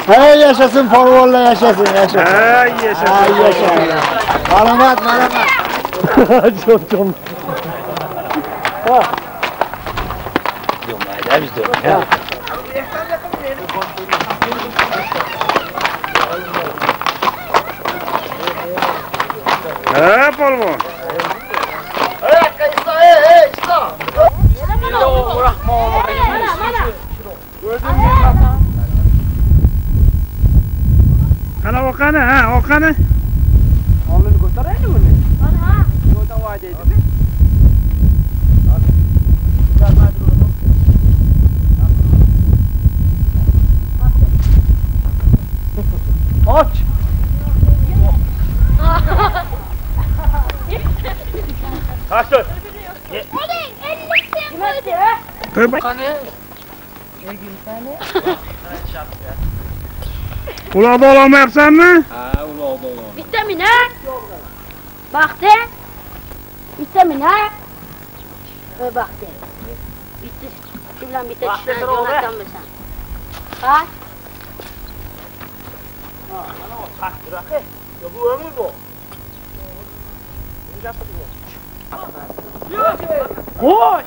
Hey yaşasın polvonlar yaşasın yaşasın. Hey yaşasın. Hey yaşasın. Malamat. Çok. Ha. Yok mayda biz de. Ya. Ha polvon. Hey İsa. Ana Okan'ı ha Okan'ı. Oğlunu götüreyim mi bunu? Ana. Yoldan vade edip mi? Aç. Kaç dur. Ula dolama yapsan mı? Ha ula dolama. Vitamine. Baktı. Vitamine. Baktı. Bitti. Şuradan bitti. Şuradan Jonathan mısın? Ha? Ya bu ömür bu. Koş!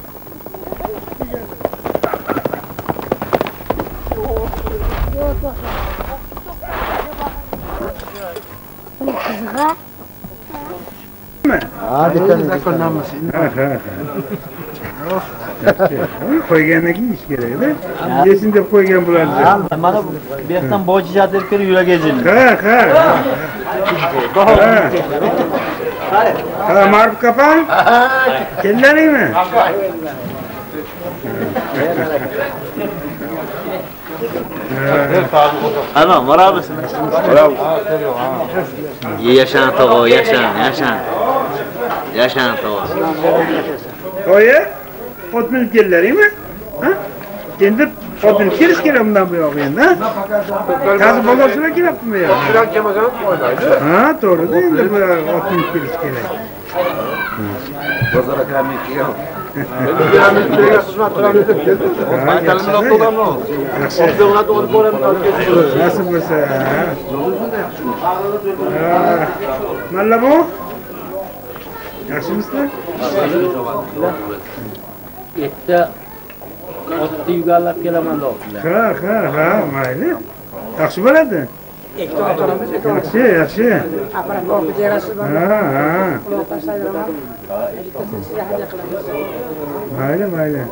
Kızığa. Hadi kanım. Koygandan keyin ish kerak edi. Yesin deb qo'ygan bularni. Mana bu yerdan bojiga deb kelib yurag ezildi. Ha, Maruf Kapan. Kellaringmi? Ana, marabısın. Bravo. Yaşan to'g'o, yaşan. Yaşan to'g'o. Oyi, otminib kellaringmi? Ha? Endi otminib kelish kerak bundan bu yoqqa endi, ha? Hozir bozorchilar kelyaptimi bu yoqqa? Bilan kelmagan o'ynaydi. Ha, to'g'ri-da, endi bu otminib kelish kerak. Bozora kiramiz yo'q. Endi piramidga xizmat qilamiz deb keldim. Aytalimni o'qitganmi? Yaxshi. O'qitganlar to'g'ri boramiz. Nasib bo'lsa. Malla bu? Yaxshimisizlar? Erta otni yugurlab kelaman deyaptilar. Ha, mayli. Yaxshi bo'ladi. Yaxshi. Aparat o'qib berasiz bor. Ha. Uloq tashlaydiraman. Sizga hadiya qilamiz. Mayli.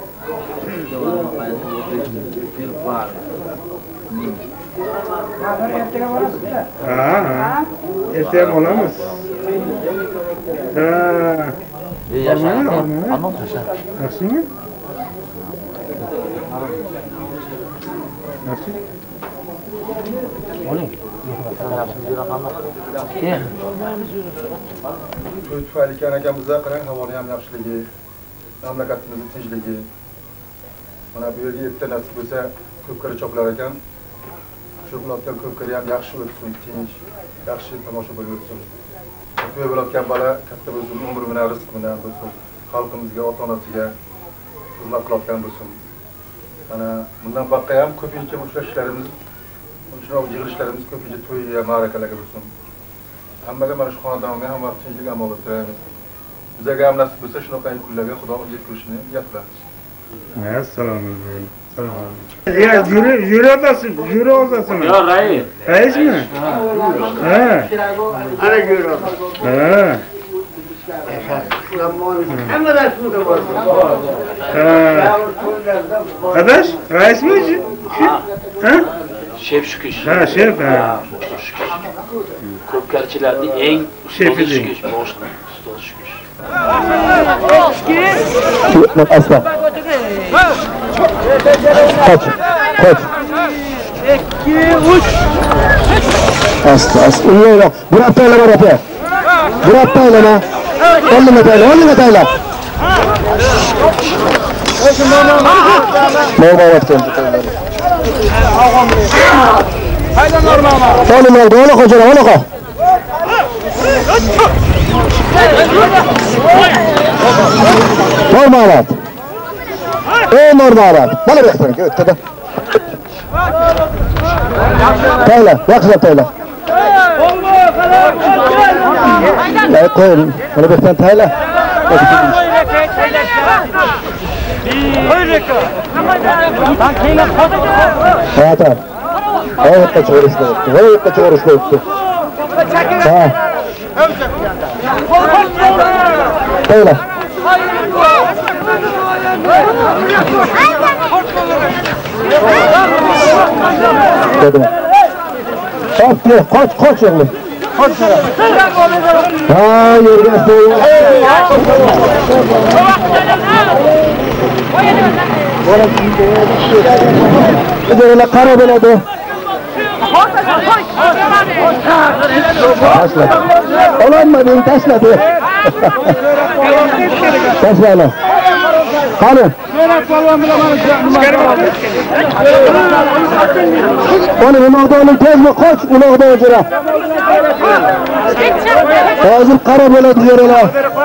Ertaga borasizlar. Ha. Ertaga olamiz. Ha. Yaxshimi? Yaxshi. Oling. To'y tufayli kan akamizda qarang havoni ham yaxshiligi, mamlakatimizning tinchligi. Mana bu yerga erta nasib bo'lsa ko'pkari choplar ekan. Shu qilayotgan ko'pkari ham yaxshi o'tsin, tinch, yaxshi tomosha bo'lib o'tsin. To'y bo'layotgan bola katta bo'lsin, umri bilan rizq bilan bo'lsin, xalqimizga, ota-onasiga xizmat qilayotgan bo'lsin. Mana bundan boshqa ham ko'pincha uchrashishlarimiz, shunaqa yig'ilishlarimiz ko'pincha to'yga, ma'rakalarga bo'lsin. Hammaga mana shu xonadonga ham vaqt tinchlik amal ettiramiz. Bizga ham nasib bo'lsa shunaqa kunlarga Xudo yetkazishini niyat qilamiz. Assalomu alaykum. Yura o'zasizmi? Yo, rais. Raismi? Ha. Ana yura. Ha. Hammadan shunga bor. Qadash, raismi? Ha? Şef Şükrü. Ha, şef. Ha. Ko'pkarchilarning eng Şefi ustozi deng. Şükrü. Boshqa ustozi Şükrü. Asla. Kaç. 2 3 Asla. Uyuyor. Burak Bey'le var yapıyor. Burak Bey'le. 10 metre. Normal yaptım. hayda normal. Normal. Doğru hocam. Normal. Normal. Bana bekleyin. Evet, Tayla, yaxshilab tayla. Qo'ying, mana bu yerdan tayla. Hayatım. Hayatda çoğuruşlayıptı. Hayatda çoğuruşlayıptı. Ha. Tayla. Dedim. Koç oğlum. Koç sana. Ha, yürüyorsun. Böyle kara beladı. Taşla. Olanmadın taşladı. Taşla. Hani? Onu uloqda tezmi qoch, uloqda o'jira. Hozir qara bo'ladi yeralar.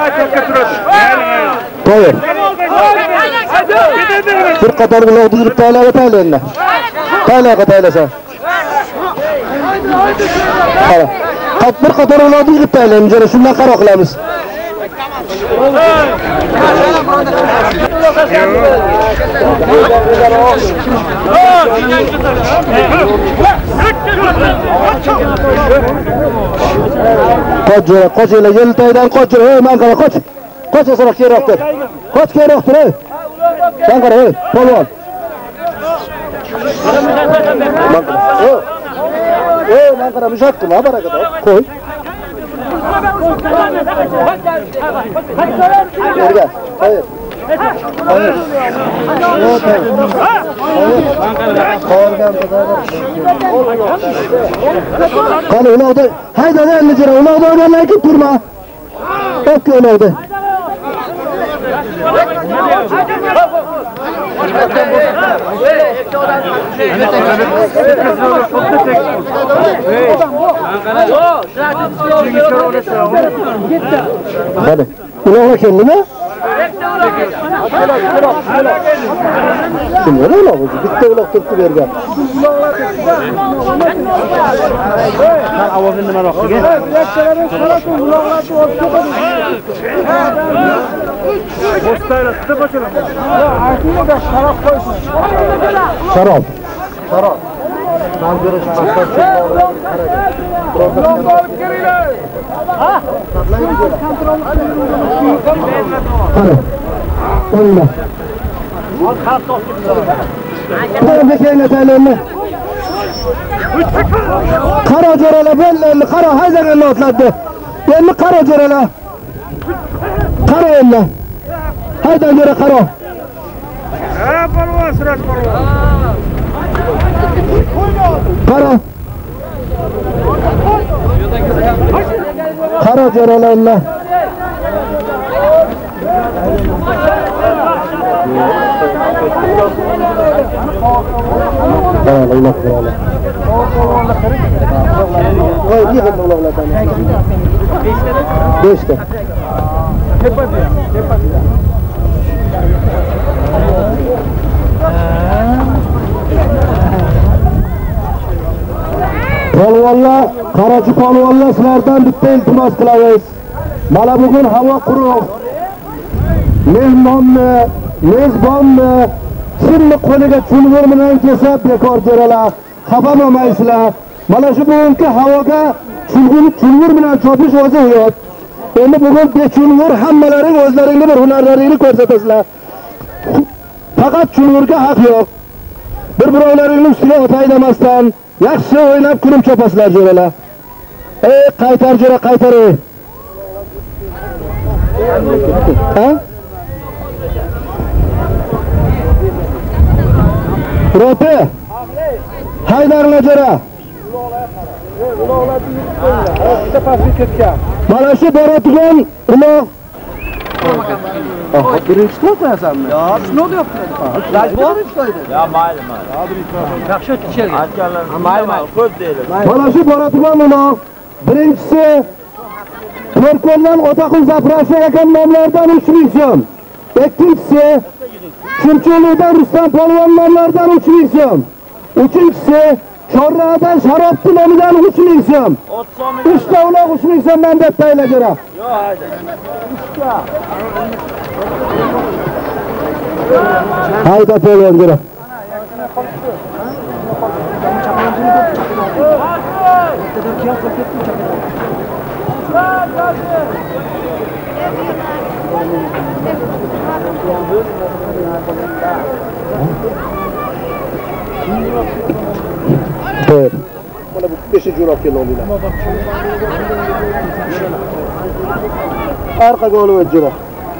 Qo'ying. Bir qator uloqda yurib taylayapti endi. Taylayga taylasan. Qara. Bir qator uloqda yurib taylaymiz, jara shundan qaro qilamiz. Qoch ele yeltaydan qoch. Ey, men qara qoch. Qoch asra kerakdir. Qoch kerakdir, ey. Men qara, ey, polvon. Ey, men qara mushaqqim, ha barakat. Qo'y. Yerga. Hayır. Hayır. Yok, hayır. Qani uloqda, hayda endi jira, uloqda o'ynamay ketib turma. O'pka uloqda. Hadi. Uloqqa keldimi? Kim uloq? Bitta uloq turibdi bergan. Men ovozini nimaroq qilgan? Sharob. Qara jo'ralar belli, qara haydaganlar otlatdi. Endi qara jo'ralar. Qara endi. Haydan jo'ra qara. Ha, polvon, surat polvon. Qara. Qara jo'ralar. Beşte. Polvonlar, qarachi polvonlar sizlardan bitta iltimos qilamiz. Mana bugun havo quruq. Mehmonni, mezbonni kimni qo'liga chulg'ur bilan kelsa bekor jo'ralar, xafa bo'lmaysizlar. Mana shu bugungi havoga chulg'ur bilan chopish o'zi hayot. Endi bugun bechulg'ur hammalaring o'zlaringni bir hunarlaringni ko'rsatasizlar. Faqat chulg'urga haq yo'q. Bir-birovlaringni ustiga o'taydamasdan yaxshi o'ynab kurum chopasizlar jo'ralar. Ey, qaytar jo'ra, qaytar. Ha? Ro'pi. Haydarlar jo'ra. Mana shu boradigan uloq. Birinchi to'tasanmi? Yo'q, shuni deyapti. Birinchi to'ydi. Ya, mayli. Yaxshi o'tishadi. Aytganlar, mayli, ko'p deydi. Mana shu boradigan uloq. Birinchisi To'rko'ldan Otaqul Zaprashev akam nomlaridan 3000 so'm. Ikkinchisi Chunchuludan Rustam polvon nomlaridan 3000 so'm. Uchinchisi Chorradan Sharobdin nomidan 3000 so'm. 3 ta uloq 3000 so'mdan deb tayinlagan. Yo'q, hayda. 3 ta. Hayda polvon jira. Evet. Bana bu 5. coğrafya oluyor. Arka golü ve cira.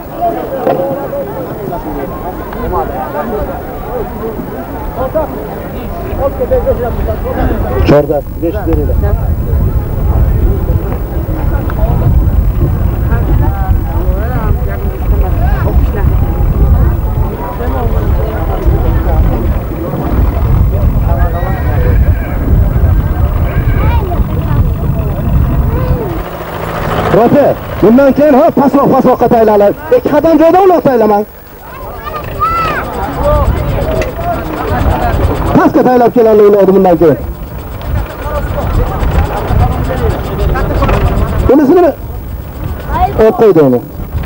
Çorda 5 lirayla. Rote, bundan keyin ha pasroqqa taylalar. Ikki qadam joyda uloq taylaman. Pastga taylab keladi uloqni bundan keyin. Bunisini mi? Olib qo'ydi uni.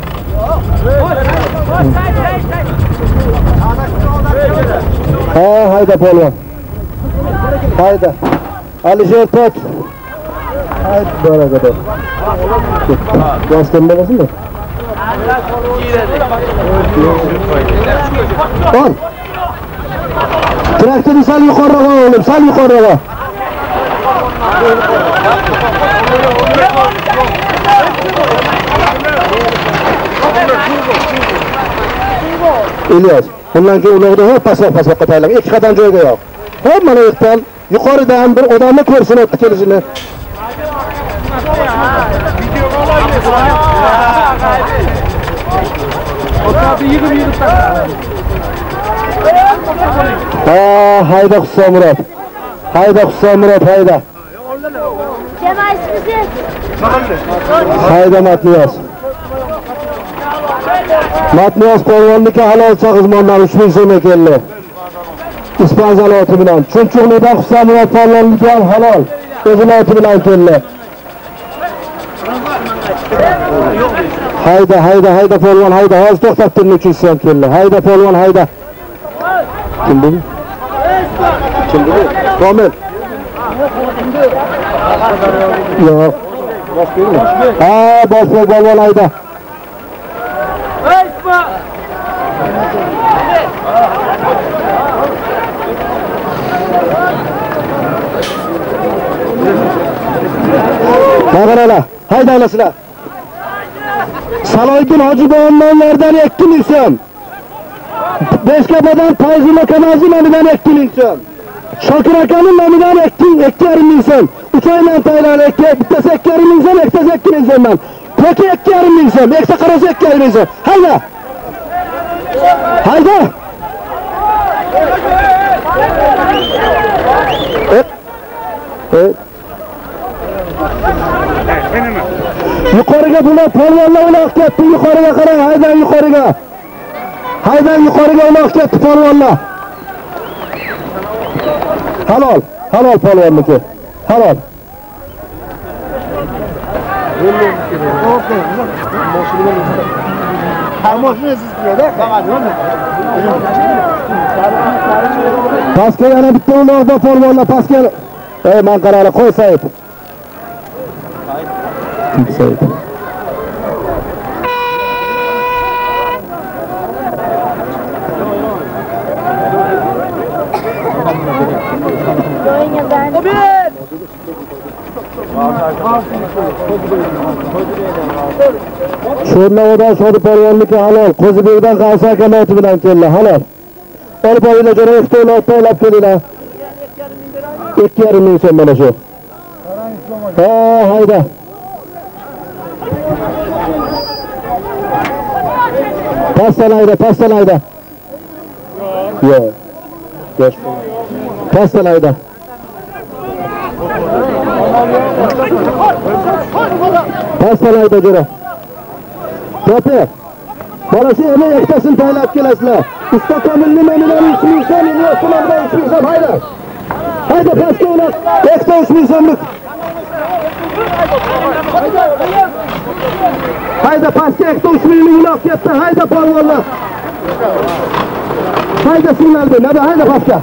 Ha, hayda polvon. Hayda. Alisher tot. Hayda barakator. Yo'qdan bo'lasizmi? Ol. Traktorni sal yuqoriroq olim, sal yuqoriroq. İlyas, bundan keyin uloqda hop pasroqqa taylang. 2 qadam joyga yo'q. Hop mana yoqdan yuqoridan bir odamni ko'rsin o'tib kelishini. Hayda Husamurat. Hayda Husamurat, hayda. Hayda Matniyaz. Matniyaz polvonniki halol chaqizmondan 3000 so'm keldi. İspan zaloti bilan. Chunchuqlidan Husamurat polvonniki ham halol. O'ziloti bilan keldi. Hayda polvon, hayda. Hozir to'xtab turing, 300 so'm keldi. Hayda polvon, hayda. Kim bu? Komil. Yo'q. Ha, boshqa polvon hayda. Qagarala, haydanglar. Salohiddin Hojiboyevlardan 2000 so'm. Beshkapadan Fayzul Akamazi nomidan 2000 so'm. Shokir akaning nomidan 2,5 so'm. 3 oydan tayyorlar, bittasi 2,5 so'm, ikkitasi 2,000 so'mdan. Toki 2,5 so'm, ikkita qarasa 2,5 so'm. Hayda. Hayda. Yuqoriga bular polvonlar uloq ketdi, yuqoriga qarang, haydan yuqoriga. Haydan yuqoriga uloq ketdi polvonlar. Halol polvonniki. Halol. Pastga yana bitta uloqda polvonlar pastga. Men qarala qo'y Said. Said. Sho'rnovodan Shodi polvonniki halol. Qo'zibekdan G'avsi akamoti bilan keldi, halol. Olib oylar jo'ra uloq taylab keldilar. 2,5 so'm mana shu. Ha, hayda. Pastalayda. Yo'q. Pastalayda. Pastalayda jo'ra. To'pi. Mana shu yana ikkitasini taylab kelasizlar. Usta Komilning nomidan 3000 so'm, Ilyos bilan 3000 so'm, hayda. Haydi pastga uloq. Ekta 3000 so'mlik. Haydi pastga ekta 3000 uloq ketdi. Haydi polvonlar. Haydi signal ber. Haydi pastga.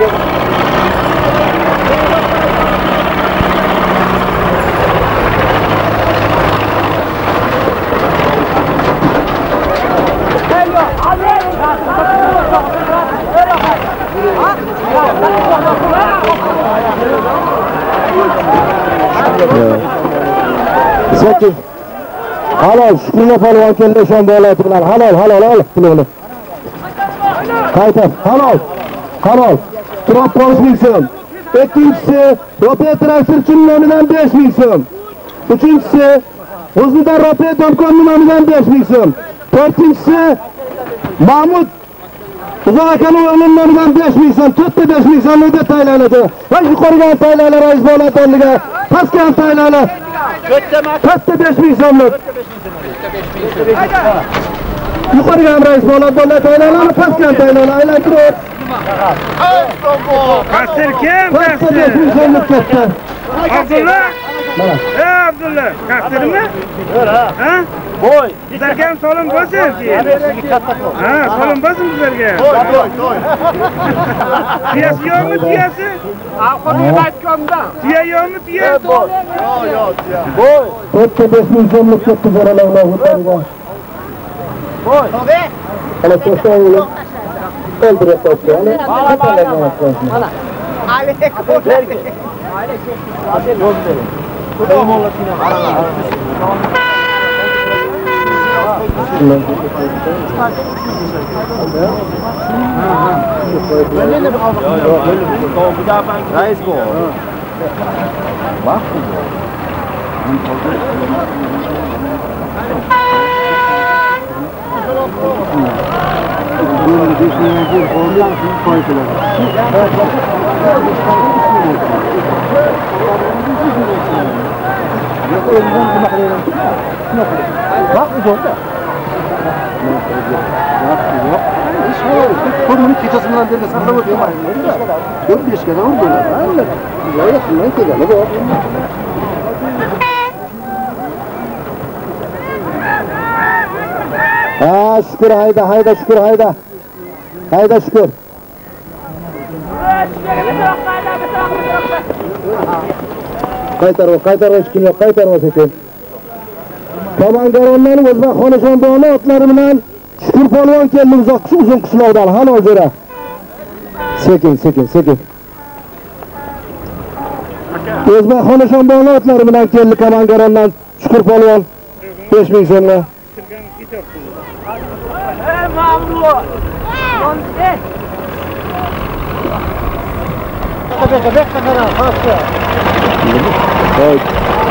Sekiz. Halol, Shukurla polvon keldi shon bolati bilan. Halol, ol pulini. Qaytar, halol. Turab 5000 so'm. Ikkinchisi, Ropiya traktorchining nomidan 5000 so'm. Uchinchisi, O'zbekiston Ropiya do'kon nomidan 5000 so'm. To'rtinchisi, Mahmud Uzoq akaning o'g'lining nomidan 5000 so'm. To'rtta 5000 so'mga tayyorlanadi. Va yuqoriga tayyorlanadi rais bo'latonliga. Pastga tayyorlanadi. To'rtta 5000 so'mlik. Yuqoriga ham rais bo'latonliga tayyorlanadi. Pastga tayyorlanadi. Aylantirib. Qasir kim? To'rtta 5000 so'mlik ketdi. Abdulla? Abdulla, qasirmi? Ha? Boy. Sizlarga ham solim bo'lsin. Ha, solim bo'lsin sizlarga. Tuyasi yo'qmi, tuyasi? Oxirgi aytgandan. Tuya yo'qmi, tuya? Yo'q, tuya. Boy. To'rtta 5000 so'mlik ketdi zo'ralar o'tariga. Boy. Ana to'shagini o'ldirib qo'ydi. Mana. Rais bu. Bak bu. Bunun keçəsindən də sağlam oturmayın. 4-5 kere vur böyle. Ya yakından geliyor bu. Ha şükür hayda şükür hayda. Hayda şükür. Qaytar hiç kim yok, qaytarmasa ekan. Komandaronlarning O'zbek Xonashonboni otlari bilan Shukur polvon keldi uzun qishloqdan. Halol jo'ra. Sekin. O'zbek Xonashonboni otlari bilan keldi komandarondan Shukur polvon 5000 so'mga. Mamnun. Bekle kana, hasta. Evet.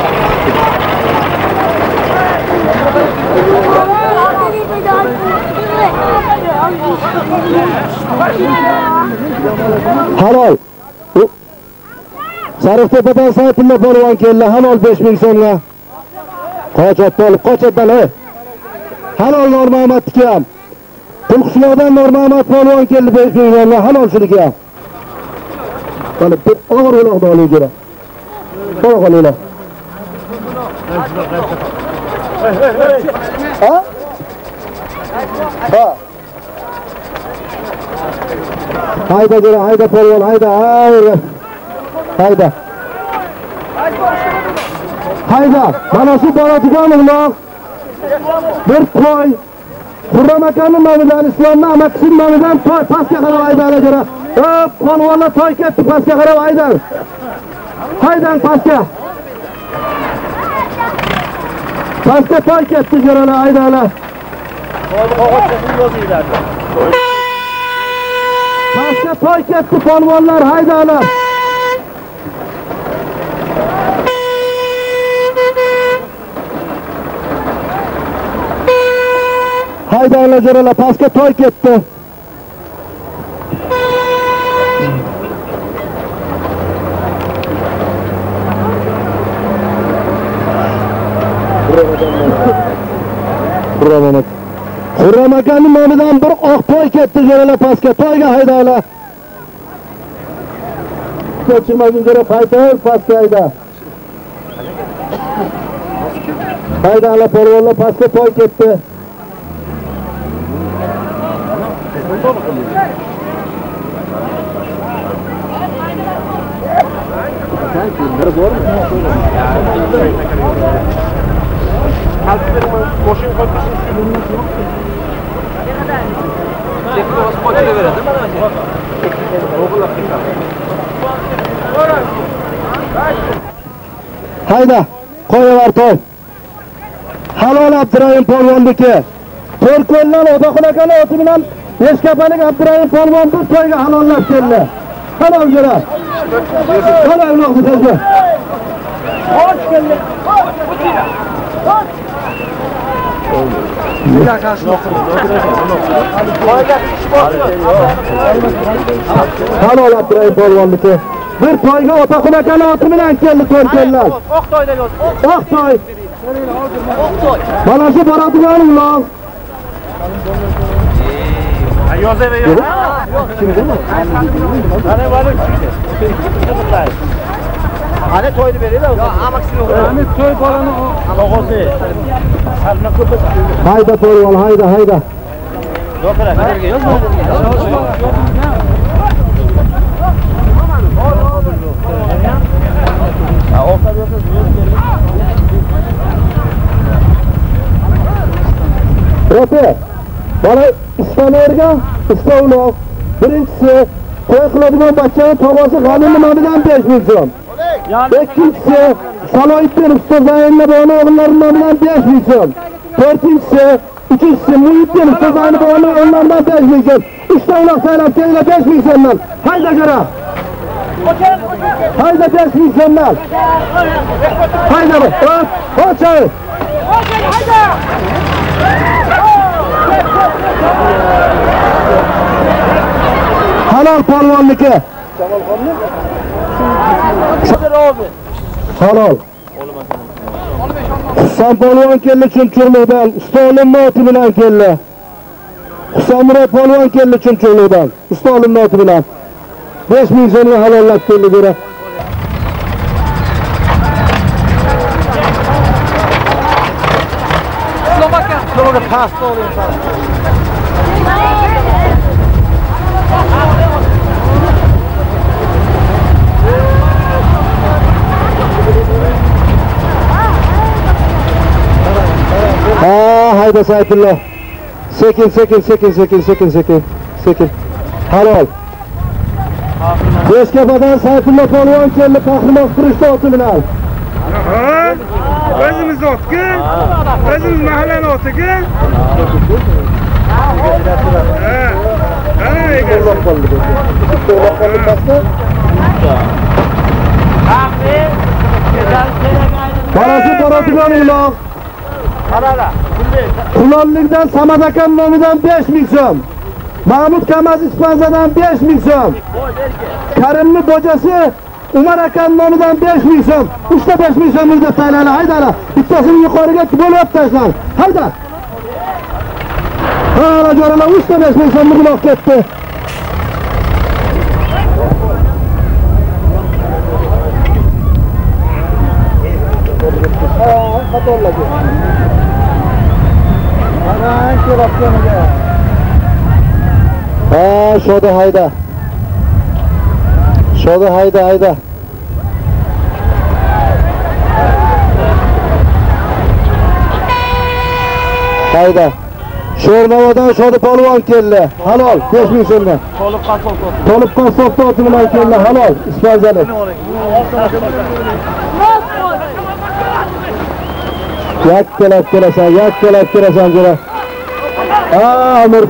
Halol. Sarıhtepe'den Sayfullo polvon keldi. Halol 5000 so'mga. Qo'chatdan he. Halol Nurmamatniki ham. Pulqishloqdan Nurmamat polvon keldi 5000 so'mga. Halol shuniki ham. Mana bir og'ir uloqni olib jira. Qo'yinglar. Ha? Ha. Hayda jira, hayda polvon, hayda. Hayda. Mana shu boradigan uloq. Bir qo'y. Xurram akaning nomidan, Islomning amakisining nomidan to'y pastga qarab haydala jira. Polvonlar to'y ketdi, pastga qarab haydang. Haydang pastga. Pastga to'y ketdi jiralar, haydala. Pastga to'y ketdi, polvonlar haydala. Haydanglar jiralar, pastga to'y ketdi. Xurram akaning nomidan bir oq to'y ketdi jiralar, pastga to'yga haydanglar. pastga chiqmaguncha pastga hayda. Hayda ala polvonlar pastga toy ketdi. Hayda, qo'yaver toy. Halol Abdurahim polvonniki. To'rko'ldan Otaxon oti bilan Beshkapalik Abdurahim polvon bu to'yga halollab keldi. Halol yura. Halol vaqti tezda. Hoş geldin. Halol Abdurahim polvonniki. Bir toyga Otaxon oti bilan keldi To'rko'ldan. Oqtoyda yozdi. Oqtoy. Mana shu boradigan ular. Yozaver. Hani toyni beradi. Yo, amaksini. Hani toy bolani o'g'ozi. Sarna ko'p. Hayda polvon, hayda. Yo'q, berga yozma. Rote, bana istamerga, istavlov. Birinchisi, to'y qiladigan bachchaning to'g'asi g'anim nomidan 5000 so'm. Ikkinchisi, Salohiddin Ustozayevning o'g'illari nomidan 5000 so'm. To'rtinchisi, uchinchisi Muhiddin Ustozayevning o'g'illaridan 5000 so'm. Uchta uloq saylab kelinglar 5000 so'mdan. Hayda jara. Hayda 5000 so'mdan. Hayda. Qo'chay. Hayda. Halol polvonniki. Halol. Husan polvon keldi Chumchuqlikdan, Ustolim noti bilan keldi. Husamura polvon keldi Chumchuqlikdan, Ustolim noti bilan. 5000 so'mga halollab keldi bera. Slovakiya pasta olayım. Hayda Sayfullah. Sekin. Halol. Beshkapadan Sayfullah polvon keldi Qahramon Qurishda oti bilan. O'zimiz otga, o'zimiz mahallani otiga. Parası boradigan uloq. Qulonlikdan Samad akam nomidan 5000 so'm. Mahmud Kamaz Ispanzadan 5000 so'm. Karimning bojasi Umar akam nomidan 5000 so'm. Uchta 5000 so'm deb tayinladi. Haydala. Bittasini yuqoriga bo'lib tashlang. Hayda. Hala jo'ralar uchta 5000 so'm uloq ketdi. Qatollaga. Ana kelib yoniga. Shoda hayda. Hayda. Sho'rnovadan Shoda polvon keldi. Halol, 5000 so'mdan. Tolib qassobda oti bilan keldi. Halol, ispanzalik. Yakkalab kelasan jura. Amir.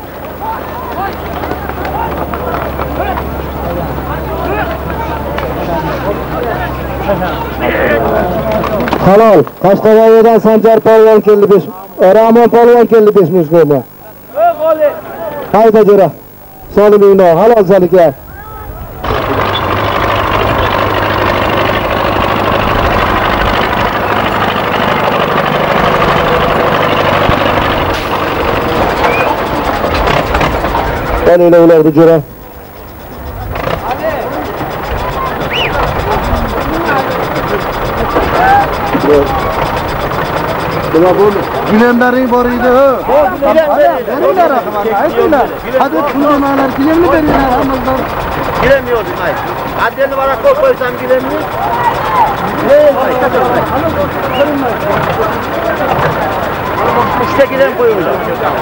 Halol, Qashqadaryodan Sanjar polvon keldi. Ramon polvon keldi 5000 so'mga. Hayda jura. Solimingni halol zalika. Ular jura. Nima bo'ldi? Gilamlaring bor edi. Hadi pulmalar gilamni beringlar hammanglar. Gilam yo'q demak. Addelni varaq qo'yib qo'ysam gilamni. Uchta gilam qo'yinglar.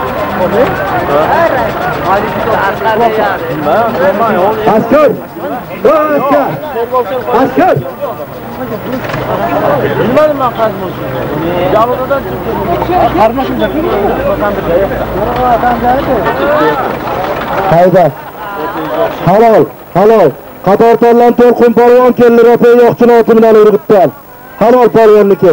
Askar! Askar! Bilmadim ben kaç olsun. Yavrudan çıktım. Hayda. Halol. Qatortondan To'lqin polvon keldi, Ro'pay yo'qchini otimidan urg'itdan. Halol polvonniki.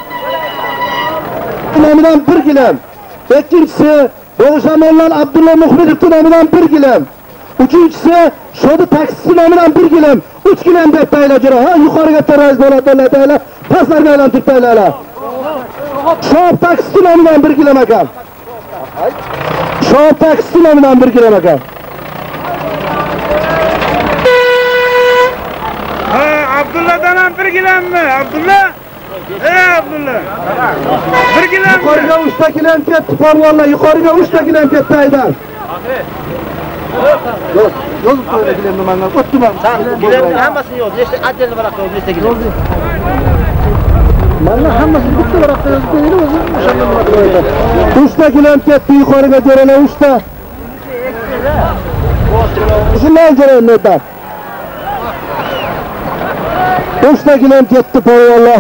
Nomidan 1 gilam. Ikkinchisi Bo'g'ishamonlar Abdulla Muhmedovning nomidan 1 gilam. Uchinchisi Shodi taksisi nomidan 1 gilam. 3 gilam deb tayinlajira. Ha, yuqoriga taraz bo'ladi, tayinlar. Pastlarga aylantirib tayinlar. Shob taksisi nomidan 1 gilam ekan. Shob taksisi nomidan 1 gilam ekan. Ha, Abdulladan ham 1 gilammi? Abdulla? Abdulla. 1 gilam. Yuqoriga 3 ta gilam ketdi, polvonlar. Yuqoriga 3 ta gilam ketdi aydan. Yo'q qo'ydi gilamni menga. O'tdim ham. Gilamni hammasini yo'q. Nechta addelni varaq qo'yib, nechta gilam. Mana hammasini bitta varaqda yozib qo'ydi o'zi. O'shanda 3 ta gilam ketdi, yuqoriga jo'ralar 3 ta. Shunday jo'ralar. 3 ta gilam ketdi, polvonlar.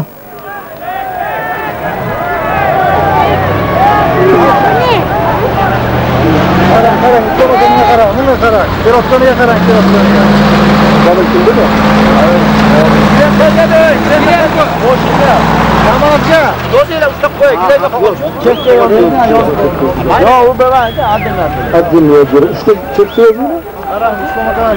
Qarang, to'g'riga qarang, nima qarang? Keroqlarga qarang, keroqlarga. Bana kimdi bu? Tamamca. Do'zinglar ushlab qo'y, gilamga qo'y. Chekka yo, u belaydi, addenlar. Adden yo'q, uchta chekka yo'qmi? Qarang, ushlamadan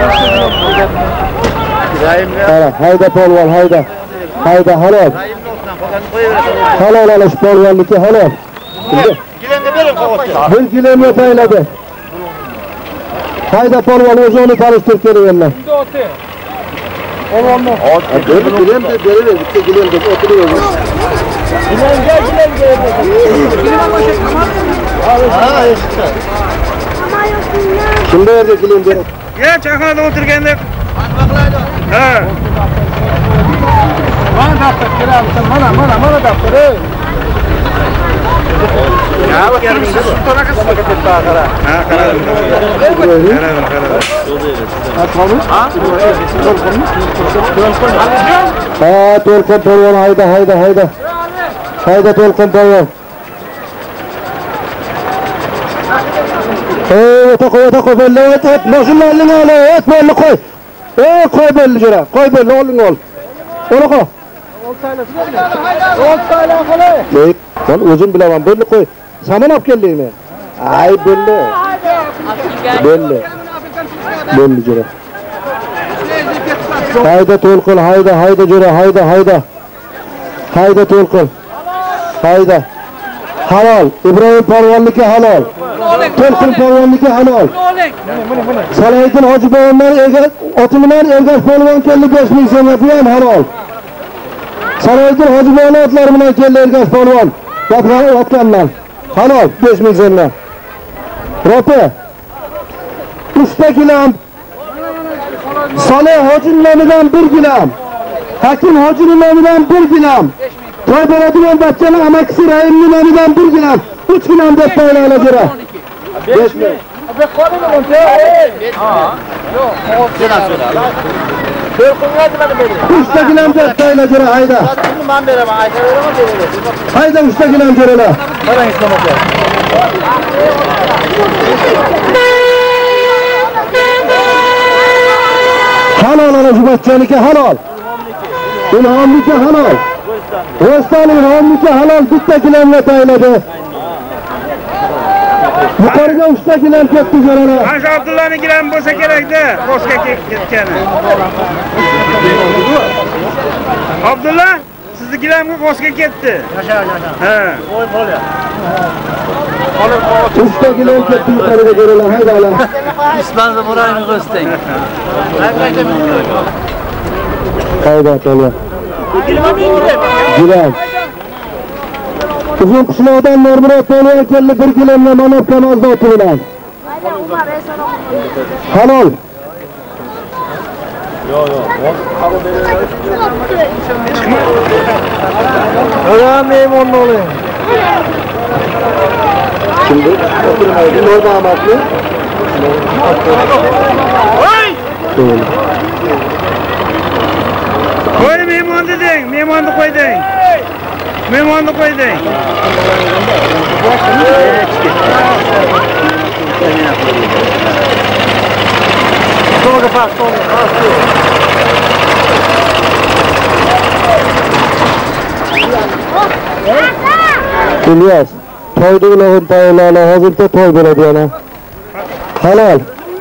shuni Qarang, hayda polvon, hayda. Hayda, halol. Halol olish polvonniki, halol. Gilamga bering qog'ozga. 1 gilamga tayladi. Hayda polvon o'zini tanishtirib kelganlar. Polvonni. Gilam deb beraver, bitta gilam deb o'tiraver. Gilamga. Ha, eshitdi. Kimda yerga gilam ber? Ya, chaqada o'tirganda. Ha. Mana daftar kelamsan, mana daftar. Ya, bak yerimiz şu tarafa qara. Ha, qaradim. Ha, To'lqin polvon, hayda. Hayda To'lqin polvon. O'ta qo'y, belli o'tib, mashinlarni ol, belli qo'y. Qo'y belli jira, qo'y belli oling ol. Ola qo'y. Oltaylar qo'y. Ben o'zim bilaman, belli qo'y. Saman olib keldingmi? Ay, belli. Belli jira. Hayda To'lqin, hayda jira, hayda. Hayda To'lqin. Hayda. Halol. Ibrohim polvonniki halol. To'lqin polvonniki halol. Salohiddin Hojiboyevlar otimidan Ergash polvon keldi 5000 so'm, bu ham halol. Salohiddin Hojiboyevlar otlari bilan keldi Ergash polvon. Yotganman. Halol 5000 so'mdan. Ro'pa. 3 ta gilam. Salih Hojining nomidan 1 gilam. Hakim Hojining nomidan 1 gilam. To'y beradigan bachchaning amakisi Rahimning nomidan 1 gilam. 3 gilam deb tayinlanglar jira. 5000. Yo'q, To'lqinga nimani bering? 3 ta gilam deb tayinlanglar jira, hayda. Men beraman, aytaveraman, beraver. Hayda 3 ta gilam jiralar. Qarang, Islom aka. Halol ana shu bachchaniki halol. Ilhomniki halol. O'stan Ilhomniki halol bitta gilamga tayinladi. Yuqoriga 3 ta gilam ketdi jiralar. Mana Abdullaning gilami bo'lsa kerak-da, Rosga ketgani. Abdulla, sizni gilamga Rosga ketdi. Yasha. Ha. Qo'y qo'ya. 3 ta gilam ketdi yuqoriga jiralar, hayda ala. İspanza morayını göstereyim. Hayda polvon. Gilamga Gülen. Uzun Qishloqdan Nurmurod Polvon keldi 1 kilometre manop namozda o'tirgan. Halol. Ana mehmon oling. Şimdi oturmaydı. Orada amatlı. Koy mehmon deding, mehmonni qo'yding. Mehmonni qo'yding. So'ga pas, İlyas, toyda ulan taylarla hazırda toy böyle diyene. Halal.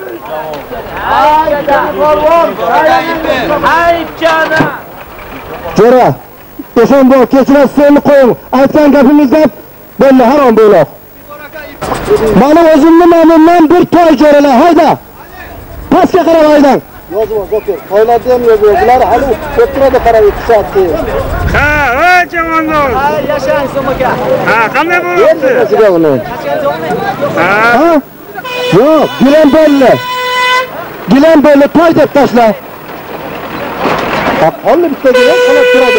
Jara, eşon bu keçine seni koyun. Aytgan gapimiz gap, belli haram böyle. Bana özümlü namından bir toy Jarala, hayda. Paska qarab haydan. Yozma, zokur. Toylarda ham yozuvlar, hali o'tiradi qarab 2 soat keyin. Ha, chavandoz. Ha, yashang So'maka. Ha, qanday bo'libdi? Qasiga uni. Ha? Yo'q, gilam belli. Gilam belli toy deb tashla. Qolli bitta gilam qolib turadi.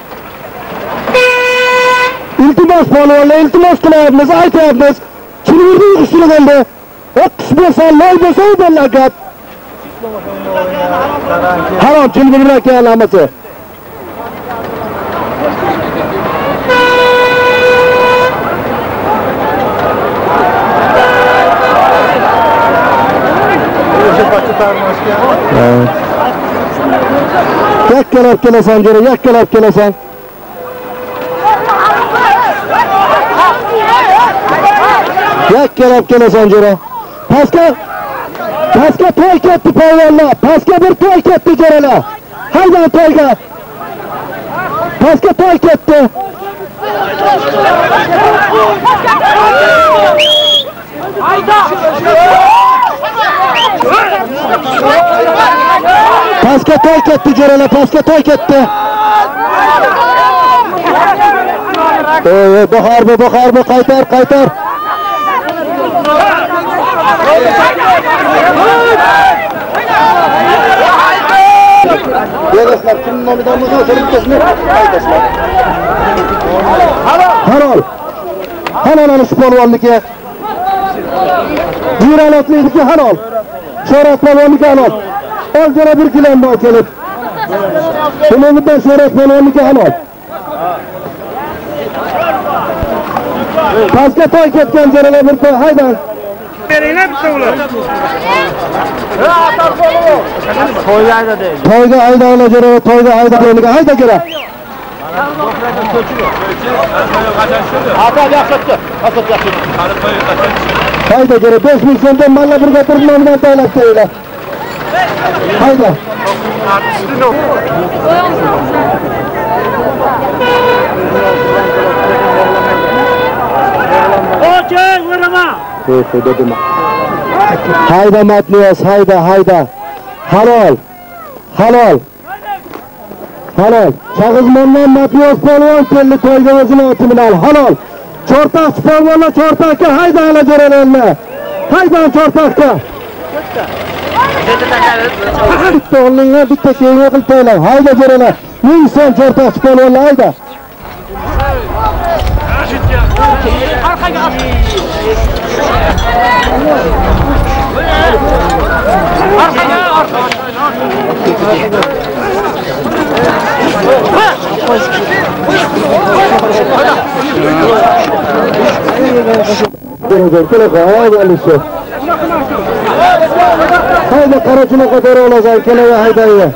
İltimos polvonlar, iltimos qilyapmiz, aytyapmiz. Chilvirdi uyg'ishtirganda. O'qish bo'lsa, loy bo'lsa, belli gap. Harom chilvirdi akalamasi. Yakkalab kelasan Jara, yakkalab kelasan. Yakkalab kelasan Jara. Pastga to'y ketdi polvonlar. Pastga bir to'y ketdi Jaralar. Haydan to'yga. Pastga to'y ketdi. Pastga to'y ketdi Jaralar, pastga to'y ketdi. Bahor bu qaytar. Yaraslar kim nomidan bo'lsa o'tiribsizmi? Qaytasizlar. Halol. Halol ana shu polvonniki. Jirolatniki halol. Shorat polvonniki halol. Ol Jara 1 kilodan kelib. Bulardan Shorat polvonniki halol. Pastga to'y ketgan Jaralar bir to'y haydan. Beringlar bitta ular. To'yga hayda deydi. To'yga hayda Jara, to'yga hayda deydiga hayda Jara. Hayda Jara 5000 so'mdan malla birga turib nomidan taylab kelinglar. Hayda. Okey, o'rama. Dedim. Hayda Matliyas, hayda. Halol. Chag'izmondan Matliyas polvon keldi to'yga o'zini oti bilan. Halol. Cho'rtaqchi polvonlar cho'rtaqqa hayda ala Jaralarni. Haydan cho'rtaqqa. Bitta o'g'linglar bitta keyin o'qil to'ylar. Hayda Jaralar. 1000 so'm cho'rtaqchi polvonlar hayda. Hayda qarachini qatori olasan, kelava haydaydi.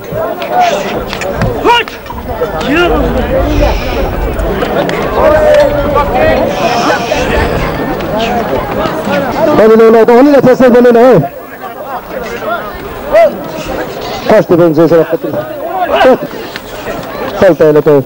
Hadi oğlum, onu tesir benimle hey. Kaçtı benim sesine katıl. Saltayla toy.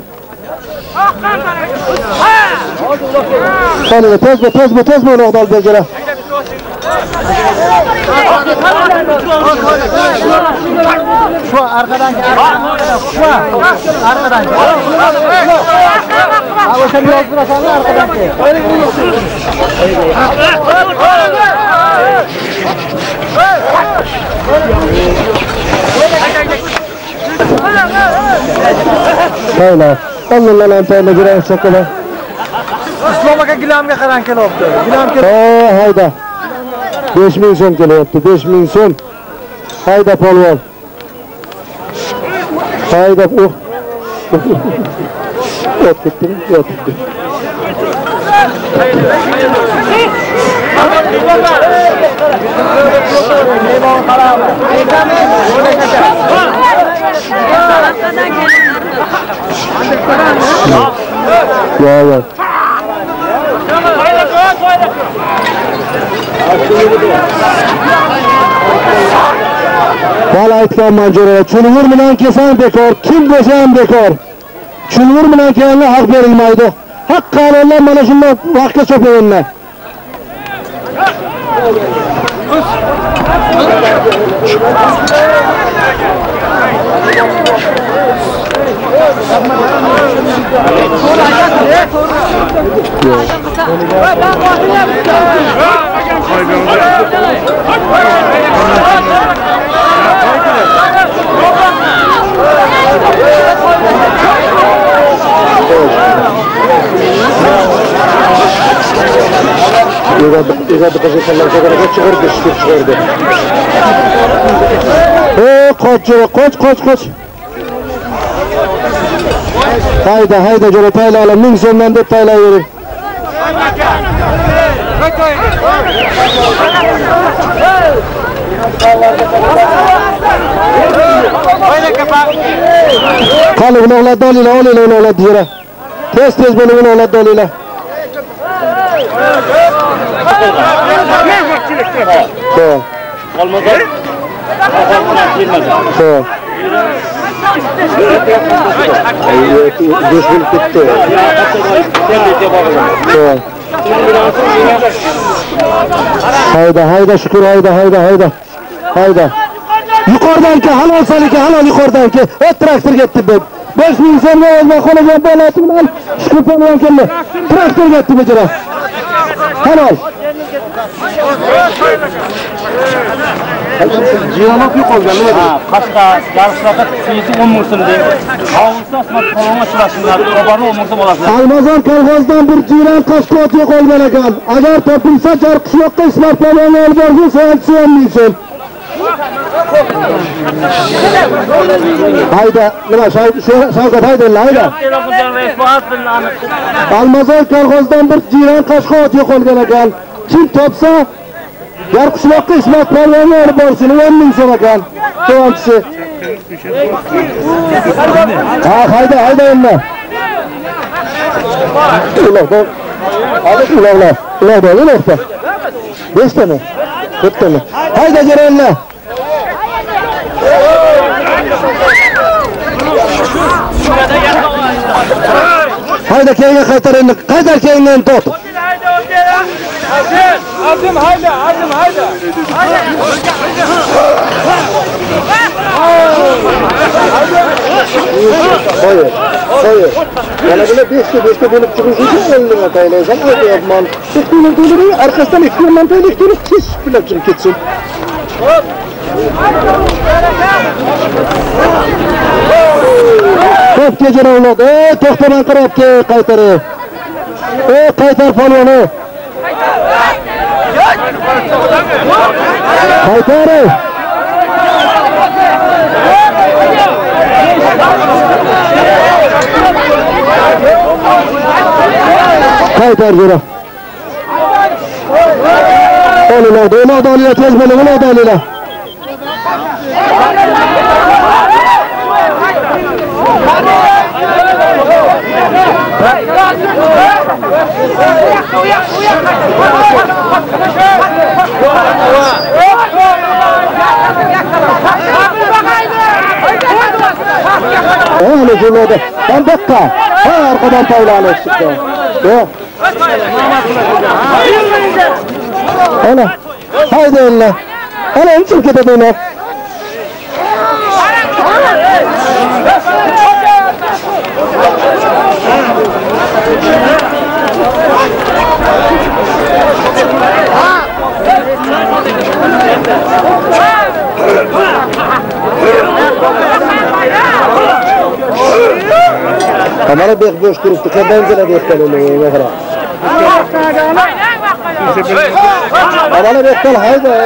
Hadi tez mi onu dal becere. Şu arkadan gel. Şu arkadan gel. Abi sen biraz durasana arkadan gel. Hayla. Allah'ın antayla giren çakala. İslam'a gilamga qaran kelyapti. Gilamga. Hayda. 5000 so'm kelyapti. 5000 so'm. Hayda polvon. Hayda. Yot ketdimi? Yot ketdi. Ya. Bana aytgan manzara, chulvur bilan kelsan bekor, kim bo'lsa ham bekor. Chulvur bilan kelganda haq berilmaydi. Haq qonunlar mana shunday vaqtga cho'payinlar. Qoch. Hayda jo'ra taylaylar, 1000 so'mdan deb taylayverin. Qani uloqlar dolinglar, olinglar uloqlar jo'ra. Tez bo'lib uloqlar dolinglar. Olmazsa Düşün gitti. Hayda şükür hayda. Yukarıdan ki halal salike halal yukarıdan ki. O traktör gitti ben. 5000 so'mga olma qolagan bolatı bilan şükür polvon keldi. Traktör gitti bejara. Halal. Cihanok yok olgan nima deydi? Qashqa yarışlarda siyasi 10 ming so'm deydi. Hovlisi Asmat polvonga uchrashinglar, xabarni 10 ming so'm olasizlar. Almazon kolxozdan bir jiran qashqot yo'q olgan ekan. Agar topilsa Jarqishloqqa Ismat polvonga olib borsa, so'rasi 10 ming so'm. Hayda, nima Shavkat hayda. Almazon kolxozdan bir jiran qashqot yo'q olgan ekan. Kim topsa Jarqishloqqa Ismat polvonga olib borsin, 10 ming so'm ekan. To'g'risi. Hayda endi. Uloqda. 5 tane. 4 tane. Hayda jiranlar. Hayda keyinga qaytar endi. Qaytar keyindan top. Azim hayda. Hayır. Yana böyle 5'te bölüp çıkışı için 50 lira taylaysan öyle yapman. Tekniğini doldurayım, arkasından 2 yıldan taylayıp dönüp hiç bile çıkıp gitsin. Top gecene uğladı. Tohtaman kırıp ki kaytarı. Kaytar polvonu. Kaytarı. Kaytar jura. Uloqda olinglar, tez bo'ling, uloqda olinglar. Öyle cümlede. Ben dakika. Arkadan tavlanı çıktı. Yok. Öyle. Haydi eline. Ana unchib ketadi uni. Kamera bek boş duruptu. Kadın geldi etkenini mehra. Kamera bekten hayda.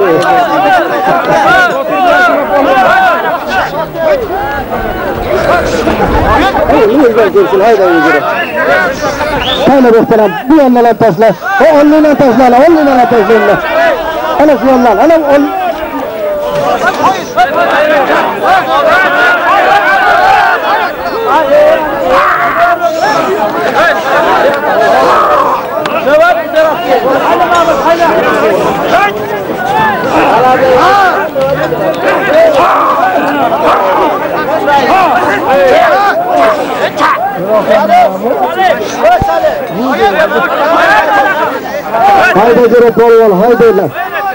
Güzel görsün hayda yürü. Hayda bekten bir yandan taşla. O onunla taşla. Onunla taşla. Ana şu yandan. Ana on. Haydi jere polvon, haydi lan.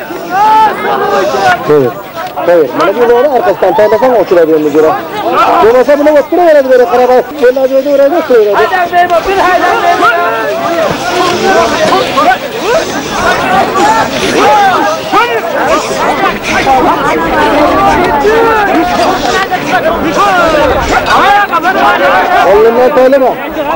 Hayır. Hayır. Mana bu yolda arkasından tanısan oturabilir mi jere? Olmasa bunu oturuveradi böyle karabay. Şöyle bir de oraya oturuveradi. Haydi beybo, bir haydi beybo. Oğlumdan söyleme.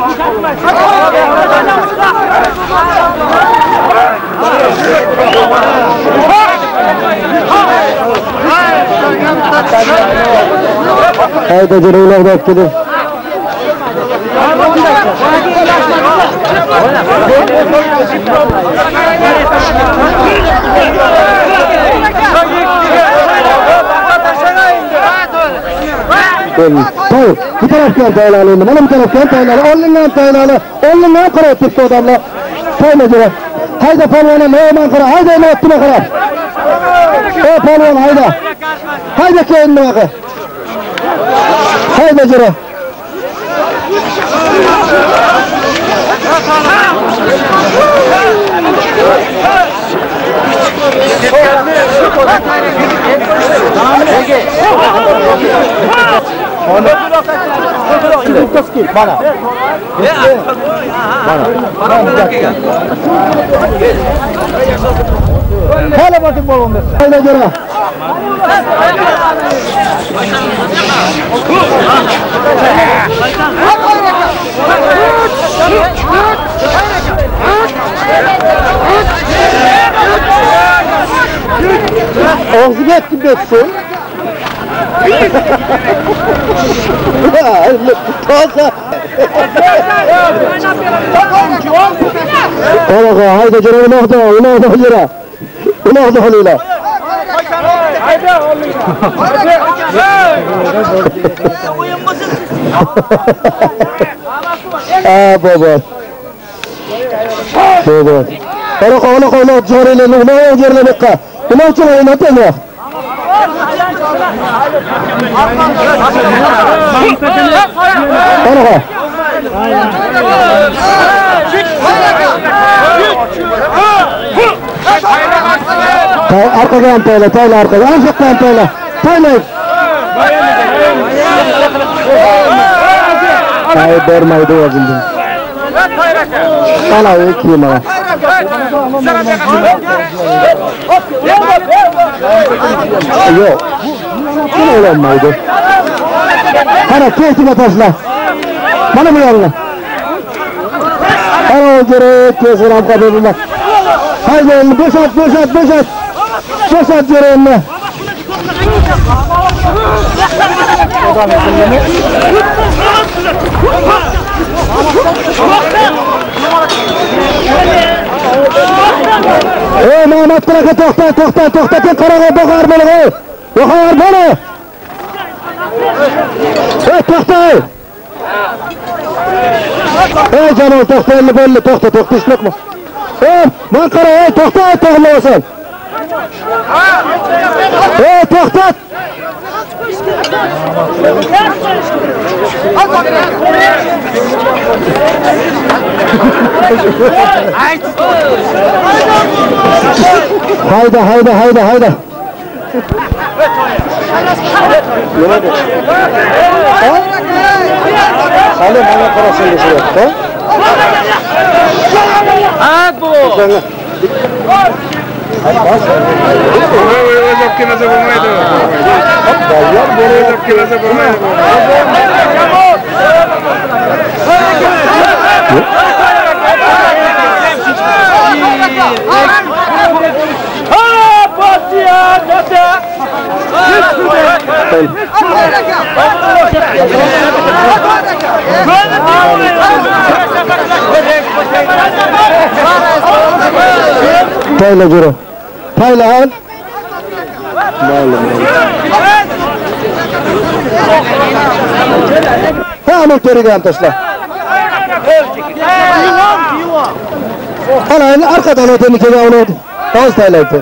Haydi cırıyla da etkili. Hayır, bu taraftan taylalı, bana bu taraftan taylalı, onunla kara tuttu adamla. Sayma cıra. Haydi palvana, meyman kara, haydi ne attı kara. O palvan haydi. Haydi kendine bakı. Haydi cıra. Bana. Hala bakın balon da. Haydi cıra. Ağzı geçti geçsin. Kalka. Kalka haydi cıra unahda cıra. Unahda halıyla. Baba. Baba. Kala cariyle ne yerine bakka. Bunu için ne tane? Kala. Arkadan tayla arkadan ancaktan tayla. Hayır vermeydi o bildim. Kala kim ama? Yok. Kim olamaydı? Hana kesime taşla. Bana mı yarına? Hana o göre kesine amkabı. Haydi elini boşalt. Boşalt göre elini. Mehmet Kıraka toxtatın qarağa bakar bana. Bakar bana. Toxtay. Canım toxta elini belli toxta işlek mi? Ben qara toxta toxlasan. Toxtat. Hayda. Hali mana qarashingiz yo'q-da. Ha bu. O'ylab kelmasa bo'lmaydi. Tayyor O'ylab kelmasa bo'lmaydi. Tayla juro. Tayla al. Tamam terigan taşla. Ana arkadan öteni kega onu. Az tayla etti.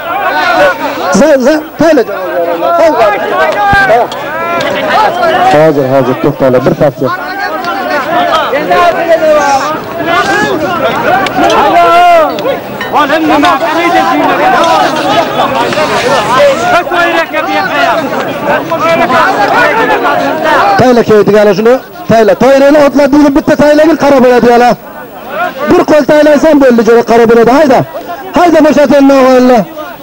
Tayla juro. Hazır to'xtala bir parça. Oğlum nima qilmaydi Tayla keydigani shuni. Tayla to'yrani otladingni bitta taylagin qara bo'ladi yana. Bir qo'l taylaysan bo'ldi jo'ra qara bo'ladi. Hayda bo'shatin o'g'illar.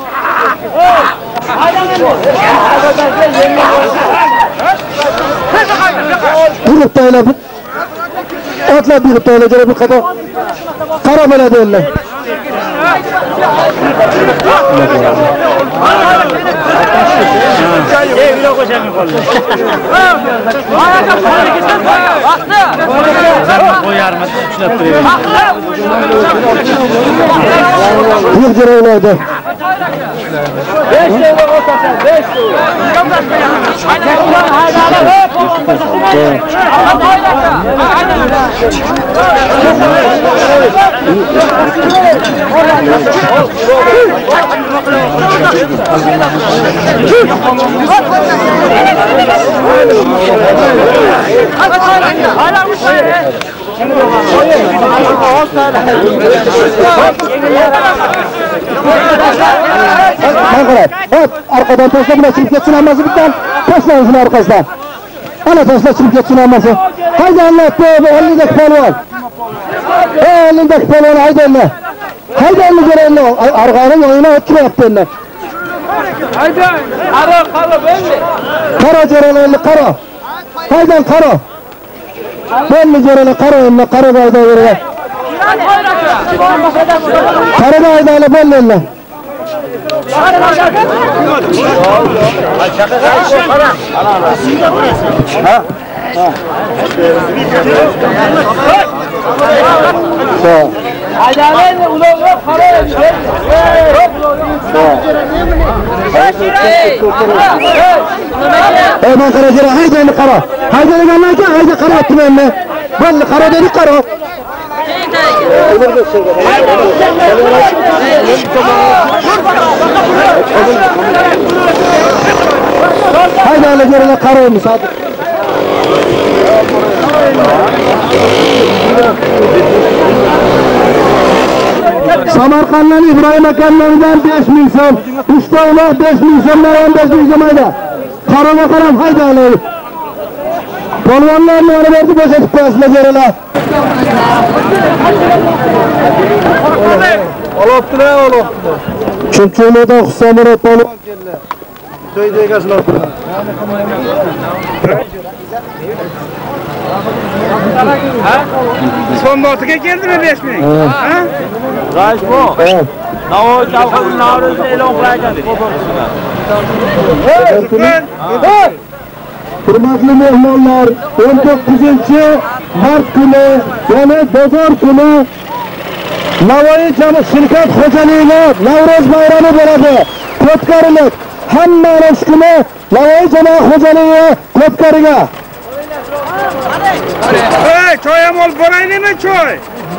Burib taylab otlab bir taylab jo'ra bir qator qara bo'ladi endi. Bir jo'ralarda. 5 yilga o'tasan, 5 yil. Hop, arkadan taşla çıkıp geçsin aması bitten. Taşlayın şunu arkasından. Ana taşla çıkıp geçsin aması. Haydi anlattı bu elindeki pelvan. Elindeki pelvan haydi eline. Haydi eline göre eline. Arkanın oyuna ötkü yaptı eline. Haydi, kara belli. Kara göre eline kara. Haydi kara. Belli göre eline kara eline kara da haydi göre. Kara da haydi eline belli eline. Ben karacıra haydi elini kara. Haydi elini anlarken haydi kara attım elini. Belli kara dedik kara. Haydi öyle görüne karaymış hadi. Samarkand'dan İbrahim Efendi'den 5.000 son. İstanbul'a 5.000 sonlar 15.000 sonayla. Karama karam haydi öyle. Polvanlarını onu verdi boşa tıklasına görüne. Olaptılar, olaptılar. Çünkü da Husamura polvan geldi. Söyleyi gasın olaptılar. Son notuga keldimi 5.000? Ha? Raş bu. Evet. Navo çalxın navruzda e'lon qilayotgan dedi. Hurmatli mehmonlar, 19-mart kuni, ya'ni bozor kuni Navoiy jamoat shirkat xo'jaligi Navro'z bayrami bo'ladi. Ko'pkarilik hamma ana shu kuni Navoiy jamoat xo'jaligi ko'pkariga. Hey, choy ham olib boraylikmi, choy?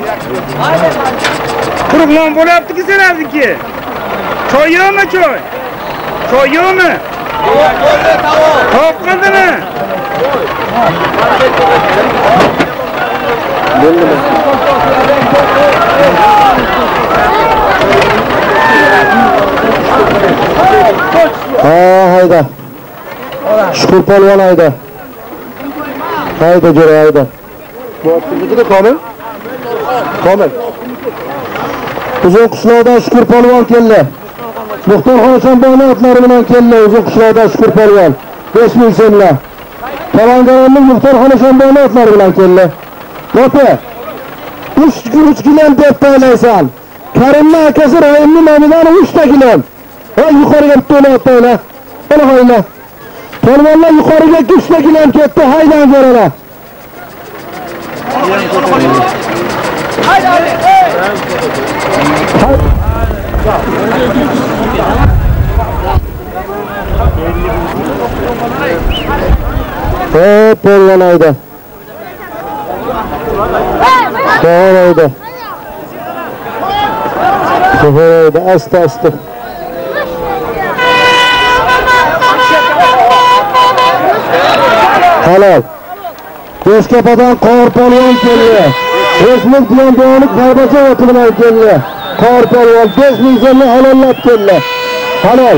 Quruqlon bo'lyapti-ku sizlarniki. Choy yo'qmi, choy? Choy yo'qmi? Top qildimi? hayda. Şükür polvon hayda. Hayda göre hayda. Bu atımızı da komil. Komil. Uzun Qishloqdan Şükür polvon keldi. Muxtor Xonashamboyning otlari bilan keldi Uzun Qishloqdan Şükür polvon. 5000 so'mlar. Tavangaronning Muxtor Xonashamboyning otlari bilan keldi. To'pa. 3 kilo deb taylaysan. Karimning akasi Rahimning nomidan 3 ta kilo. Voy yuqoriga to'lab tayla. Mana hayla. Polvonlar yuqoriga 3 ta kilo ketdi, haydan ko'ralar. Polvon hayda. Hayda. Hayda, asta. Halol. Beşkapadan Qor polvon keldi. O'zbek bilan Do'nik Qarbacha oti bilan keldi. Qor polvon 5000 so'mni halollab keldi. Halol.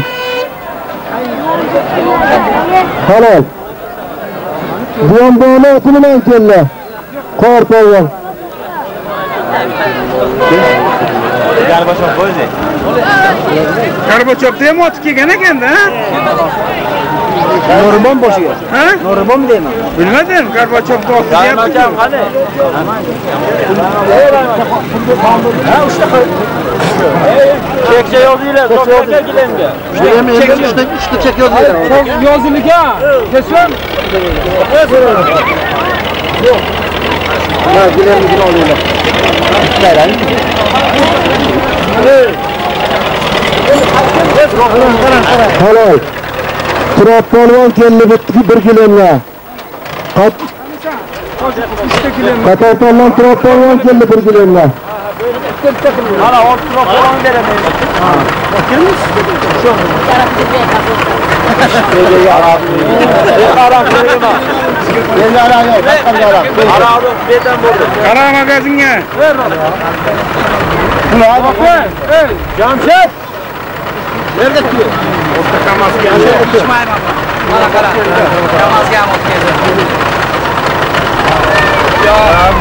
Buyon Do'ni oti bilan keldi. Qor polvon. Gorbachevda ham oti kelgan ekan-da. Nuribon boshiga. Ha? Nuribon deyman. Bilmadim, Gorbachevda oti kelgan. Qani? Ha, ushta qo'y. Chekcha yozinglar, to'xtatga kelinga. Ushta ham endi uchta chek yozinglar. Yozilgan. Kesam. Yo'q. Ha, gilamni olinglar. Halol. Turab polvon keldi bir kiloga. Qatortondan Turab polvon keldi bir kiloga. Ana ortiroq polvon beraman. Kimmiz? Shu. Qara magazinga. Jamshid. Nerga tuy? O'rta Kamazga. Ishmayman. Mana qara. Kamazga ham o'tkazdi. Yo,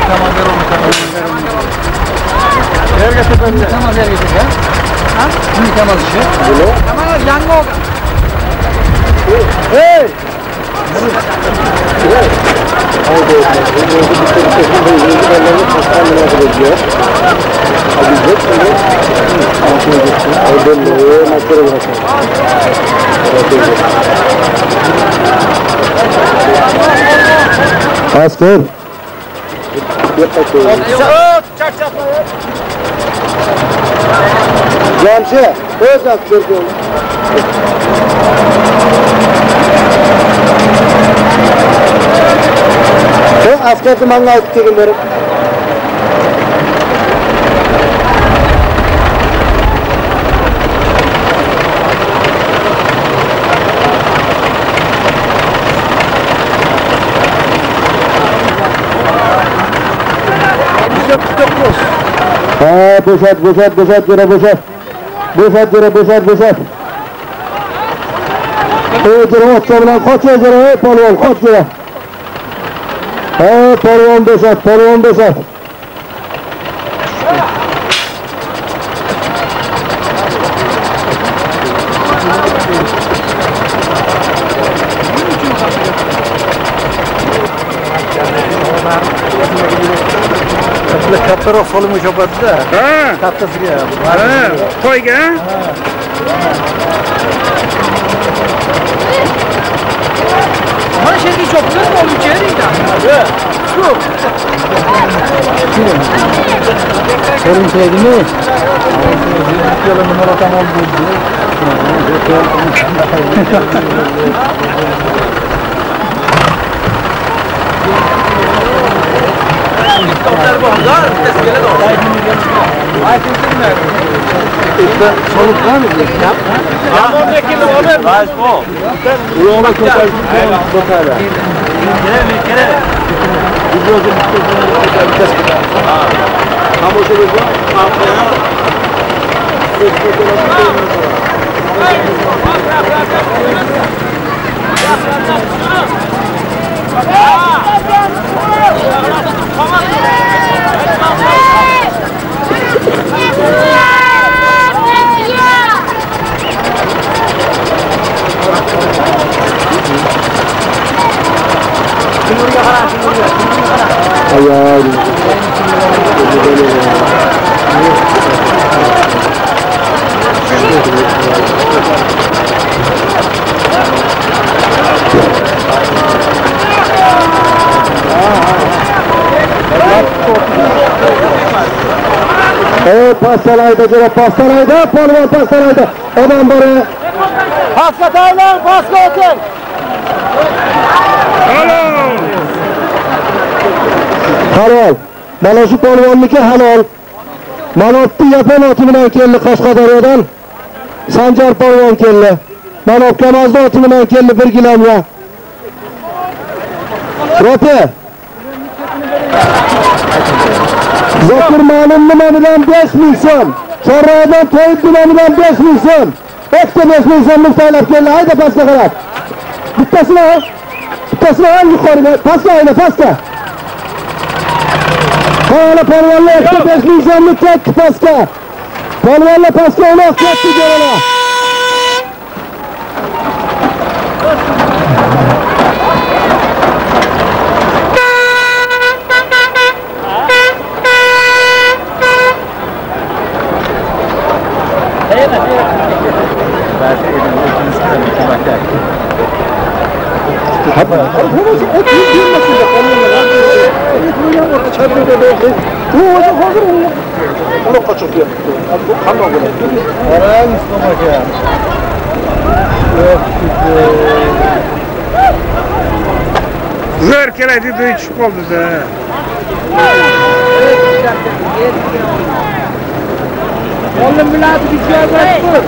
Nerga tepamda? Kamaz yerga tushgan. Ha? Kim Kamaz ishi? Kamaz yangi olgan. Hey! Asker. Jamshid, o'z askerga. Askerni menga aytib kelganlar. Boşalt, yere boşalt. Boşalt. Yere otça bilen kaç yere, polvon, kaç yere. Polvon boşalt. Kattaroq solimi cho'padi-da. Ha, kattasiga. Ha, to'yga. Mana shu yerga cho'psiz bo'luvchi edi. Shu. Ko'rinsaydimi? Nima raqam oldi? Doktor bozor, tezgele doğru. Sonuç var mı? Yağmur bekliyor oğlum. Baş bu. Yola koyar. Bakala. Kere. Evet, pastalayda cevap, pastalayda, polvon pastalayda. Adam bari. Paska taylan, paska otur. Halol. Mana shu polvonniki halol. Manopni yapon oti bilan keldi Qashqadaryodan. Sanjar polvon keldi. Manop Kamazda oti bilan keldi 1 kilomga. Ro'pi. Zokir ma'lum nima bilan 5000 so'm. Chorradan to'yib bilan 5000 so'm. Ikkita 5000 so'm mustaylab keldi. Hayda pastga qarab. Bittasini al yuqoriga. Pastga hayda, pastga. Hala polvonlar ikkita 5000 so'mlik ketdi pastga. Polvonlar pastga uloq ketdi jo'ralar. Zor keladi deb tushib qoldi-da. Oğlum miladi bir şey bırak.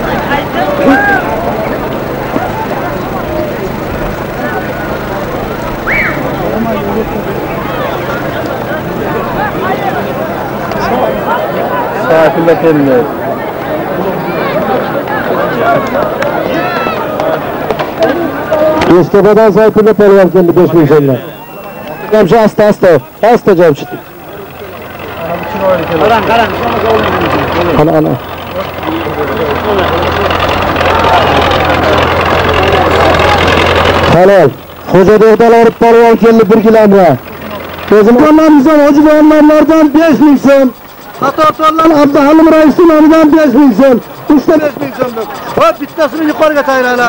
Saatinde kendine. Göztepe'den saatinde polvon geldi 5000 so'mdan. Jamşit asta Jamşit. Ana. Halol. Xo'jado'dan olib polvon keldi 1 kilomga. O'zimizdan hojiboylardan 5000 so'm. Qatorlardan Abduhalim Raisning nomidan 5000 so'm. 3 ta 5000 so'm. Hop, bittasini yuqoriga tayyorlaylar.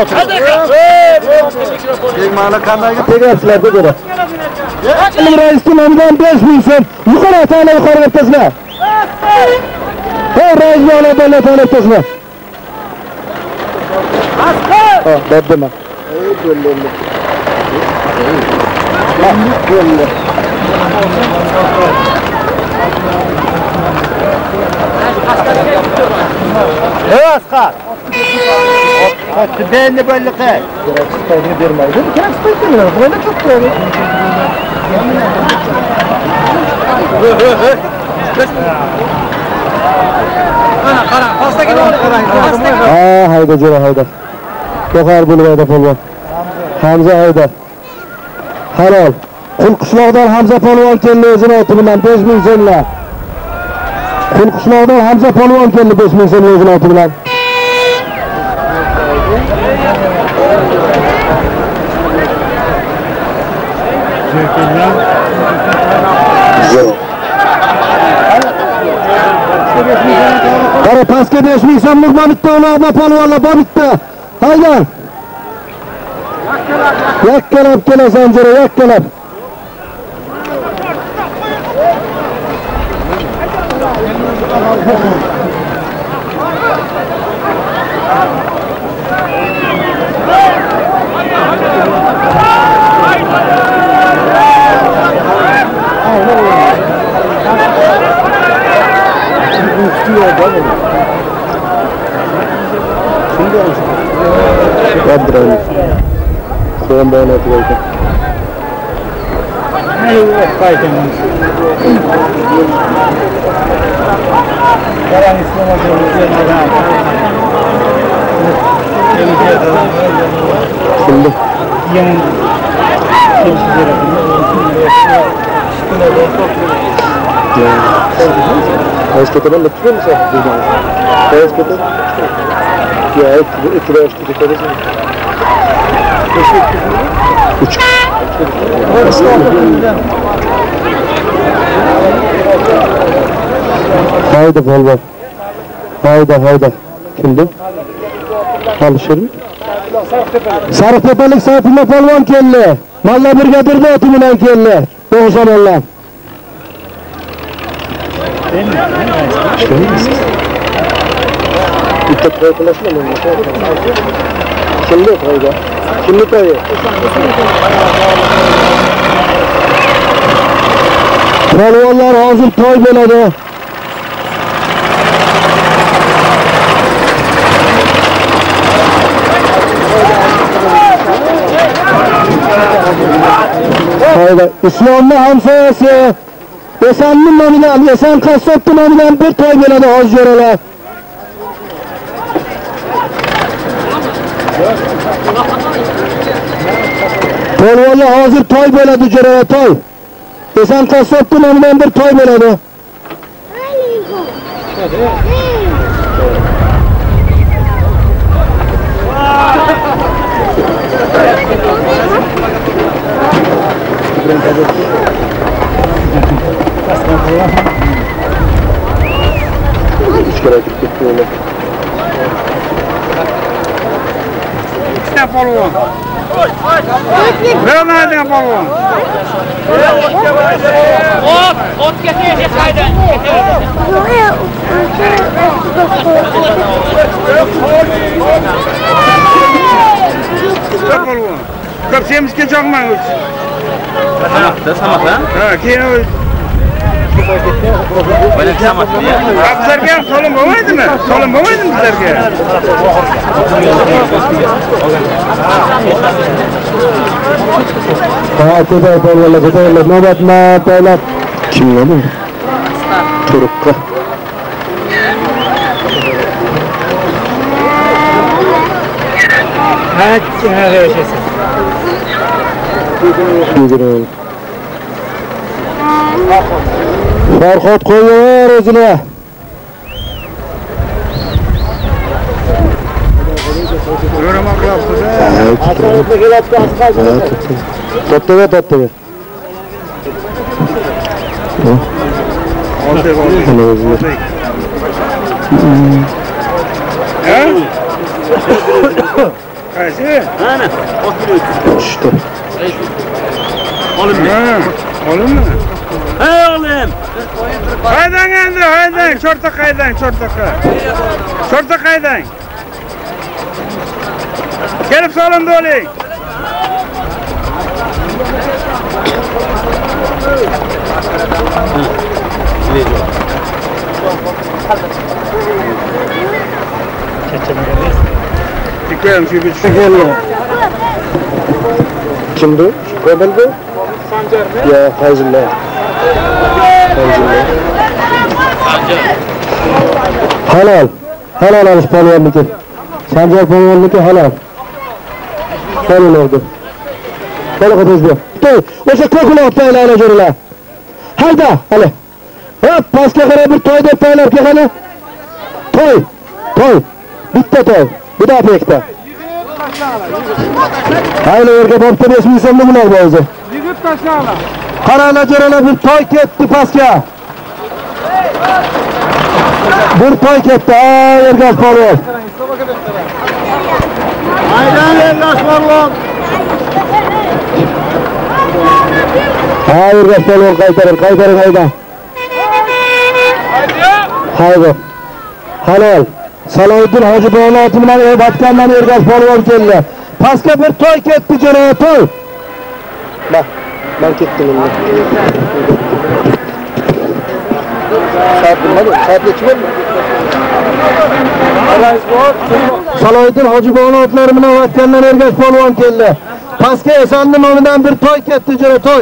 Tegmani qandayga tegarsizlar deb dedi. Abduhalim Raisning nomidan 5000 so'm. Yuqoriga tayyorlar, yuqoriga bittasini. Hey, Rais bola bola tayyorlasizlar. Asqa! Dedim. Evet Asqa. Ben de böyle kay. Kerakçı vermeydi. Kerakçı vermiyor. Böyle çok böyle. Qara, pasta kelib Ha, hayda jura hayda. Yo'qar bo'lmaydi polvon. Hamza hayda. Halol. Qulqishloqdan Hamza polvon keldi o'zini oti bilan 5000 so'mla. Qulqishloqdan Hamza polvon keldi 5000 so'mla o'zini oti bilan. Qara pastga 5000 so'mlik bitta uloqma polvonlar bor bitta. Hayda. Yakkalab kelasan jura, yakkalab. Son böyle oturuyordu. Evet, kaydım. Karan İslam'a dönüyor. Şimdi. Kaç ketadan da tutuyor musun? Kaç ketadan? Ya iki beş tutuyoruz. Üç. Haydi polvon. Haydi. Kimdi? Alışır mı? Sarıtepelik Sayfullah polvon kelli. Malla brigadirde otu bilen kelli. Doğuşan Allah. İttek kayıtlaşma mı? Kimdi kayda? Kimdi kayı? Polvonlar hazır toy beledi. Hayda, İslamlı hamsayası, Esenli nominal, Esen Kasaplı nominal bir toy beledi hazır yoralar. Polvonlar hazır toy beledi cerere toy. Esen Kasaplı nominal bir toy beledi. Hiç kere gittik böyle. İşte polvon. Ver nereden polvon? Ot getir kaydan. Ver polvon. Kapsayımızga çakmak uç. Samak ha? Ha, keyin o Böyle samak ya. bizlarga ham solim bo'lmaydimi? Solim bo'lmaydimi bizlarga? Ha, ko'tarib, navbatma taylab. Kimlar bu? Turukka. Ha, kimlarga yaşasın? Yugurun. Farhod qo'yar o'zini. Yo'rama qilyapsiz. To'xtaga. Qaysi? Ana, ot Tushdi. Olimmi? Hey oğlum. Haydang endi, haydang, chorta haydang, chorta haydang. Kelib solimda oling. Dikkat şu bir Kimdi? Qo'bildi? Sanjar. Ya, Fazillah. Halal alış polvonniki. Sanjar polvonniki halal. Halal oldu. Qanaqa tezda? To'y, o'sha ko'klar to'ylarga jo'ralar. Hayda, hali. Hop, pastga qarab bir to'y deb to'ylar kelgani. To'y. Bitta to'y. Bu da pekta. Hayli yerga borib 5000 so'mni bular bu o'zi. Yigit tashla. Qaranglar jo'ralar bir to'y ketdi pastga. Bir to'y ketdi. Ergash polvon. Haydan Ergash polvon. Ergash polvon qaytaring haydan. Haydi. Halol. Salohiddin Hojiboyni oti bilan Vatkandan Ergash polvon keldi. Pastga bir to'y ketdi jo'ra to'y. Ben ketdim endi. Saat bilmadim. Saat nechi bo'ldi? Salohiddin Hojiboyni otlari bilan Vatkandan Ergash polvon keldi. Pastga Esanning nomidan bir to'y ketdi jo'ra to'y.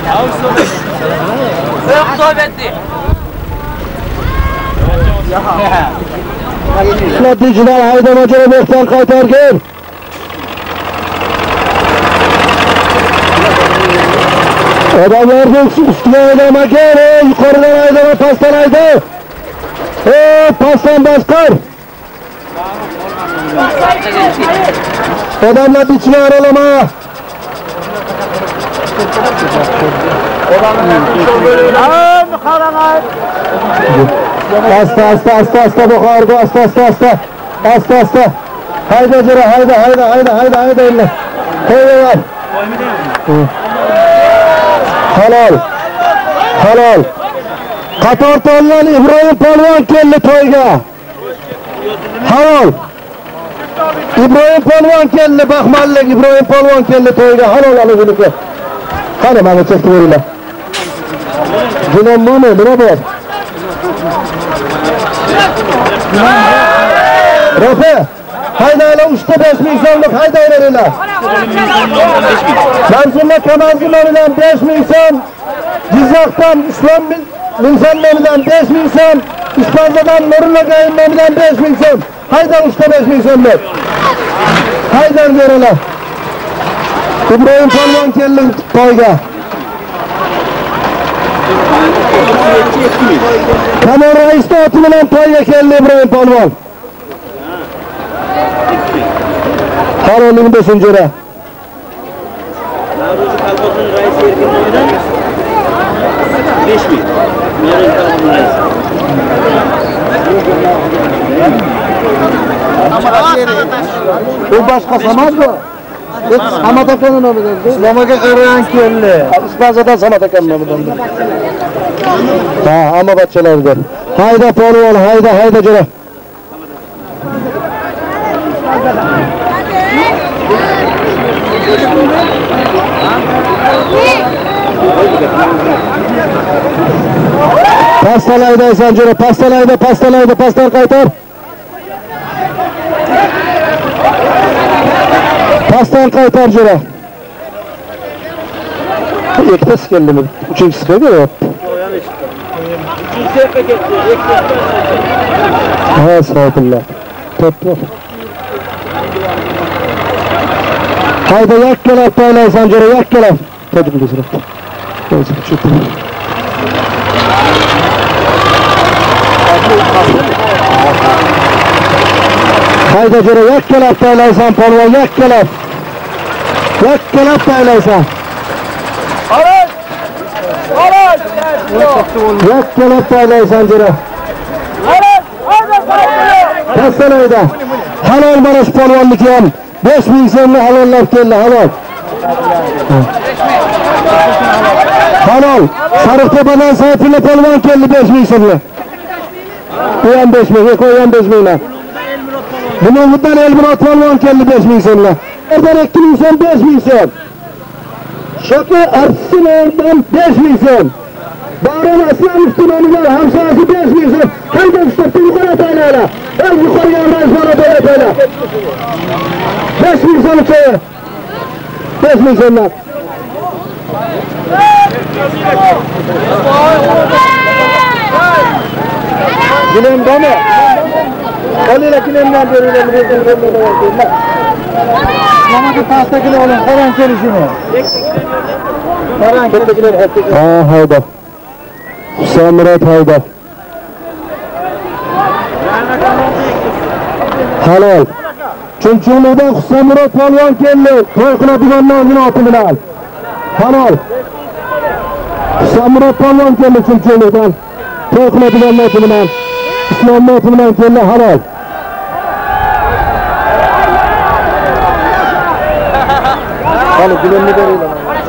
Natijalar haydamachini mehmon qaytargan. Odamlarning ustiga haydamagan, yuqoridan haydama, pastdan hayda. Pastdan boshqar. Odamlar ichini aralama. Asta Buxorga, asta. Hayda jira, hayda endi. Qo'yaver. Halol. Qator tanlan Ibrohim polvon keldi to'yga. Halol. İbrahim polvon keldi, baxmallik İbrahim polvon keldi to'yga. Halol alig'iniki. Qani mana chekib beringlar. Junon mana nima bor? Rafa, haydaylar 3-5 ming so'mlik haydaylaringlar. Manzillar Kamazgina bilan 5 ming so'm, Jizzaxdan Islom Minsanma bilan 5 ming so'm, Ispanzadan Nurullo Gayinma bilan 5 ming so'm. Hayda 3-5 ming so'mlik. Haydar beralar. İbrahim polvon keldi to'yga. Kamol raisning oti bilan to'yga keldi İbrahim polvon. Haroning 5-ra. Navro'zi kolxozining raisi Erkin nomidan 5 ming. Navro'zi kolxozining raisi. Bu başqa Samad mı? Samad akanın nomidan. Islamaga qaragan keldi. Ispanzadan Samad akanın nomidan. Ha, amma bachchalardan. Hayda polvon, hayda jira. Pastalayda Sanjira, pastalayda, pastar qaytar. Pastan qaytar jira. Ikkitasi keldimi? Uchinchisi keldi. Ha, savobillah. To'p. Hayda yakkalab to'ylay Sanjira, yakkalab. Tadbirli sirap. Hayda jira yakkalab to'ylaysan polvon, yakkalab to'ylaysan. Yakkalab to'ylaysan jira. Pastalayda. Halol mana shu polvonniki ham 5 ming so'mni halollab keldi, halol. Halol. Sariqtepadan Sayfulla polvon keldi 5 ming so'mni. Bu ham 5 ming, qo'ygan 5 minglar. Bundan Elmurod polvon keldi 5 ming so'mni. Oradan 2 ming so'm, 5 ming so'm. Shoki artistlardan 5 ming so'm. Baron Aslan ustunonidan hamsoyasi 5 ming so'm. Qayda ustabdi yuqori to'ylaylar. Eng yuqoriga raislar to'ylaylar. 5 ming so'm to'y. 5 ming so'mlar. Gilemdami? Qalila gilemdan beringlar. Namaga pastakini oling, qaran kelishini. Qaran kelishini. Ha, hayda. Samrat hayda. Halol. Chunchuludan Samrat polvon keldi. To'y qiladiganlar o'zini oti bilan. Halol. Samrat polvon keldi Chunchuludan. To'y qiladiganlar oti bilan. Islom oti bilan keldi, halol. Hali gilemni beringlar.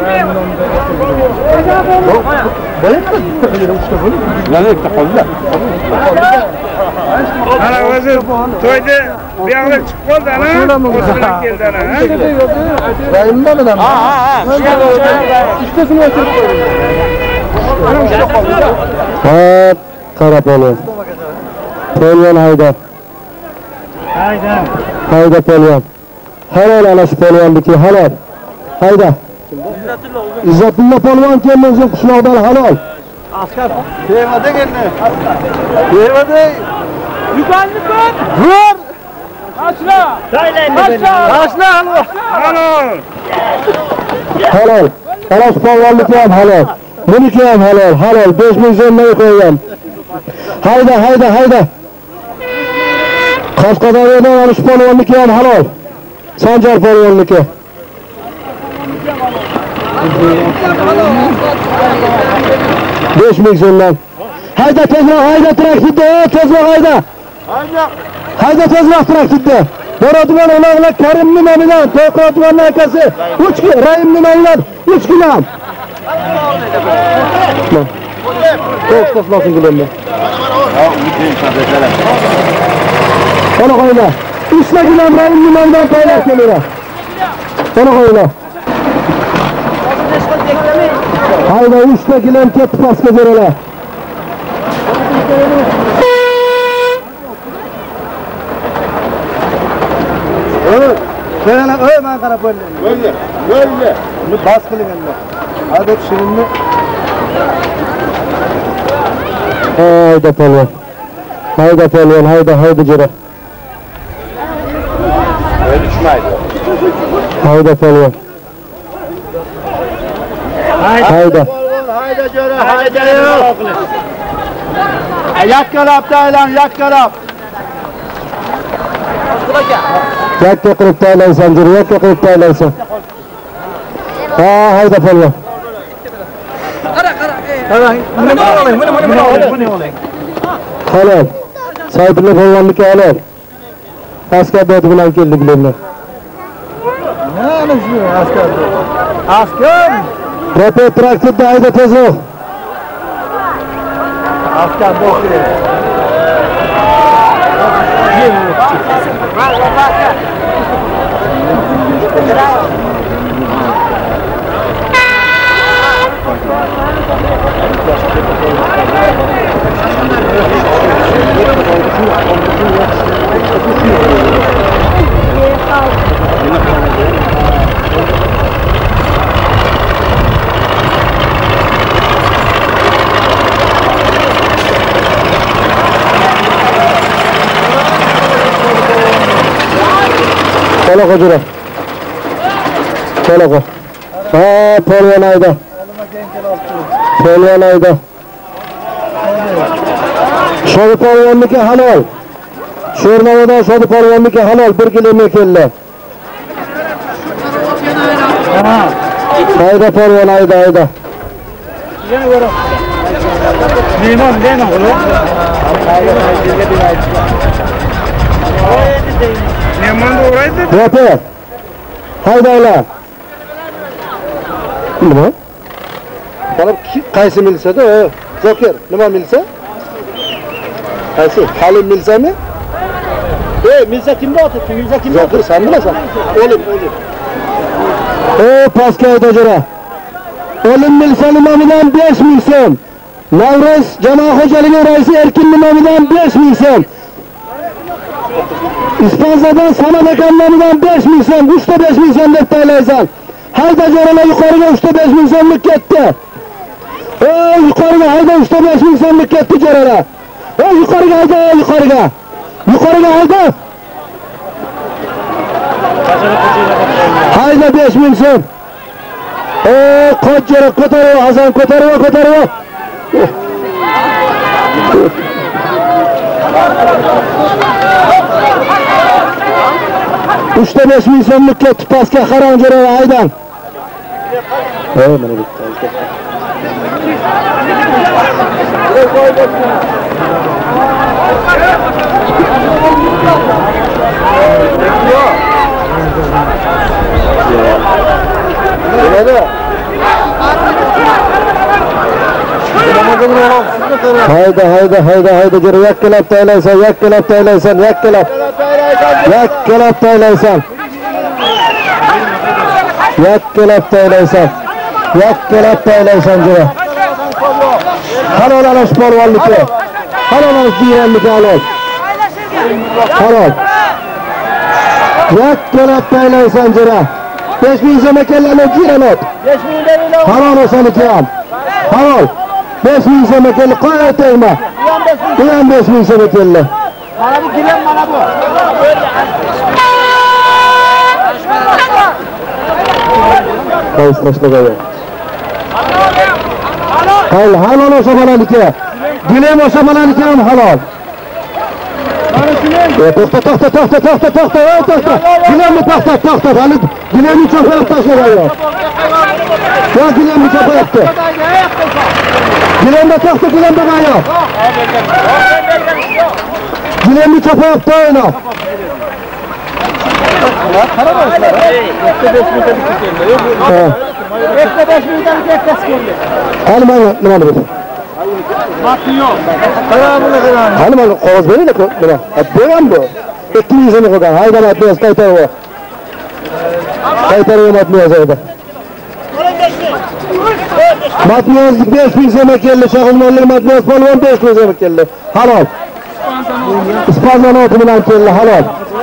Ana o'zi to'yda bu yoqda chiqib qoldi ana. O'zi bilan keldi ana. Rayimda bilan. Ha. Ikkisini o'chirib qo'ydi. Hop, qara polvon. Polvon hayda. Hayda polvon. Halol ana shu polvonniki, halol. Hayda. İzzatullo polvon keldi o'zi qishloqdan halol. Askar. Devada geldi. Devada. Yukarı koy. Vur. Taşla. Taşla. Halol. Halol. Qarash polvonniki ham halol. Buniki ham halol. Halol 5000 so'mga qo'ygan. Hayda. Qashqadaryodan olish polvonniki ham halol. Sanjar polvonniki. Beş ming so'mdan. Hayda tezroq, hayda traktörda, tezroq hayda. Hayda tezroq traktörda. Boradigan o'g'lar Karim nomidan, To'qotvanning akasi 3 kilo, Rahim nomidan 3 kilo. To'qotlasın bilenme. Ona koyla. 3 kilo Rahim nomidan paylaş geliyor. Ona koyla. Hayda 3 kilo ketdi pastga jo'ralar. Öyle ben qarab bo'ldim. Bo'ldi. Buni bas qiling endi. Hadi shirinni. Hayda polvon. Hayda jo'ra. Öyle düşmaydı. Hayda polvon. Hayda. Hayda jo'ra, hayda yo'q. Yakkalab taylan, yakkalab. Yakka qilib taylaysan, jo'ra, yakka qilib taylaysan. Hayda polvon. Buni oling. Halol. Sayfullo polvonniki halol. Askar dodi bilan keldi bilenlar. Mana shu askar. Askar. Ro'pa traktörda hayda tezroq. Askar bo'ldi. Çolak jo'ra. Çolak. Polvon hayda. Sho'ri polvonniki halol. Sho'rnovadan Sho'ri polvonniki halol 1 kilo keldi. Hayda polvon hayda. Mehmon oğlum. Mehmon o'raydi. Ro'pa. Haydanglar. Nima? Qaysi milsada? Zokir, nima milsa? Qaysi? Halim milsami? Milsa kimda o'tirdi? Milsa kimda? Zokir sen bilasan. Olim. Pastga hayda jo'ra. Olim milsa nomidan 5000 so'm. Navro'z jamoa xo'jaligi raisi Erkin nomidan 5000 so'm. İspanzadan Samad akam nomidan 5000 so'm, 3'te 5000 so'm deb taylaysan. Hayda jo'ralar yuqoriga 3'te 5000 so'mlik ketdi. Yuqoriga hayda 3'te 5000 so'mlik ketdi jo'ralar. Yuqoriga hayda, yuqoriga hayda. Hayda 5000 so'm. Qo'y jo'ra ko'tarib, Hasan ko'tarib. Üçte 5000 so'mlik ketdi pastga qaron jo'ra haydan. Mana bitta. Hayda jo'ra yakkalab taylaysan. Yakkalab taylaysan jo'ra. Halol alash polvonniki. Halol alash diyranniki halol. Yakkalab taylaysan jo'ra. 5000 so'm ekanlarni jiranot. 5000 beringlar. Halol o'saniki ham. Halol. 5000 so'm ekanli qo'yataymi? Bu ham 5000 so'm ekanli. Mana bu gilam mana bu. Qo'yib tashlagan. Halol o'sha balandiki. Gilam o'sha balandiki ham halol. To'xta. Gilamni to'xta. Hali gilamni cho'pib tashlagan yo'q. Ya gilamni cho'payapti. Gilamda to'xta, gilamda yo'q. Gilamni cho'payapti oyna. Hali nima bo'ldi? Matni yo'q. Hali mana qog'oz beradi ku. Nima? Bergan bu. 200 so'm qo'ygan. Hayda matni qaytarib. Qaytarib matni yozadi. Matniyozlik 5000 so'm keldi. Shag'ulmonlik matniyoz polvon 5000 so'm keldi. Halol. Ispaniyani bilan keldi. Halol.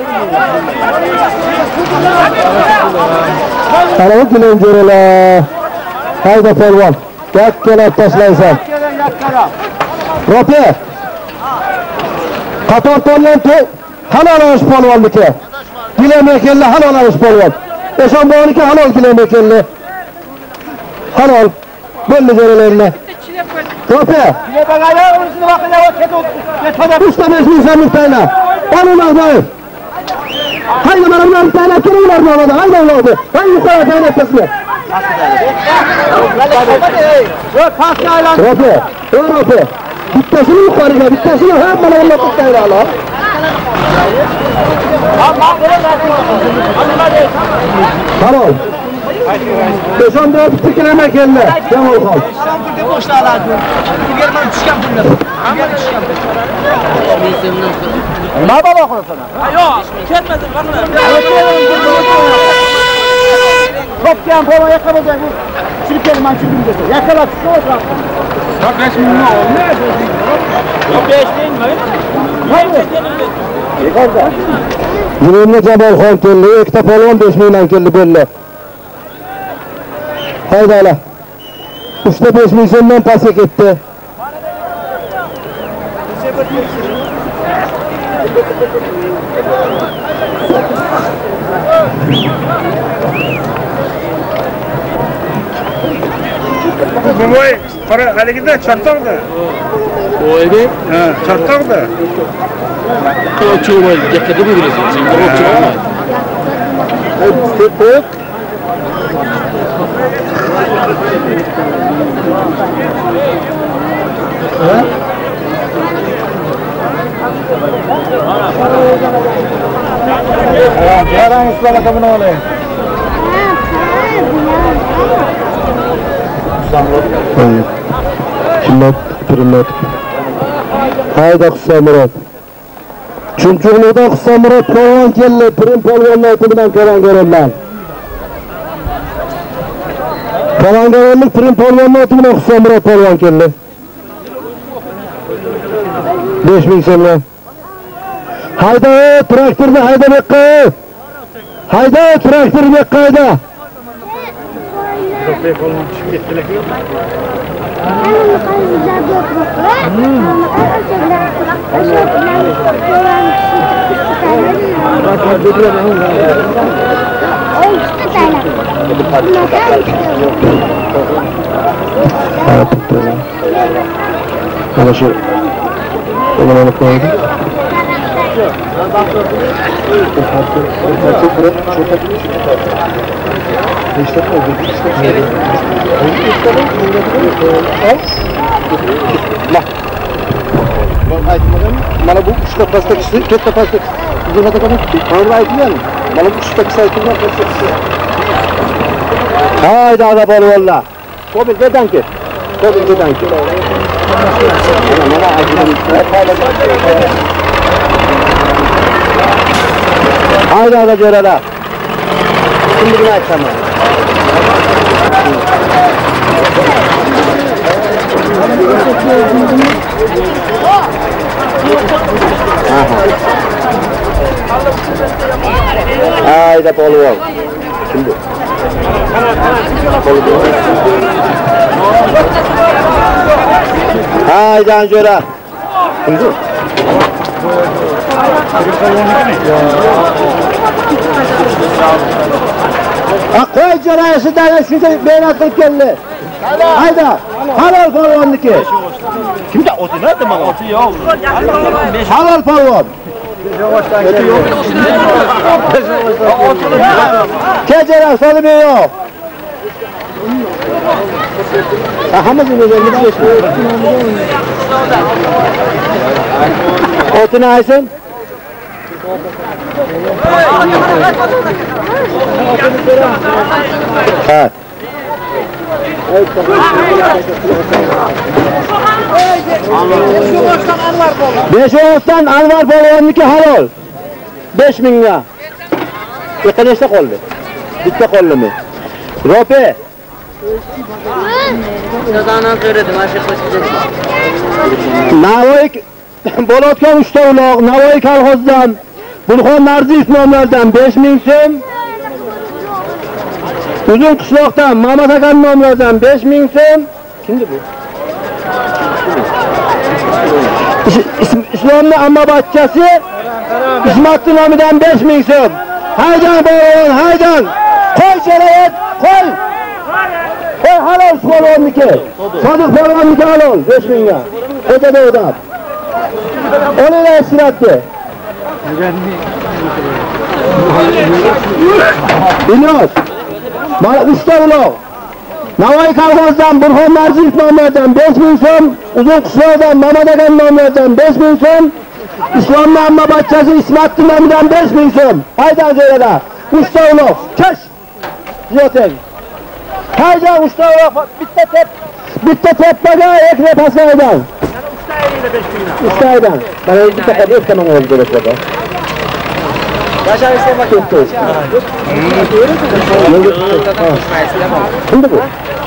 Qarab gilam jo'ralar. Hayda polvon. Yakkalab tashlaysan. Ro'pi. Qator polvon halol olish polvonniki. Gilam keldi, halol olish polvon. Eshonbo'niki halol gilam keldi. Halol. Bo'ldi jo'ralarni. Ro'pi. Usta 5000 so'mlik tayla. Olinglar boy. Hayda mana bularni taylab keringlar bo'ladi. Hayda ularni. Hayda yuqori taylab tashlab. Ro'pi. Bittasini yuqoriga, bittasini hamma yo'lga qo'yinglar. Halol. O'shanda bitta kelma keldi. Jamolxon. Deb boshladi. German tushgan pullar. Hamma tushgan. Nima balo qilasan? Yo'q, ketmadi, qanday? Kopgan bola yaqabadan bu. Chirkeli men chirkim desa. Yakalab chiqib. Bak 5000 mi oldu? Yok 5000 mi? Yukarıda. Yürüyümle Jamolxon keldi. Ikkita polvon 5000 dan keldi belli. Hayda ala. 3'te 5000 so'mdan pastga ketdi. Boy, qara haligida chortoqda. O'ydi? Ha, chortoqda. Qo'chuvol yakada bo'lgan. Qo'chuvol. Ketdik. Yarang islar akamını olayım. Himmat. Hayda Husamurat. Chumchuqlikda Husamurat polvon keldi. Prim polvonlar bilan ko'rganman. Qalanganlik Prim polvonlar bilan Husamurat polvon keldi. 5000 so'mga. Hayda traktorni hayda beqqa. Hayda traktorni beqqa hayda. Mana shu Onu koydu. Mana bu uchta pasta kişi, katta pasta. Bizga qanaqa to'g'ri aytgan. Mana bu uchta kişi aytgan pasta kişi. Hayda ada polvonlar. Qo'bil dedanki. Qo'bil dedanki. Mana aytgan. Hayda ada jo'ralar. Kimligini aytaman. Hayda polvon. Şimdi Haydan jo'ra. Kimdi? Qo'y jo'ra shidan shuncha mehnat qilib keldi. Hayda. Halol polvonniki. Kimda oti nima mana? Oti yo'q. Halol polvon. Kechara solib yo'q. Hammasini o'zingizga otini aytsin. Ha. Beşoğuzdan Anvar polvonniki halol. 5000 ga. Nechta qoldi? Bitta qoldimi? Ro'pe. Sadonan so'radim, mana shu qo'shib. Navoiy bo'layotgan 3 ta uloq, Navoiy kolxozidan Bulxon Narziyev nomlaridan 5000 so'm. Uzun qishloqdan Mamat akan nomlaridan 5000 so'm. Kimdi bu? İslamni amma bachchasi İsmatning nomidan 5000 so'm. Haydan bo'yin, haydan. Qo'y jo'rayat, qo'y. Qo'y halol polvonniki. Sodiq polvonniki halol 5000 ga. O'tada o'dab. Onu da esirattı. İlyas. Bana 3 ta uloq. Navoiy kolxozidan Burxon Narziyev nomlaridan 5000 so'm, Uzun qishloqdan Mamat akan nomlaridan 5000 so'm, İslamni amma bachchasi İsmatning nomidan 5000 so'm. Haydan jo'rada 3 ta uloq. Kesh. Yo'tang. Haydan 3 ta uloq, bitta teppaga ekre pasaydan. Ustaydan. Bana bitta qadar tamam oldu böyle. Yaşar istemek yok. Şimdi bu.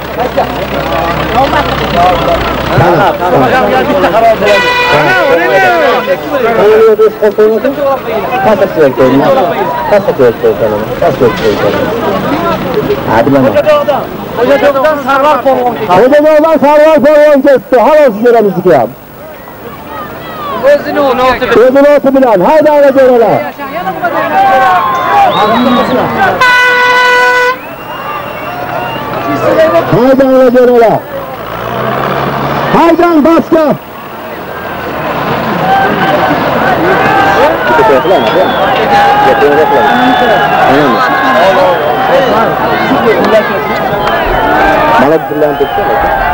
Hoca'dan Sarvar polvon. Hoca'dan Sarvar polvon kesdi. Halol sizlerimizdeki ya. O'zini oti bilan hayda ana jo'ralar. Hayda ana jo'ralar. Haydan boshqa. Mana bilan tekkan.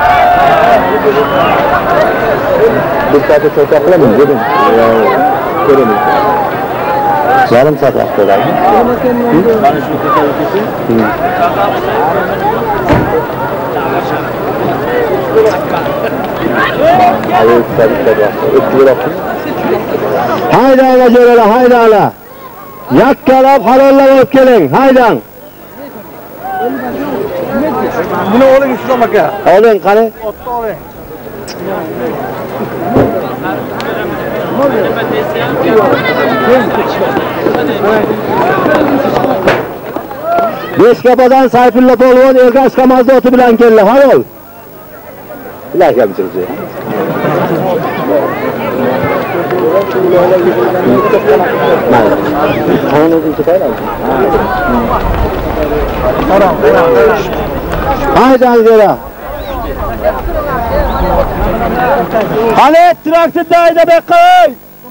Bir saate çok yakalamayın dedim. Görelim. Yarım saat yakaladılar. Bana şu teknolojisi. Haydi ala jo'ralar, haydi ala. Yakkalab halollab olib keling, haydan. Buni oling Islom aka. Oling qani? Oling. Beşkapadan Sayfulla polvon Ergash Kamazda oti bilan keldi. Halol. Bilan kelibsiz. Haydan jo'ra. Qani traktorda hayda beqo'y.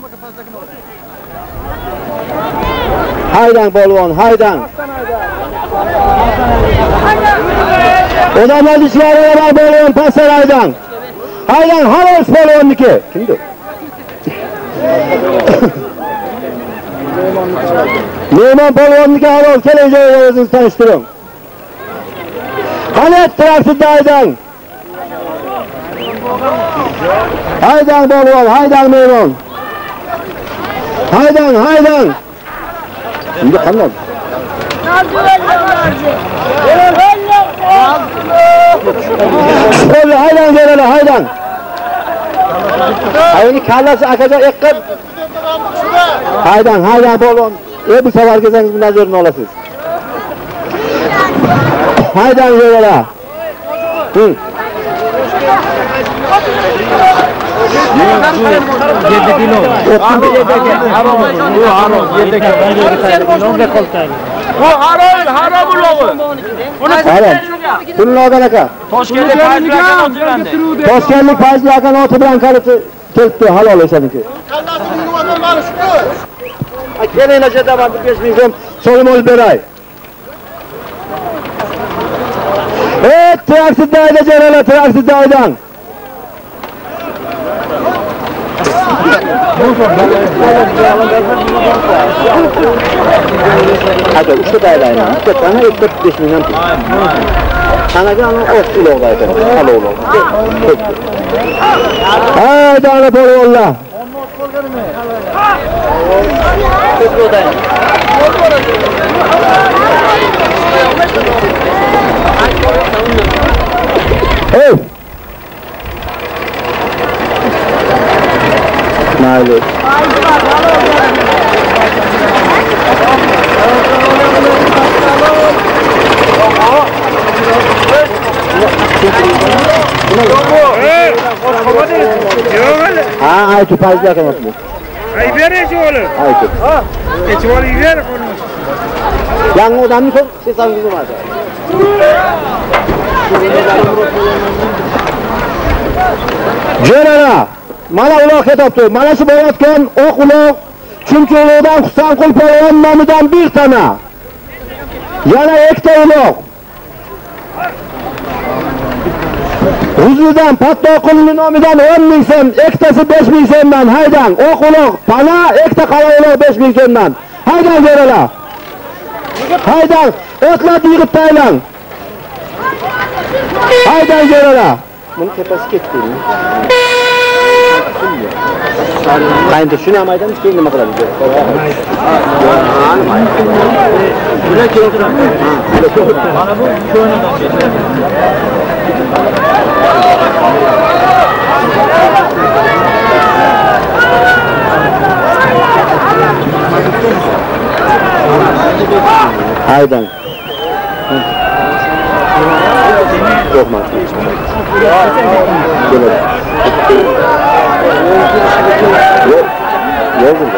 Haydan polvon, haydan. Odamlar ishlariga bor polvon pasar haydan. Haydan halol polvonniki. Kimdir? Mehmon polvonniki halol, keling joyiga o'zingiz tanishtiring. Qani traktorda haydan. Haydan polvon, haydan mehmon. Haydan, haydan. Şimdi qanday? Haydan jo'ralar, haydan. Ayni kallasi akaja eqqib. Haydan, haydan polvon. Bu safar kelsangiz bundan zo'rini olasiz. haydan yo'la. Hı. Bunlardan aka. Toshkentlik fayzli aka noti bilan kelibdi, halol o'shaniki. Keling acha man 5 ming so'm so'm olib beray. Traksiz dayda jarala, traksiz daydan. Hadi usta daydayna. Ketana 45 mingdan. Anaga ana oq uloqdaydi. Halol. Haydi ana bo'lalla. Hey. Mayli. Ha, aytib fayzli ekan bu. Ay berech oğlum. Aytib. Echvoli ber. Yangi odamni ko'p sesangiz emas. Jo'rana, mana uloq ketibdi. Mana shu bo'layotgan oq uloq Chunkidan Husanqul polvon nomidan bir tana. Yana ikkita uloq. Huzurdan Pattoqulning nomidan 10 ming so'm, ikkitasi 5 ming so'mdan haydan. Oq uloq, pana, ikkita qora uloq 5 ming so'mdan. Haydan jo'rana. Haydan, otlar yig'ib taylan. Haydan jo'rana. Buni tepasi ketdi. Qayda shuni ham aytamiz, keyin nima qilamiz? Buni keltirib. Mana bu ko'nidan ketdi. Haydan. Yok mu? Yok. Yok burada.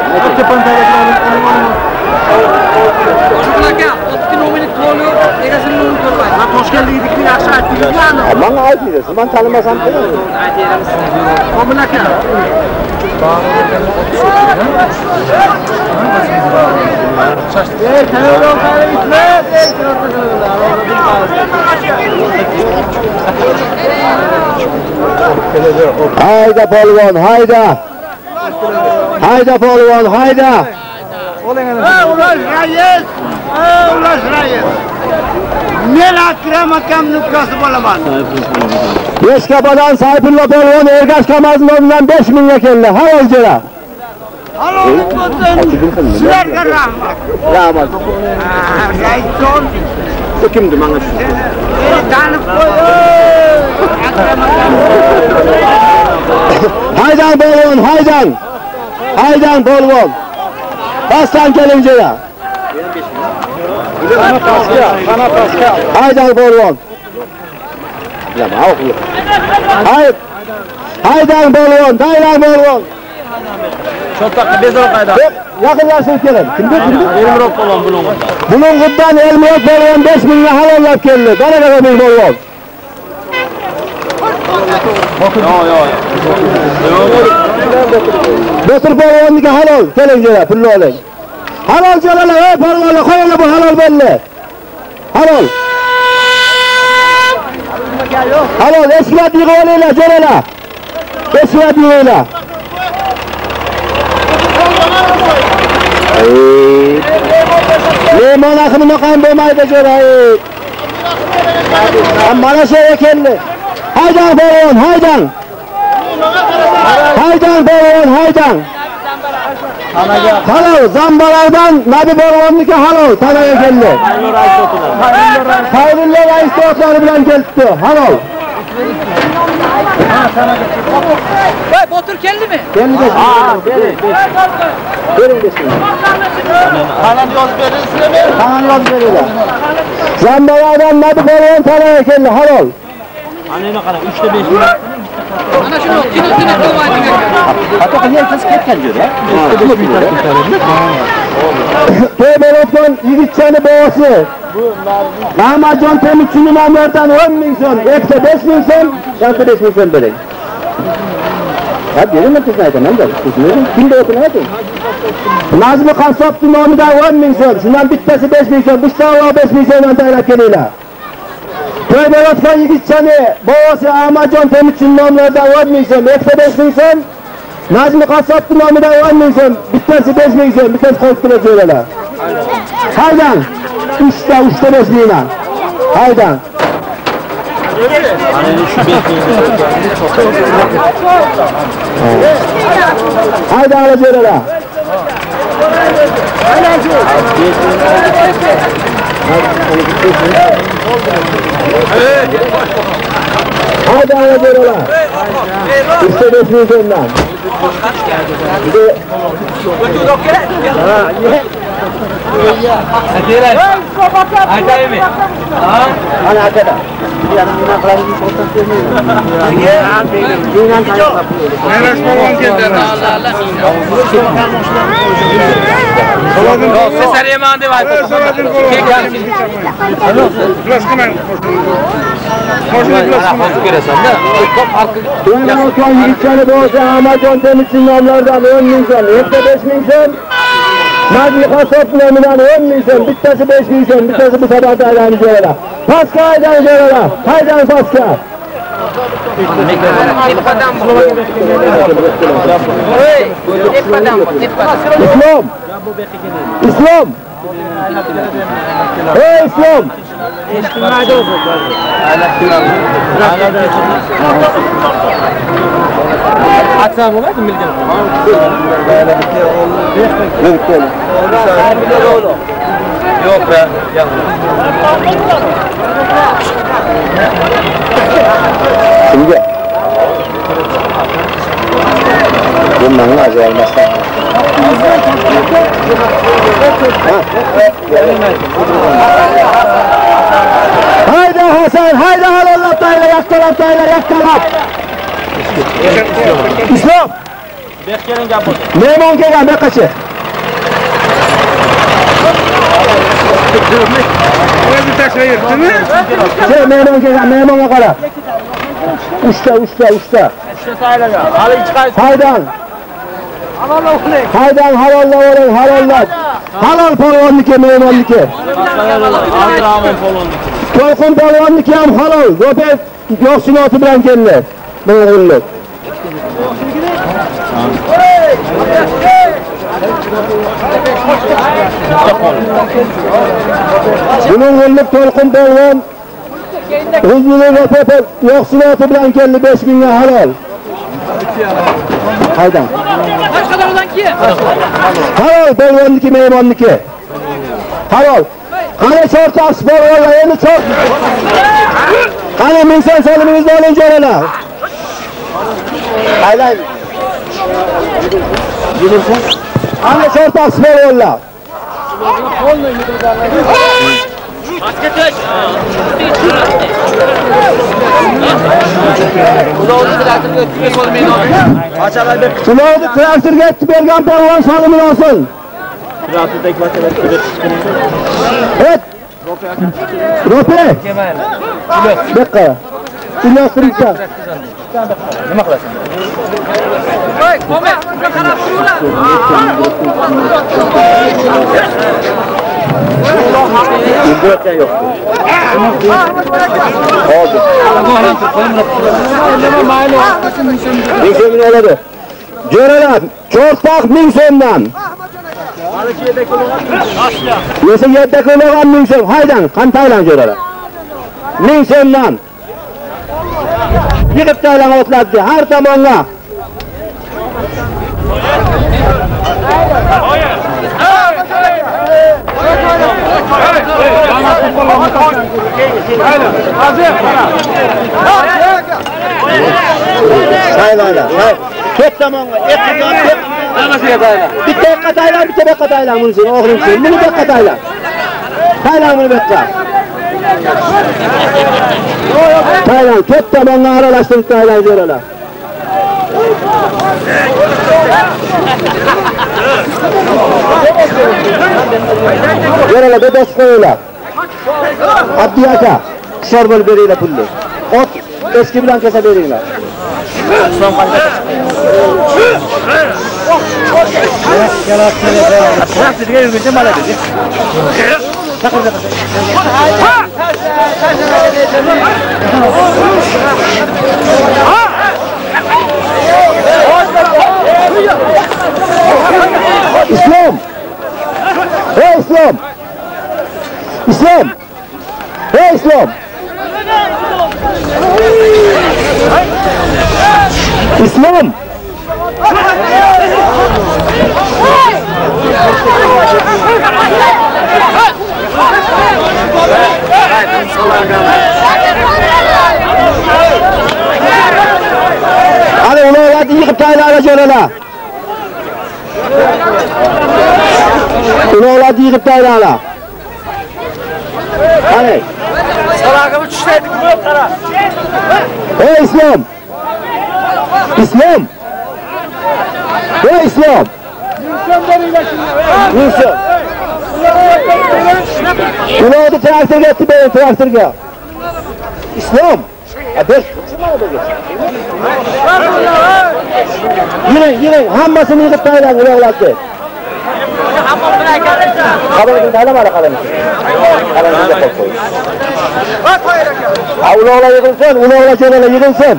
Bana ait miydin? Ben tanımasam değil mi? Hayda polvon, hayda. Hayda polvon, hayda. Ular reis. Ular reis. Men Akram akam nukası bo'laman. Beşkapadan Sayfullo polvon Ergash Kamazlovdan 5 mingga keldi. Halol jira. Halol bo'lsin. Sizlarga rahmat. Rahmat. Rayson. Bu kimdi mana shu? Tanib qo'y. Akram akam. Haydan polvon, haydan. Haydan polvon. Bastan keling jira. Kana paska. Haydan polvon. Yama o'qilib. Haydan polvon, haydan polvon. Cho'taqqa bezor qayda. Yaqinlashib kelin. Kimga? Elmurod polvon Bulung'ud. Bulung'uddan Elmurod polvon 5 mingga halollab keldi. Baraka ming polvon. Yo'q. Botir polvonniki halol. Keling jira, pulni oling. Halol jalalar, ey polvonlar, qo'yinglar bu halol bo'ldi. Halol. Halol, eshiklarni yig'ib olinglar, jo'ralar. Eshiklarni yig'inglar. Limon axini maqam bo'lmaydi jo'ra. Mana shu ekanli. Haydan polvon, haydan. Haydan polvon, haydan. Halol, zambalardan Nabi polvonniki halol, tanaga keldi. Xayrullo rais do'stlari bilan kelibdi. Halol. Voy, Botir keldimi? Keldi. Ha, bering. Bering desin. Kanal yozib berilsin mi? Kanal yozib beriladi. Zambalardan nadi polvon talay ekanlar, halol. Ana qara 3 ta 5 minut. Ana shuni kinotini qo'ymaydi. Hatto qilgan qiz ketgan jo'ra. To'y bo'layotgan yigitchani bobosi. Rahmatjon Temurchining nomlaridan 10 ming so'm, ekta 5 ming so'm, yana 5 ming so'm bering. Ha, bering sizni aytaman-da. Kimda o'tiradi? Nazmi Qassob nomidan 10 ming so'm, shundan bittasi 5 ming so'm, bittasi 5 ming so'mdan tayyorlab kelinglar. To'y bo'layotgan yigitchani bobosi Ahmadjon Temurchining nomlaridan 10 ming so'm, ekta 5 ming so'm. Nazmi Qassob nomidan 10 ming so'm, bittasi 5 ming so'm, bittasi qo'yib turadilar. Haydan. 3 ta 5 mingdan. Haydan. Haydan olaverala. Haydan olaverala. 3 5 mingdan. Ana akada. Yana nima qilamiz o'rtadan Ahmadjon Temurchining nomlaridan 10 ming so'm, ekta 5 ming so'm. Nazmi Qassob nomidan 10 ming so'm, bittasi 5 ming so'm, bittasi bu sabahda aylanib keladi. Paska aylanib keladi. Haydan paska. Islom. Islom. Hey Islom. Atsam bo'ladi milgan. Yo'q be, Kimga? Bundan ajoy olmasdan. Hayda Hasan, hayda halollab taylar, yakkalab taylar, yakkalab. Islom. Bekkelin gap bo'ldi. Mehmon kelgan beqachi. O'zi tashlayaptimi? Sen mehmon kelgan, mehmonga qara. 3 ta. 3 ta taylarga. Hali chiqaysiz. Haydan. Haydan halollab. Halol polvonniki, mehmonniki. Abdurahmon polvonniki. To'lqin polvonniki ham halol. Ro'pay yo'qsinoti bilan keldi. Buni qo'llab. Bunun qo'llab To'lqin polvon Huzurli Ro'pay yo'qsinoti bilan keldi 5 mingga halol. Haydan. Boshqalardan keyin. Halol polvonniki, mehmonniki. Halol. Qani chorta spor endi chort. Qani minsan solimimizni oling jo'ralar. Aylan. Yursin. Qani chorta spor o'yinlar. Ularni traktorga etib bergan polvon solimini olsin. Traktordagi vatandaşlar Evet. Ro'pay. Bekqa. İlyos Turksan. nima qilasan? Voy, qo'may, qarab turinglar. Buyoqqa yo'q. Hozir. Ming so'mni oladi. Jo'ralar, cho'rtaq 1000 so'mdan. Nesa yerda qo'ygan 1000 so'm. Haydan, qantaylan jo'ralar. 1000 so'mdan. Yig'ib taylan o'tlatdi har tomonga. Saylaylar. Ket tomonga, Bitta yoqqa taylan, bitta yoqqa taylan buni sen, o'g'lim sen. Buni yoqqa taylan. Taylan buni yoqqa. Taylan, to'rt tomonga aralashtirib taylan jo'ralar. Jo'ralar bedasi qo'yinglar. Abdiy aka, hushyor bo'lib beringlar pulni. Ot eski bilan kelsa beringlar. Islom qanday? İslam! Hey İslam! İslam! Hey İslam! İslam! Hadi ulan hadi yıkıp taylara görele. Ulan hadi yıkıp taylara. Hadi. Salakımı çüşteydik bu tara. Hey İslam! İslam! Hey İslam! Yusuf! Ulan hadi traktör gitti benim traktörge. İslam! Hadi. Yürüyün, hammasını yıkıp taylan uğraklattı. Kabanı taylam ara kabanı. Kabanı da koy. Ha uğrala yıkılsın, uğrala şöyle yıkılsın.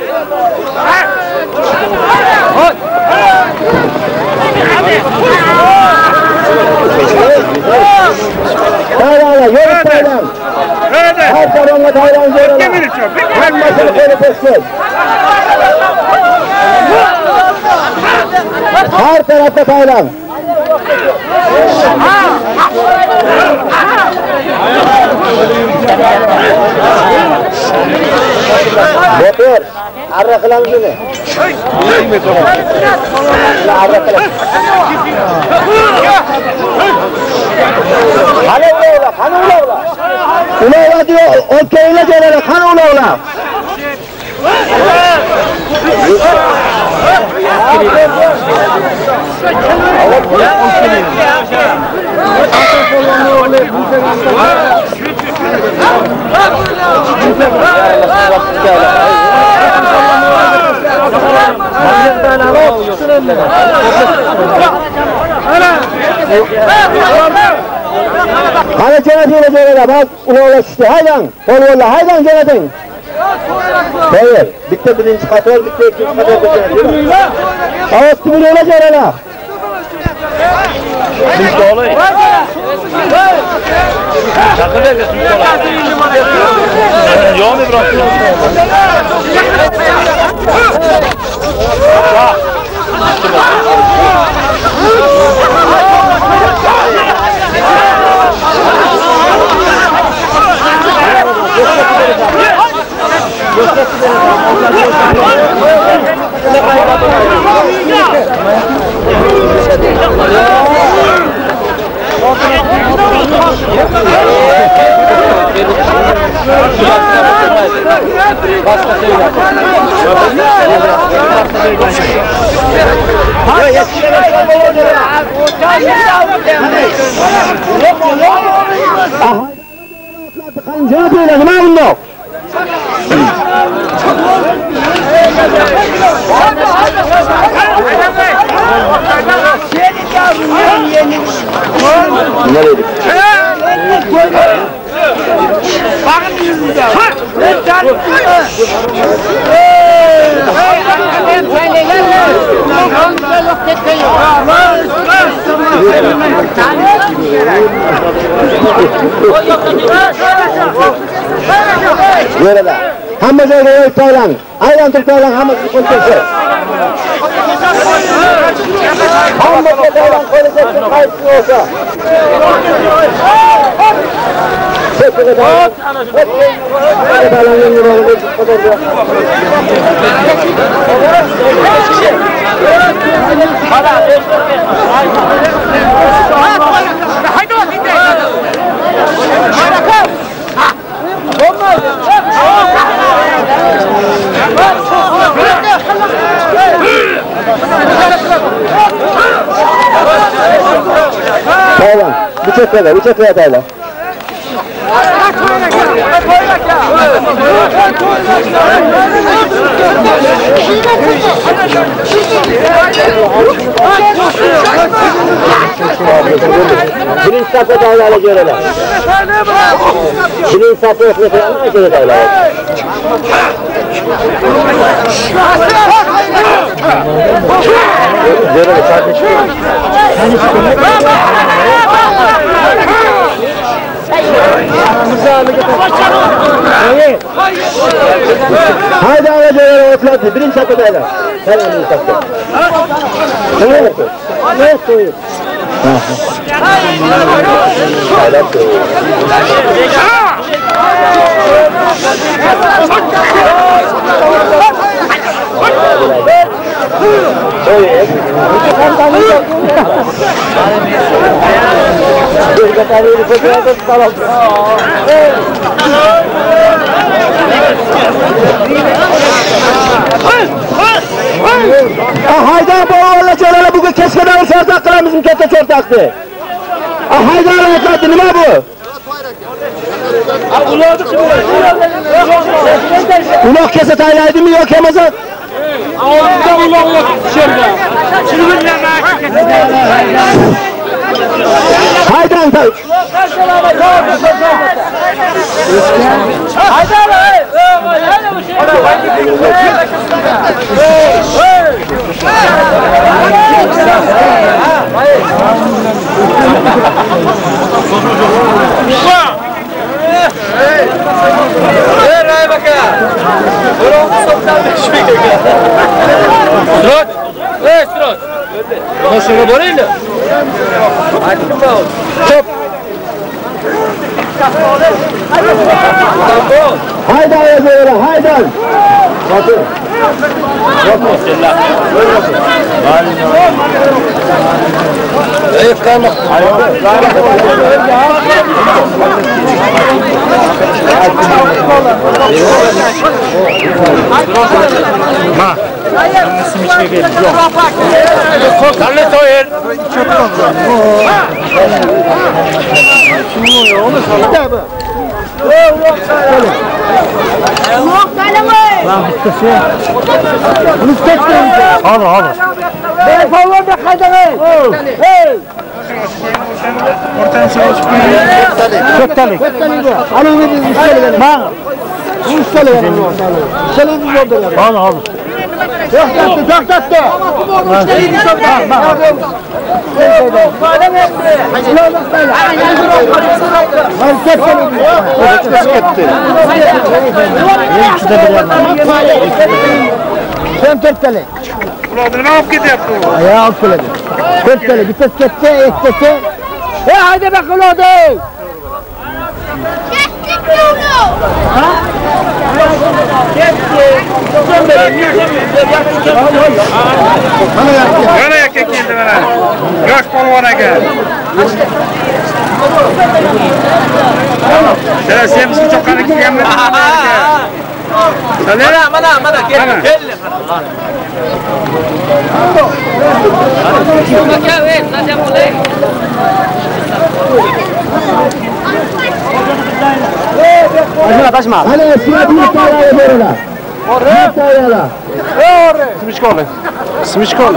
Taylan, yürü taylan. Her zamanla taylan uğrala. Hammasını koyup etsin. Her tarafta taylan. Motor, arra kılamız bunu. Arra kılamız. Hani ula, hani ula. Ula diyor, o köyüne gelelim, hani ula. Hadi cenetiyle cenetiyle bak ulan işte haydan kolvalla haydan cenetin. Hayır bitti birinci katör bitti ikinci katör bitti. Ağustos'u öyle cenetiyle. Biz de olayım. Şakır verdi biz de olayım. Yoğun bir bıraktı. Böyle hamma joyga yo'q taylan. Aylantirib taylan hammasini qo'yib hamma taylan qo'yib qaytib olsa. Ana Taylan, bıçak Taylan. Birinci safha Taylan'a göreler. Birinci safha Taylan'a göre Taylan. Haydi ağacılara otladı. Birinci safha Taylan. Taylan birinci safha. Ne soyuyor? Taylan soyuyor. Haydar boğazla çöreyle bugün keşkeden çortak kılamızın kete çortaktı. Haydar atlattı, nima bu? Uloq kese taylaydı mı yok Ramazan? Ağzında uloq düşerdi. Haydan tay. Koşuna borayla. Top. Haydan yazıyorlar, haydan. Bakın. Ayıp kalma. Ma. Nasıl içine geldi? Yok. Karlı toyer. Beni falan da kaydırın. Hey! Köttelik. Alın bir müşteri benim. Bana. Müşteri benim. Senin yoldalar. Bana al. Çok tattı. Sen törtteli. Kulağını alıp gidiyordu. Ayağı alıp geldi. Törtteli. Bir ses ketse, etkese. Haydi be kulağı. Kestik yolu. Bana yakın geldi bana. Göç polvana gel. Sen sevmişsin çok kanı kiyen mi? Mana gel. Taşma. Hani siyah bir tane böyle. Bir tane la. Smishkole.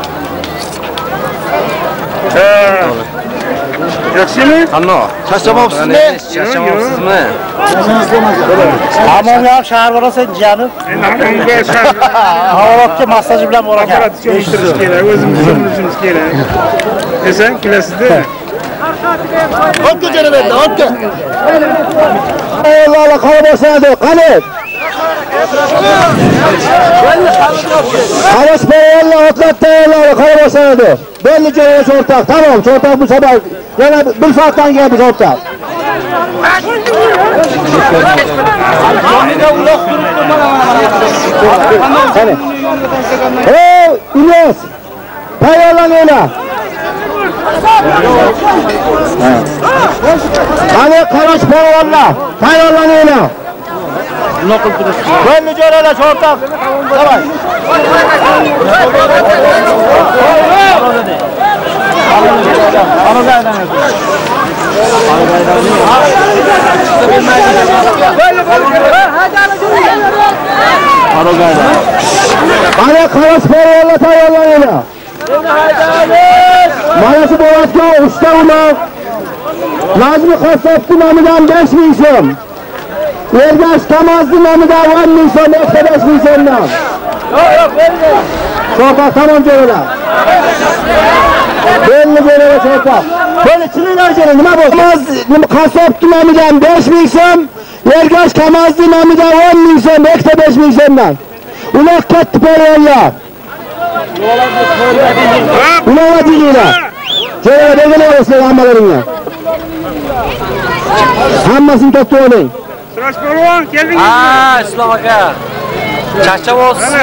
Yaxshi mi? Anno. Charchamoqsizmi? Charchamoqsizmi? Hamon shahar borasiz jiyanim. Endi shahar. Havorotga massaj bilan bor ekan. Eshitirish kerak, o'zimiz tushunishimiz kerak. Esa kelasizda. Otga jaraberdi, otga. Alloh qara bosadi, qani. Xalos bo'lganlar otlatdilar, qara bosadi. Belli joyga o'rtoq, tamom, o'rtoq bu sabab yana bir soatdan keyin biz o'rtoq. Qani. İlyas. Tayyorlan öyle. Hadi Karaç Pehlivanlar. Tayyorlan öyle. Gönlü görele çortak. Davay. Hadi Karaç Pehlivanlar tayyorlan öyle. Manası Boğaz'da usta ulan. Nazmi Kasap'tı namıdan 5 milyon. Ergaş Tamazlı namıdan 10 milyon, ekte 5 milyondan. Çorpak tamam görüyorlar. Belli görüyorlar çorpak. Böyle çılıyla gelin, ne bu? Tamazlı Kasap'tı namıdan 5 milyon. Ergaş Tamazlı namıdan 10 milyon, ekte 5 milyondan. Ulak ketti Pehlivanlar. Ulava diliyle. Şöyle begele olsun hammalarına. Hammasını tuttu olayım. Sıraç Pehlivan geldiniz mi? İslam aka. Çarşaf olsun mu?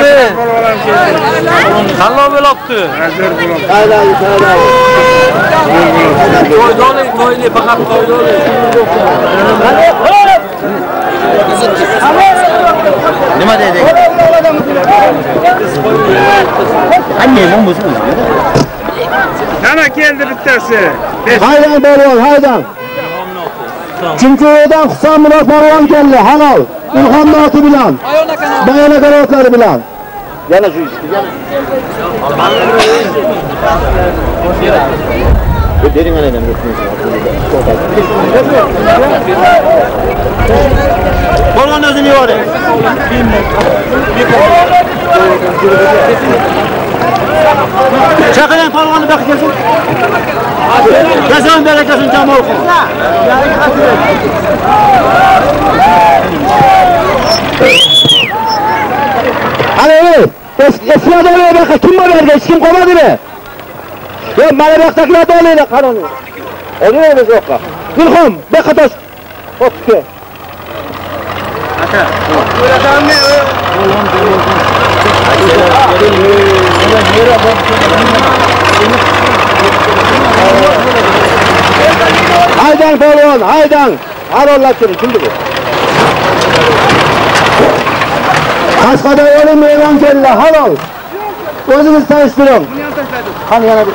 Kanla böyle yaptı. Haydi haydi. Toylu bakalım toylu. Nima dedi? Anne bu musun? Yana geldi bittesi. Haydan Pehlivan haydan. Çünkü oradan Husan Murat Pehlivan geldi. Halal. İlhan Murat'ı bilen. Bayana kanatları bilen. Yana şu işi. Derin annem Pehlivan özünü yordu. Çakılan Pehlivan'ı bakıyorsun. Kazan bereketini tam oku. Hani eski adamına bakın kim var verdi kim komadı mı? Ya Malabak'takiler de oluyor kanunu. Oluyor mu yok? Gülhum Bekataş. Hop ki. Haydan Pehlivan haydan. Arollar seni kimdi bu? Kaskada yolun meyvan kelle halal. Özünüz tanıştırın. Hani yana bir.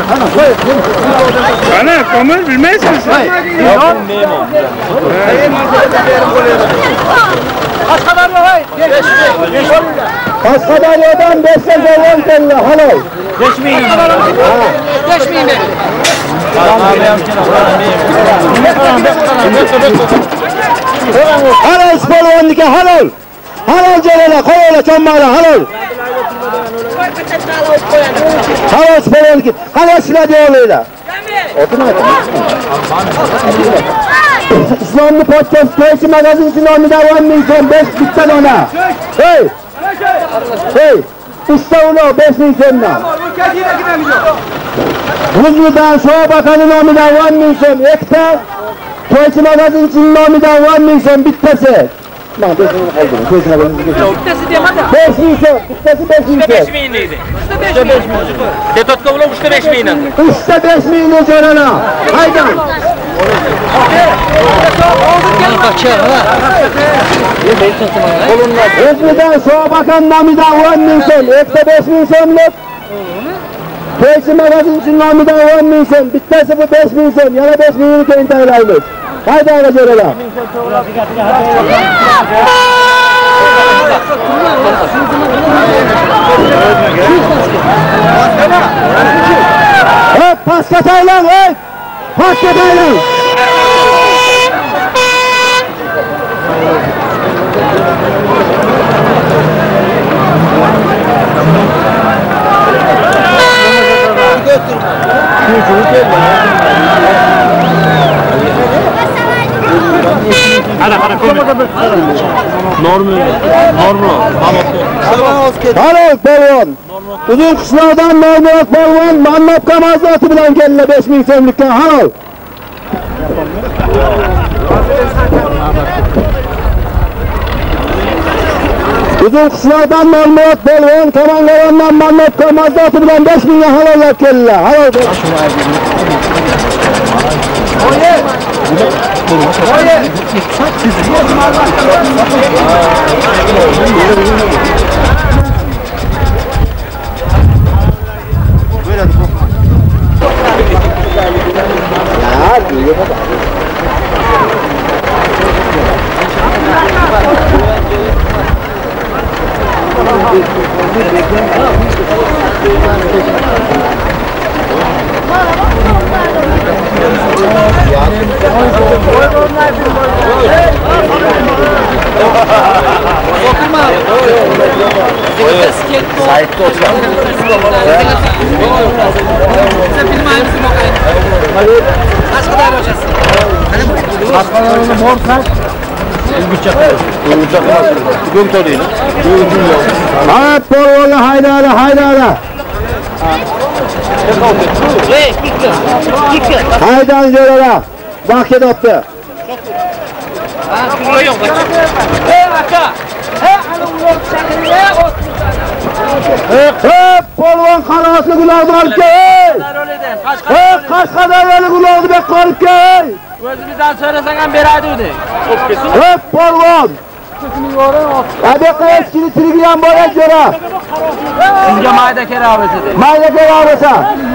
Ana komur bilmezsiniz. Kaskadarya'dan 5 Pehlivan kelle halal. Geçmeyin. Geçmeyin beni. Halal Pehlivan'daki halal. Halal celale koyala çommayla halal. Halal Pehlivan'daki halal silah diyorlar. İslamlı podcast Köyçü magazin sinomida 10 milyon 5 bitten ona. Hey! Hey! İşte onu 5 milyondan. Huzlu'dan Şoğa Bakanı nomidan 10 milyon ekte. Köyçü magazin sinomida 10 milyon bittesi. Lan 5 milyon kaldırın. Köyçü magazin Bittesi diyeyim hadi. 5 milyon. Bittesi 5 milyon. 5 milyon neydi? İşte 5 milyon. Detotka ulan işte 5 milyon. İşte 5 milyon canına. Haydan. Huzlu'dan Şoğa Bakanı nomidan 10 milyon. Ekte 5 milyonluk. Köyçü magazin sinomida 10 milyon. Bittesi bu 5 milyon. Yana 5 milyon köyün taylarlık. Haydi ağaca canına. Hop paskataylan hop! Paskataylan! Halal Pehlivan. Uzun kışlardan Mehmet Pehlivan Mannap Kamazatı bilen gelene 5 milyonluktan halal. Uzun kuşlardan ma'lumot bo'lgan, Kamangarondan ma'lumot ko'rmazdi bilan 5000 ga halollab keldilar. Halol. Ha, polvonlar haydala. Haydan jo'ralar. Vaqt ketibdi. Polvon qaroslik ularni olib kel. Qashqadaryolik ularni bek olib kel. O'zimizdan so'rasang ham beradi edi. Polvon. Abeqa eskili tirgiyan bo'lar jo'ra. Sizga mayda kerak bo'lsa. Mayda kerak bo'lsa.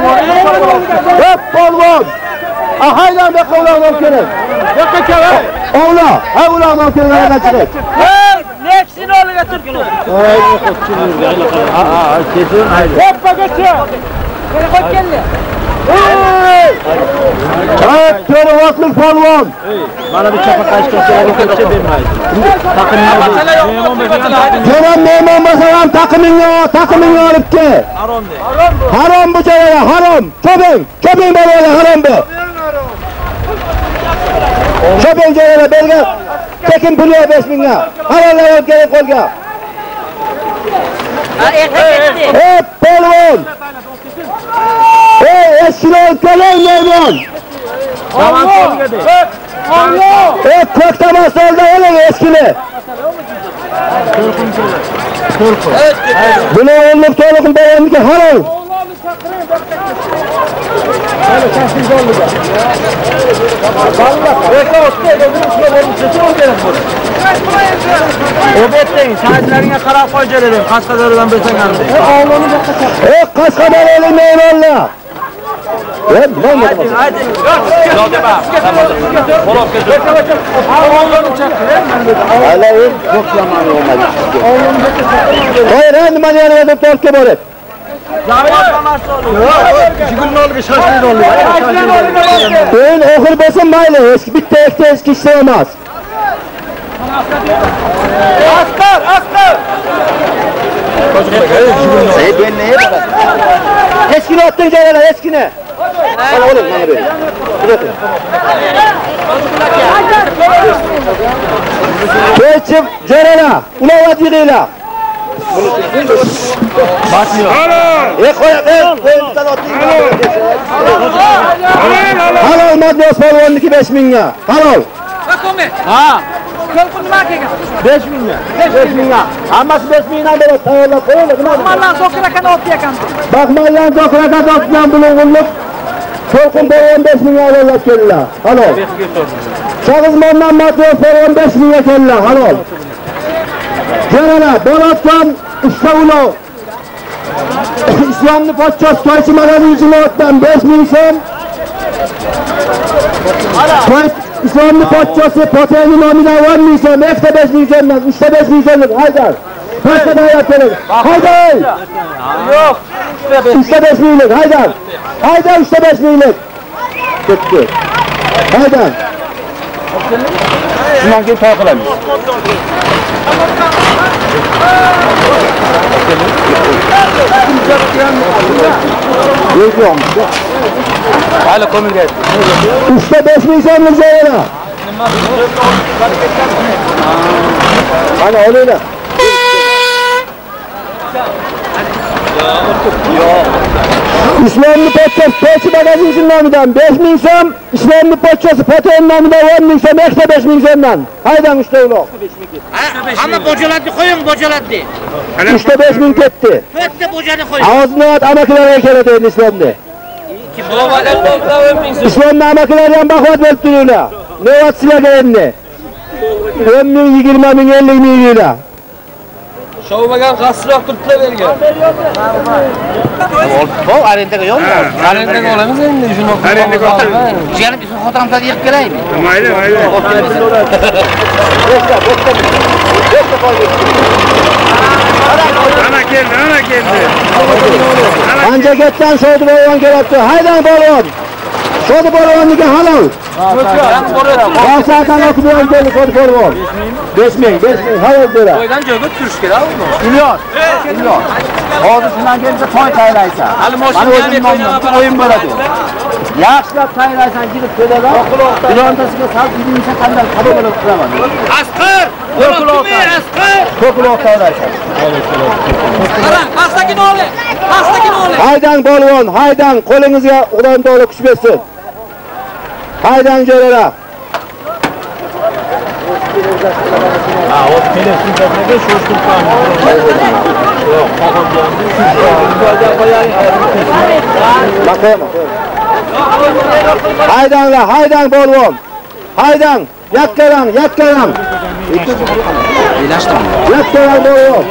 Polvon. Ahaydan bek ularni olib keling. Yo'qqa kel. Ola, ha ularni olib kelgan chiqib. Nefsini oliga turibdi. Kesin haydi. Hoppa-gacha. Qo'yib keldi. To'rvotlik polvon. Mana bir chapa qaytib kelsa, bermaydi. Jo'ra mehmon bo'lsa ham taqimingni olib kel. Harom bu joyga, harom. Ko'ping bo'ladi, harom bu. Ko'ping joyga bergan. Tekin pul 5000 ga. Harolar olib kelib qo'lga. Polvon. Eskilol keling mehmon. Ko'ktamas oldi oling eskili. Buni o'lib to'liq berganiki halol. Obetding, saatlarga qarab qo'yjalaring, Qashqadaryodan bo'lsang ham. Qashqadaryolik mehmonlar. Hayır, nima yerga tortga borib. Ben oxir bo'lsin mayli, bitta ikkita eski ish emas. Askar. Sen ben neye bak? Eskini attın canına, eskini. Al oğlum bana bir. Geçip canına, ulavat yığıyla. Batmıyor. Halal madde Osmanlı'nın 5000 ga. Halal. Ha. Kalkın nima kelgan? 5000 ga. 5000 ga. Hammasi 5000 dan beradi. Tayyorlab qo'yinglar. Mallan zo'kirakan olib ekan. Bak mallan zo'kirakan olgan bulung'unlik. To'lqin bo'lgan 5000 ga olib keldilar. Halol. Chag'izmondan madde 5000 ga keldilar. Halol. Jaralar, Bolatdan ishda ulov. İslamni podshosi To'ychi madaniy ijroatdan 5000 so'm. İslamni podshosi Potayni nomidan 10 so'm, ikkita 5000 so'mdan, uchta 5000 so'mlik haydar. Boshqa davlat kerak. Haydar. Yo'q. Uchta 5000lik haydar. Haydar uchta 5000lik. Ketdi. Haydar. Shundan keyin to'y qilamiz. Yo'q. Hali ko'milgan. Uchta 5000 so'mlik joyida. Ana olinglar. İslamlı poçası Peçi Magazincinin namıdan 5.000 so'm, İslamlı poçası Pato'nun namıdan 10.000 so'm, ekle 5.000 so'mdan. Haydan 3'te uloq. Ama bocaladdı koyun bocaladdı. 3'te 5.000 ketdi. 4'te bocanı koyun. Ağzını at amakilarga keladi İslamlı. İslamlı amakilardan bakvat verip duruyla. Ne vat sizlarga endi? 10.000, 20.000, 50.000 lira. Şovmagan qasroq turiblar bergan. Bu arendaga yo'qmi? Arendaga olamiz endi shuni. Arendaga olamiz. Jiyanim bizni xotiramizlarni yig'ib kelaymi? Mayli. Ana keldi. Qancha ketdan Sho'di polvon kelibdi. Haydan polvon. Sho'di polvonniki halol. Qasaqdan o'tib keldi Sho'di polvon. 5.000 halol beradi. Qo'ydan joyga turish kerak uni. Million. Hozir shundan kelsa to'y tayyorlaysan. Hali mashinaga o'yin bo'ladi. Yaxshilab tayyorlaysan, kirib keladi. Bilontasiga sal bilingcha qanday qabul qilib qilaman. Asqar! Asqar! Ko'proq tayyorlaysan. Qarang, pastdagini oling. Haydan polvon, haydan qo'lingizga Xudoning to'g'ri kuch bersin. Haydan jo'ralar. Haydan polvon. Haydan, yakkaram. Yakkaram polvon.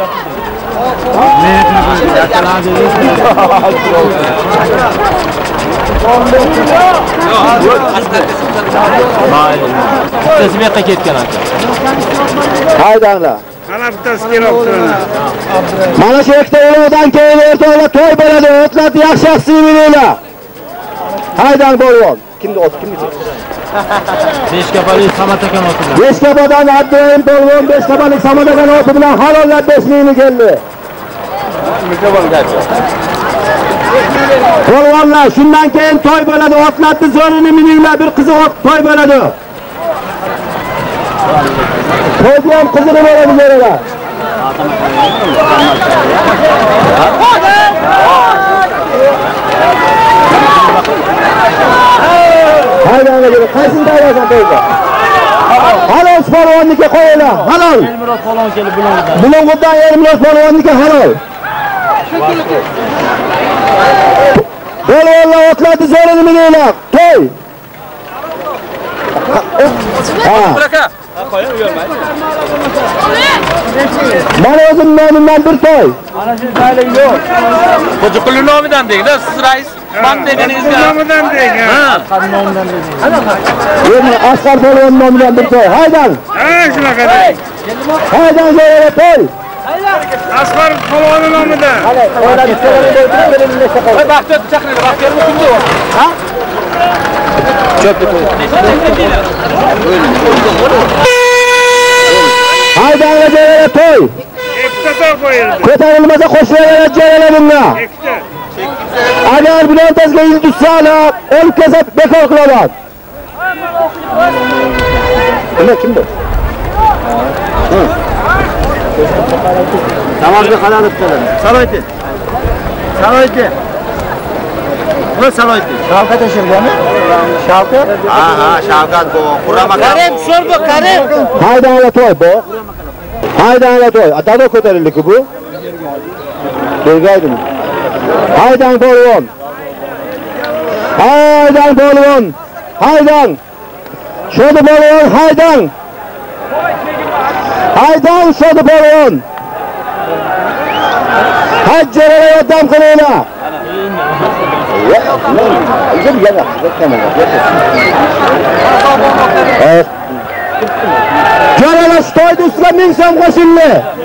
Tasbihga ketgan aka. Haydanlar. Mana bittasi kelibdi. Mana shu ikkita o'g'ildan keyin o'rtoqlar to'y bo'ladi. O'tlarni yaxshi bilinglar. Haydan polvon. Kimni ot kimni? Beshkapalik Samat akan oti bilan. Beshkapadan Abdurahim polvon Beshkapalik Samat akan oti bilan halollab 5.000 keldi. Polvonlar, shundan keyin to'y bo'ladi. Otlarni zo'rini mininglar, bir qiziq to'y bo'ladi. To'yga ham qizini beradi zo'ralar. Haydanga kelib, qaysini tayyorlasan to'yga? Halol polvonniki qo'yinglar, halol. Elmurod polvon kelib Bulung'urdan Elmurod polvonniki halol. Polvonlar otlarni zo'rini mininglar. To'y. aka. Qo'ying, uyalmaydi. Mana o'zim nomimdan bir to'y. Mana shu tayling yo'q. Xo'jaqullning nomidan deng-da, siz rais. Men deganingizga Nomidan deng. Asqar nomidan deng. Endi Asqar polvon nomidan bir to'y. Haydan. Shunaqa deng. Haydan zo'rga to'y. Asqar polvon nomidan. Voy Baxtiyor chaqiradi, Baxtiyor kimda bor? Ha? Haydan zo'rga to'y. Ikkita to'y qo'yildi. Ko'tarilmasa qo'shnilar joylar bunga. Ikkita. Agar bilontasiga yuz tutsala, o'lib kelsa bekor qilaman. Kimdir? Namozga qarab qoladi. Saroyda. Bu saroyda. Shavkat ashirgami? Shavkat? Ha, Shavkat bu. Qurama Karim, sho'rba Karim. Haydanla to'y bu. Haydanla to'y. Dado ko'tarildi-ku bu. Bergaydimi? Haydan polvon. Haydan. Sho'di polvon, haydan. Sho'di polvon. Hajjaraga yordam qilinglar. Jo'ralar to'yda ustiga 1000 so'm qo'shildi.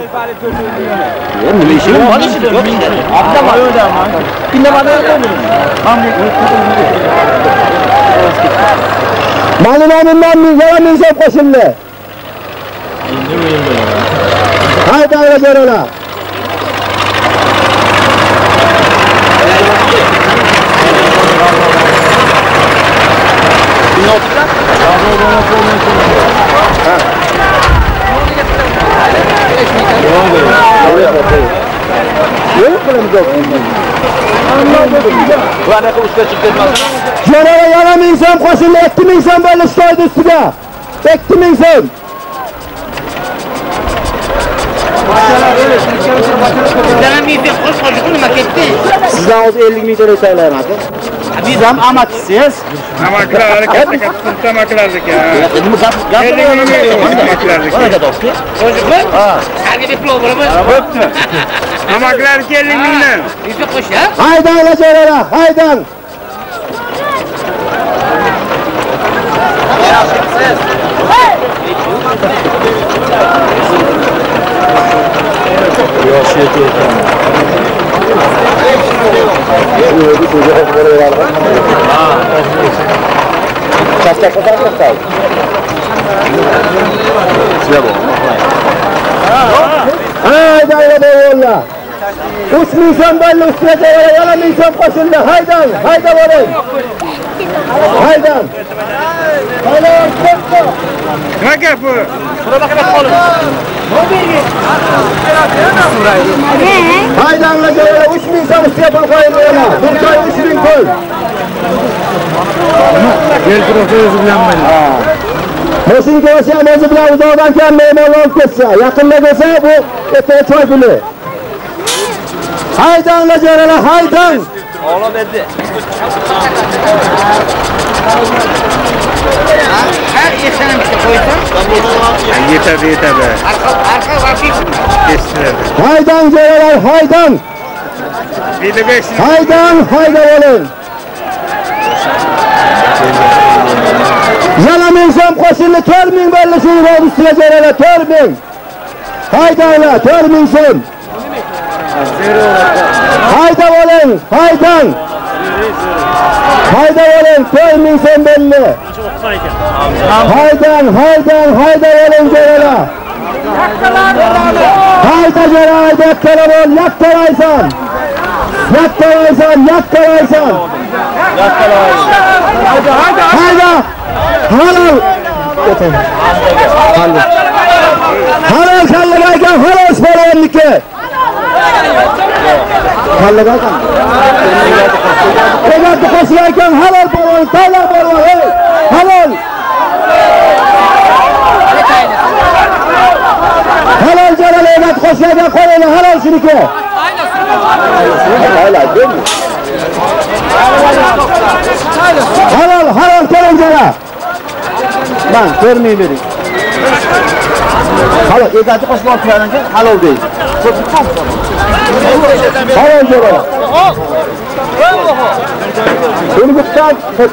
Mani nomimdan 1000 so'm qo'shildi. Haydanlar jo'ralar. Ne kılımız yok? Ulan ne kılıçta çıktı etmezsin? Cenara yana minsan koşunla ekti minsan böyle üstüne üstüne. Ekti minsan. Sizden bir koş koşun mu maketti? Sizden o 50 milyar öteyler abi. Biz hem amatçısıyız. Amaklar hareketli kapıntı amaklardık ya. 50 milyon amaklardık. Orada da okey. Çocuklar? Herkese bir programı. Amaklar 50 milyon. Bir koş ya. Haydan la Cenara, haydan. Haydan la boyolla. 3 milyon belli üstüne Cenara yana milyon koşunla. Haydan, haydan olayım. Haydan. Haydan, çekme. Ne kapı? Haydanla Cenara 3 milyon üstüne bakayım yana. Bir çay 3 bin koy. Gel profesör bilen beni. Mesin göğsü amacı bile uzağdan kendine emanet geçse. Yakında geçse bu öteye çay bile. Haydanla Cenara, haydan. Oğlum dedi. Her yaşanan bir şey koysun. Yeter be. Arka var bir. Kestiler. Haydan Cenara, haydan. Bir de 5 Haydan, haydan olun. Yana minsam koşunu törmin belli şunu var üstüne Cenara, törmin. Haydanla, törminsam. Haydan olun, haydan. Haydan olun, törminsam belli. Haydan, haydan, haydan olun Cenara. Hayda Cenara, yakkaran ol, yakkaraysan. Yakkaraysan, yakkaraysan. Hayda. Halal. Halal kallıgayken halal sporanlıke. Kallıgayken. Egatı koşuyayken halal boran, talal boran, hey. Halal. Halal Cenara egatı koşuyayken koyuyla halal şirike. Halal değil mi? Halal Cenara. Ben görmeyi verin. Halal, egatı koşulan planınca halal değil. Halal Cenara. Ürgüp'ten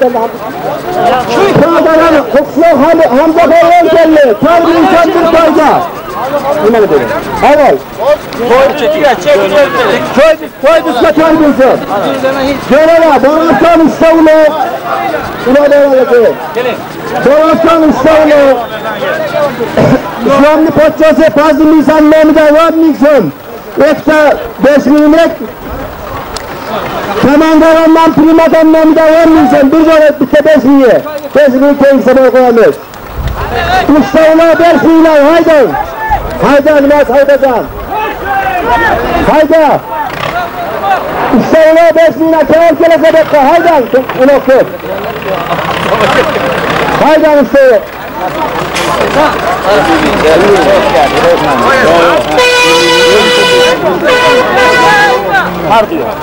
şu kağıdaları kokuyor Hamza Kayran geldi. Tarih insan bir kayda. Bunları verin. Halal. Köy dışına tarih insan. Cenara, Doğrastan İstanbul'u. Buna devam edelim. Doğrastan İstanbul'u. İslamlı Paçası Fazlı Nisan Mehmet'e var Nisan. Ekte 5 milimek. Kemangaran'dan Primadan Mehmet'e var Nisan. Bir zor bitti 5 miliye. 5 miliye tek sabah koyamayız. İstanbul'a 5 miliye haydan. Haydan biraz haydadan. Hayda. İstanbul'a 5 miliye kenar kelese bekle. Haydan. Unokur. Haydan İstanbul'a. Har diyor.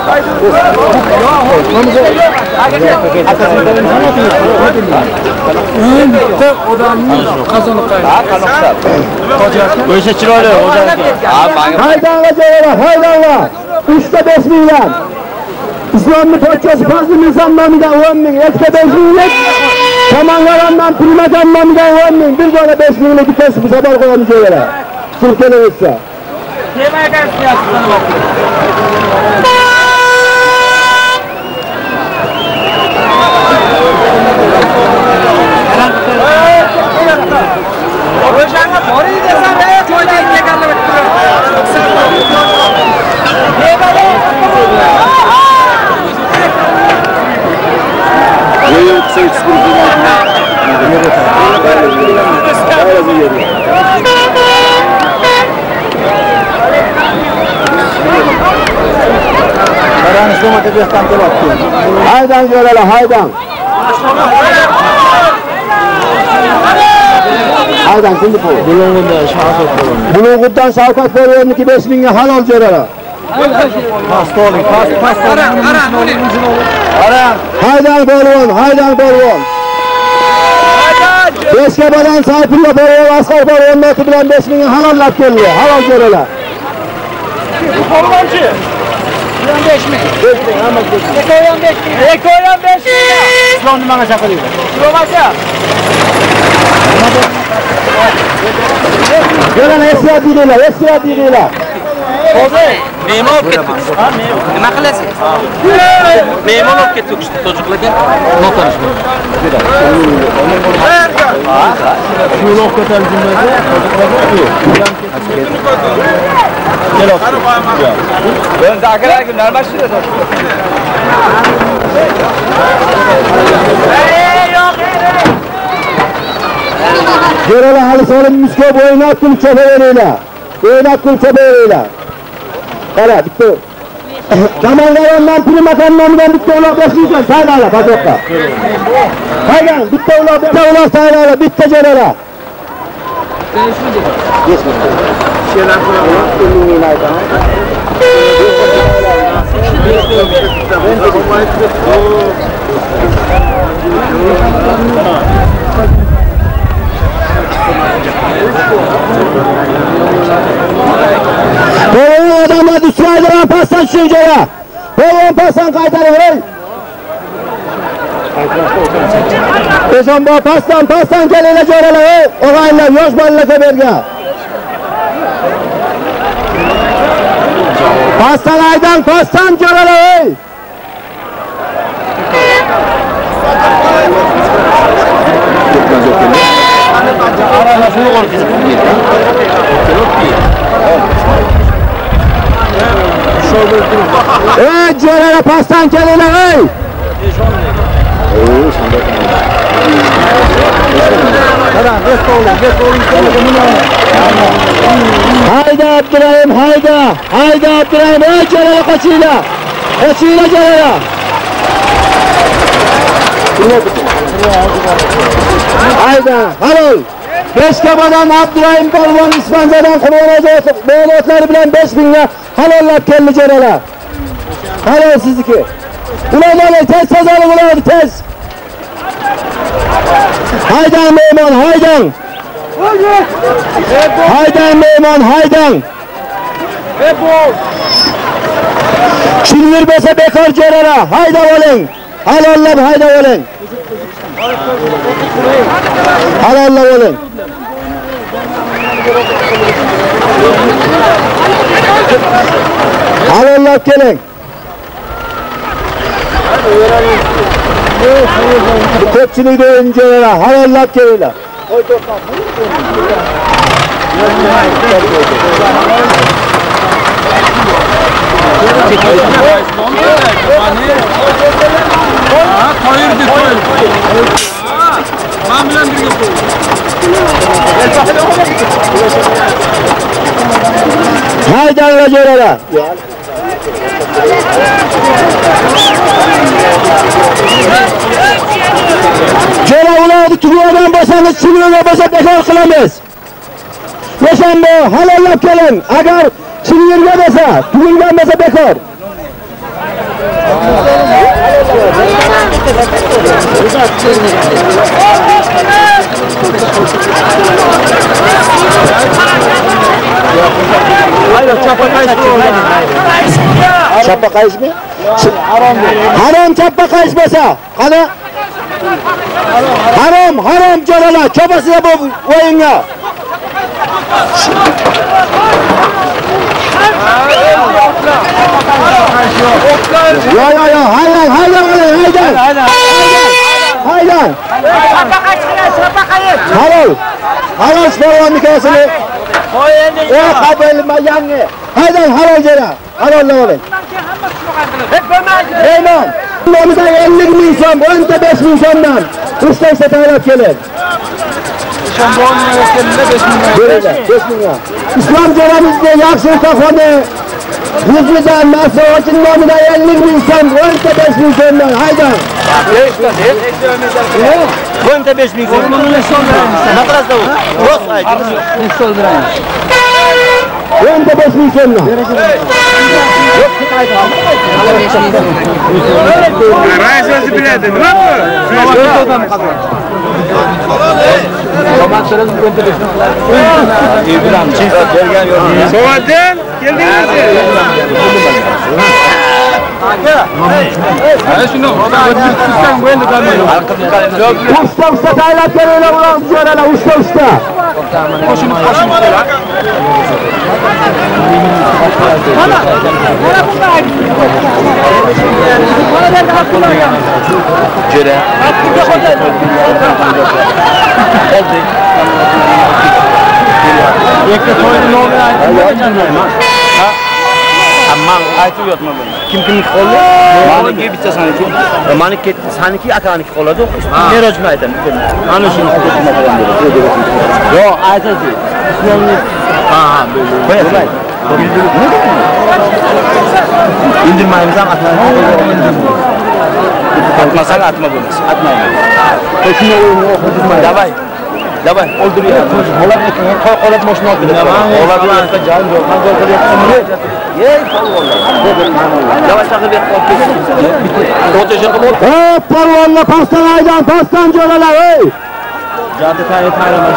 Haydanla Cenara, haydanla. 3'te 5 milyon. İslamlı Paçası Fazlı Nisan Mehmet'e 10 bin. Ekte 5 milyon. Kemangaran'dan Primadan Mehmet'e 10 bin. Bir tane 5 milyon bir kez bu sabah koyalım Cenara. Türkiye'de yoksa. Yemeğe gelsin ya sana bakıyorum. Haydan görelim, haydan. Haydan şimdi bu. Bulungundan Şavkat Bey'in 5000'e halal görelim. Haydan Bolvon, haydan Bolvon. Beşkebadan Sayfullah Bolvon, Askar Bolvon notu bilen 5000'e halallap geliyor. Halal görelim. Bolvoncu. 5.000. Ekoyan 5.000. Ekoyan 5.000. Slonu bana çakırıyor. Slovaca. Gören esya diliyle. Memur olup ketdik. Nima qilasiz? Memur olup ketdik işte çocuklarga. Notanışma. Şulok ko'tarilganda Ben zakarlarım normal şurada. Görelim halı sahanın müskop oynat kul çöpeleriyle. Kara bitti. Kemal'den prim atanlarından bitti ola başlayacağız. Sayılarla patokta. Hayır bitti ola sayılarla bitti Celal'a. Şeyler Bolvon adamlar düşürüyorlar pastan şuncaya. Bolvon pastan kaytarıyor. Özan bu pastan gelene görele. Olaylar yoş ballaka berge. Pastan görele. Görele pastan gelene. Hayda Abdurrahim, hayda Abdurrahim, Celal kaçıyla Celal. Hayda, halal. Beşkebadan Abdurrahim Bolvon, İsmanca'dan Kurbanacı bilen 5000'le halallap kelli Celal'a. Halal sizdeki. Ulan tez alın ulan tez. Haydan Meyman, haydan. Haydan Meyman, haydan. Çinlir bese bekar Celal'a. Hayda olun. Halallap hayda olun. Halallap olun. Halallap gelin. Tepçiliği de öncelere, halallap gelirler. Haydan gelirler. Celal uladı tüvüyordan basanız, çiviriyordan basa bekar kılamaz. Yaşam bu, halallap gelin. Agar çiviriyordan basa, tüvüyordan basa bekar. Çapa kayış mı? Haram çapa kayış basa. Hadi. Haram Celal'a. Çapası da bu oyuna. Ya. Haydan. Halal sporun nikahını. O kabelime yange. Haydan halal Celal. Halal olun. Eyman. Bunlarımızdan 50.000 son, önde 5.000 sondan. Usta ise talep gelir. Şampuan üniversitelerinde 5.000 lira. 5.000 lira. İslam Celal'imizde yakşı kafanı Hızlıdan Nasrı'nın namına 50.000 son, 15.000 sondan, haydi. Quanto é 5.000? Na praça da U. Nossa, aí. Ne soldurayım? 15.000 sondan. Reis özü biledi, ne yapıyor? Soğadan geldiniz mi? Usta kaynat geliyle ulan diyorlar usta. Cüre. Aman aytib yotma buni. Kim qoldi? Maniki bitta saniki. Maniki saniki akaniki qoladi. Merojni aytaman. Ana shuni Yo, aytadi. Ha, böyle. İndirmayimiz ham atmasan atma bo'lmas. Atmayman. Qo'shni o'yinni o'qitmayman. Davay. Davay, o'ldiryapti. Qo'lab mashina olib keladi. Qo'lab bilan joy yo'q. Qanday qilyapsizmi? Ey, polvonlar. Davay saqlab qo'yib. Hop, polvonlar pastan jo'ralar, ey. Jodi tayyorlamasa.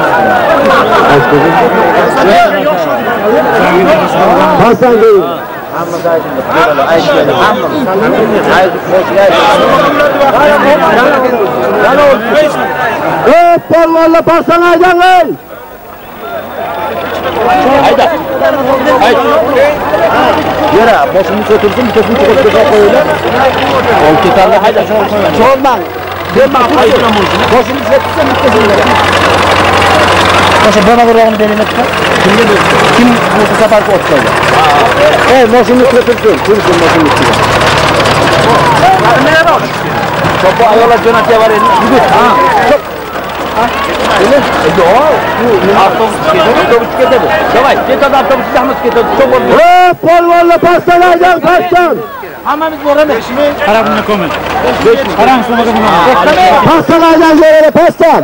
Pastan jo'ralar. Hamma joyda jo'ralar, aytishadi. Hamma. Aytib qo'yishadi. Hop, polvonlar pastan aydan, ey. Hayda. Hayda. Yara, boshini ko'tarsin, bitasini chiqarib qo'yinglar. Ol ketarli hayda cho'lman. Berman qo'ydim. Boshini ko'tarsin, bitasini. O'sha bonalarni beringlar. Kim bu safarga o'tdi? Ey, boshini ko'tarsin, tursin boshini ichiga. To'po ayollar jo'natyapar endi. Yigit. Ha. Avtobus ketadi. Davay, ketadi avtobus, hammasi ketadi. Hop, polvonlar pastan aydan, pastan. Hammamiz boramiz. Qarabni ko'min. Qarang so'maga buni. Pastan aydan jo'ralar, pastan.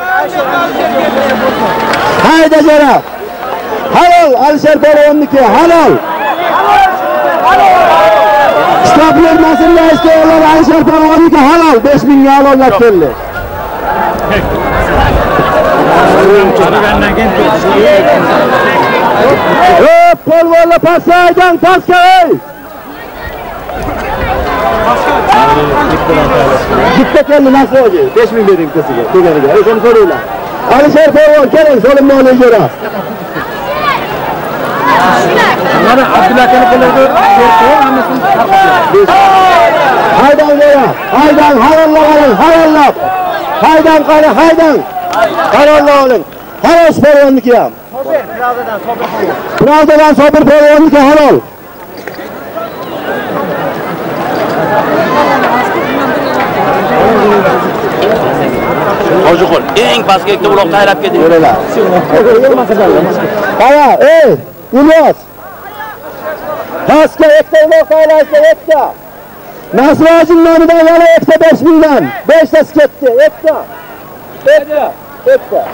Hayda jo'ra. Halol, Alisher polvonniki, halol. Stop bermasin isteyorlar, Alisher polvonniki halol, 5.000 ga halollab keldi. Hop, polvonlar pasaydan pasga ey. Gitti keldi nasıl oldu? 5.000 bering kesiga, tegariga. O'shani so'raylar. Alisher polvon keling, so'limni olaveradi. Mana Abdulla akani qo'lida hammasini tarqatdi. Haydan jo'ra, haydan halollab oling, halollab. Haydan qani, haydan. Halollab oling. Halol polvonniki ham. Pravdadan Sobir polvonniki halol. Hojiqul, eng pastga ikkita uloqni aylab ketdi. Jo'ralar. Qara, ey, Ilyos. Pastga ikkita uloq aylaysiz, ikkita. Nasrojin nomidan yana ikkita 5.000 dan. 5 tasi ketdi, ikkita. Ikkita.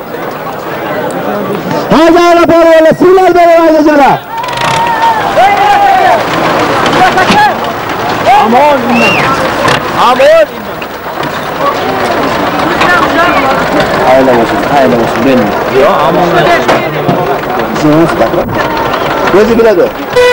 Hayda polvonlar, sizlar beraylik jo'ra. Amon. Amon. Aylamasın benim. Yo, amon. O'zi biladi.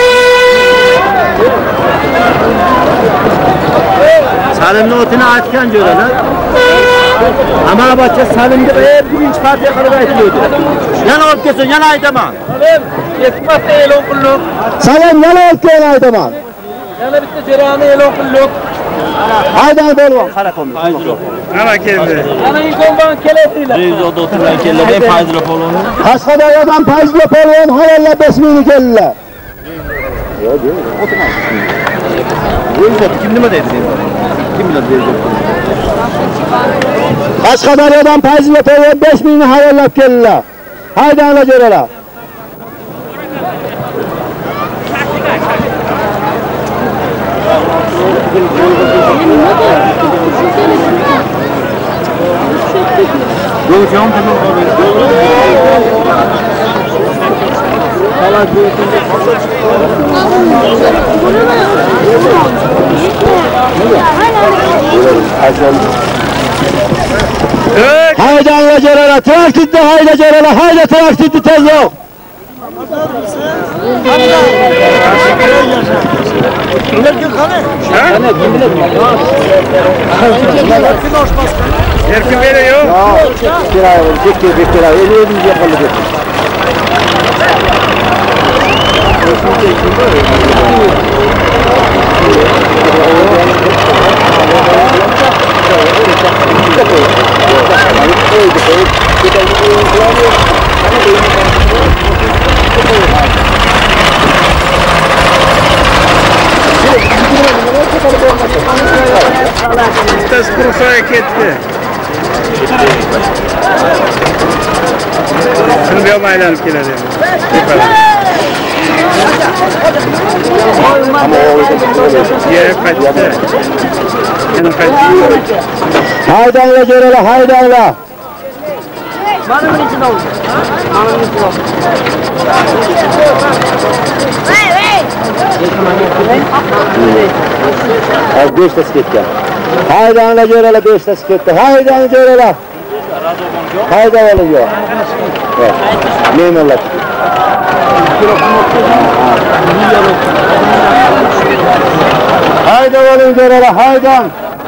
Salimni o'tini aytgan jo'ralar. Amabatcha Salimga birinchi partiya qilib aytildi. Yana olib kelsin, yana aytaman. Salim, yetmasda e'lon qildik. Salim yana olib aytaman. Yana bitta jo'rani e'lon qildik. Haydan polvon, qara qo'ying. Ana keldi. Yana inkomdan kelasizlar. Rezoda o'tirgan keladi, Fayzli polvon. Qashqadaryodan Fayzli polvon halollab 5.000 ga keldilar. Yo'q, o'tirmaydi. Rezoda kim nima deydi? Kim biladi Rezoda? Qashqadaryodan Fayzli polvon 5.000 ga halollab keldilar. Haydan jo'ralar. Haydi Allah Celal'a, traktörde haydi Celal'a, haydi traktörde tez yok. Erkin veriyor. Kiraya var, bir kiraya, elini yapalım. Vites kurusaya ketdi. Shuni bu yoqqa aylanib keladi. Haydanglar Celal'a, haydanglar. Az 5 tas ketdi. Haydanglar Celal'a 5 tas ketdi. Haydanglar Celal'a. Hayda oğlum ya. Evet. Neyin Allah? Hayda oğlum Celal'a, haydan.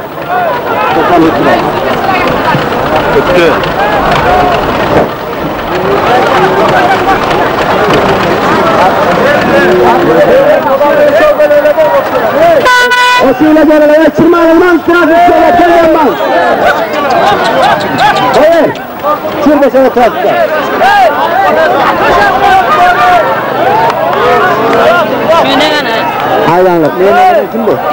Öttü. Osuyla Celal'a çırmanılmaz, trafik şöyle kellenmez. Hayır, şurada sana trafikte. Haydanlar, kim bu?